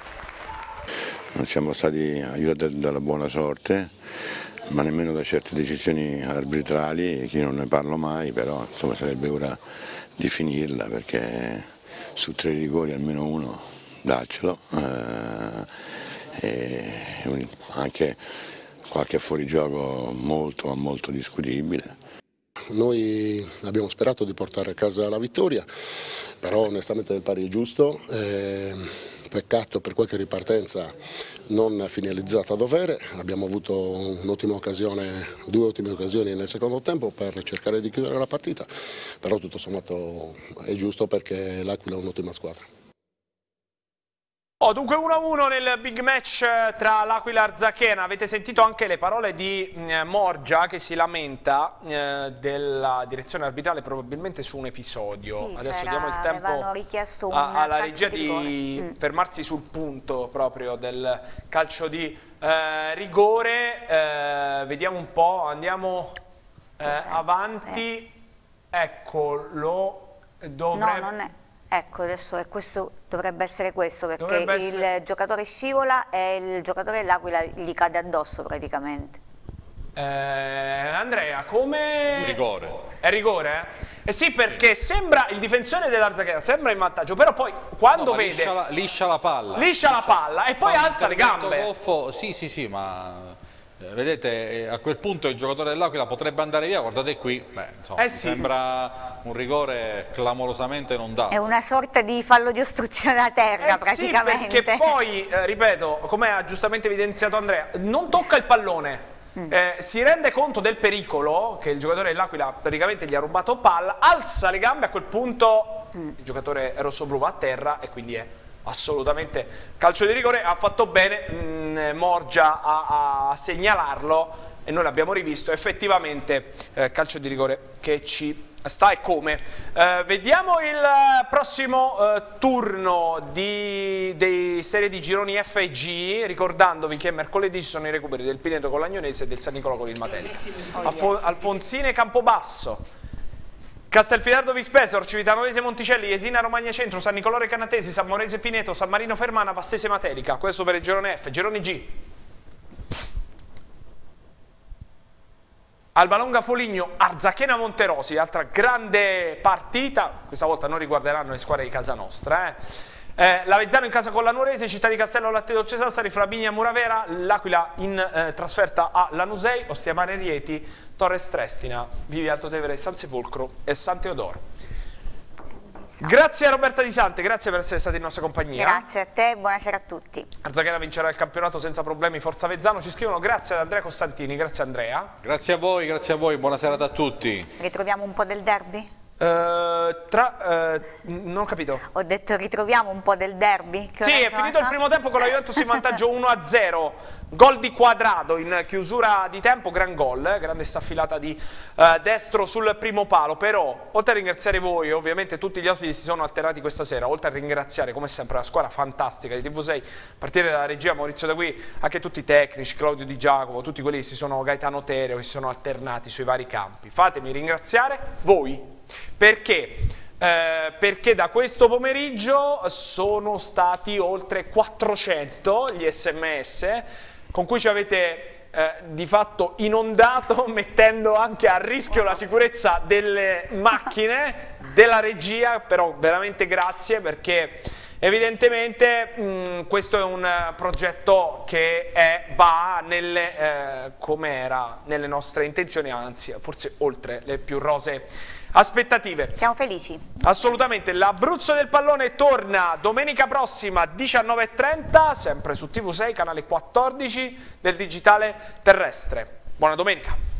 Non siamo stati aiutati dalla buona sorte, ma nemmeno da certe decisioni arbitrali, che io non ne parlo mai, però insomma sarebbe ora di finirla perché su 3 rigori almeno uno darcelo e anche qualche fuorigioco molto discutibile.
Noi abbiamo sperato di portare a casa la vittoria, però onestamente il pari è giusto. Peccato per qualche ripartenza non finalizzata a dovere. Abbiamo avuto un'ottima occasione, 2 ottime occasioni nel secondo tempo per cercare di chiudere la partita, però tutto sommato è giusto perché l'Aquila è un'ottima squadra.
Dunque 1-1 nel big match tra l'Aquila e Arzachena. Avete sentito anche le parole di Morgia che si lamenta della direzione arbitrale probabilmente su un episodio.
Sì,
adesso diamo il tempo
richiesto
alla regia di fermarsi sul punto proprio del calcio di rigore. Vediamo un po', andiamo avanti. Eccolo, dovrebbe...
No, non è. Ecco, adesso questo dovrebbe essere questo, perché il giocatore scivola e il giocatore dell'Aquila gli cade addosso praticamente.
Andrea, come...
Rigore.
È rigore? Sì, perché sembra il difensore dell'Arzachena sembra in vantaggio, però poi quando vede...
Liscia la palla.
Liscia la palla e poi alza le gambe.
Goffo, sì, ma... Vedete, a quel punto il giocatore dell'Aquila potrebbe andare via, guardate qui, insomma, mi sembra un rigore clamorosamente non dato.
È una sorta di fallo di ostruzione a terra praticamente.
Sì, perché poi, ripeto, come ha giustamente evidenziato Andrea, non tocca il pallone, si rende conto del pericolo che il giocatore dell'Aquila praticamente gli ha rubato palla, alza le gambe, a quel punto il giocatore rossoblu va a terra e quindi è assolutamente calcio di rigore. Ha fatto bene Morgia a segnalarlo e noi l'abbiamo rivisto, effettivamente calcio di rigore che ci sta. E come. Vediamo il prossimo turno dei serie di gironi F e G, ricordandovi che mercoledì ci sono i recuperi del Pineto con l'Agnonese e del San Nicolò con il Matelica. Alfonsine Campobasso, Castelfidardo Vispesor, Civitanovese Monticelli, Jesina Romagna Centro, San Nicolò Recanatesi, San Morese Pineto, San Marino Fermana, Vastese Matelica. Questo per il girone F. Gironi G: Albalonga Foligno, Arzachena Monterosi, altra grande partita, questa volta non riguarderanno le squadre di casa nostra. L'Avezzano in casa con la Nuorese, Città di Castello Latte Dolce Sassari, Flaminia Muravera, l'Aquila in trasferta a Lanusei, Ostiamare Rieti, Torres Trestina, Vivi Altotevere, San Sepolcro e San Teodoro. Grazie a Roberta Di Sante, grazie per essere stata in nostra compagnia.
Grazie a te, buonasera a tutti.
Arzachena vincerà il campionato senza problemi, Forza Avezzano. Ci scrivono grazie ad Andrea Costantini, grazie Andrea.
Grazie a voi, buona serata a tutti.
Ritroviamo un po' del derby?
Non ho capito.
Ho detto ritroviamo un po' del derby.
Sì, è finito il primo tempo con la Juventus in vantaggio 1-0, gol di Quadrado in chiusura di tempo, gran gol, grande staffilata di destro sul primo palo. Però oltre a ringraziare voi, ovviamente tutti gli ospiti si sono alternati questa sera, oltre a ringraziare come sempre la squadra fantastica di TV6, a partire dalla regia Maurizio Da Qui, anche tutti i tecnici, Claudio Di Giacomo, tutti quelli che si sono, Gaetano Tereo, che si sono alternati sui vari campi. Fatemi ringraziare voi. Perché da questo pomeriggio sono stati oltre 400 gli SMS con cui ci avete di fatto inondato, mettendo anche a rischio la sicurezza delle macchine, della regia. Però veramente grazie, perché evidentemente questo è un progetto che va come era nelle nostre intenzioni, anzi forse oltre le più rosee aspettative.
Siamo felici.
Assolutamente. L'Abruzzo del Pallone torna domenica prossima 19:30, sempre su TV6, canale 14 del digitale terrestre. Buona domenica.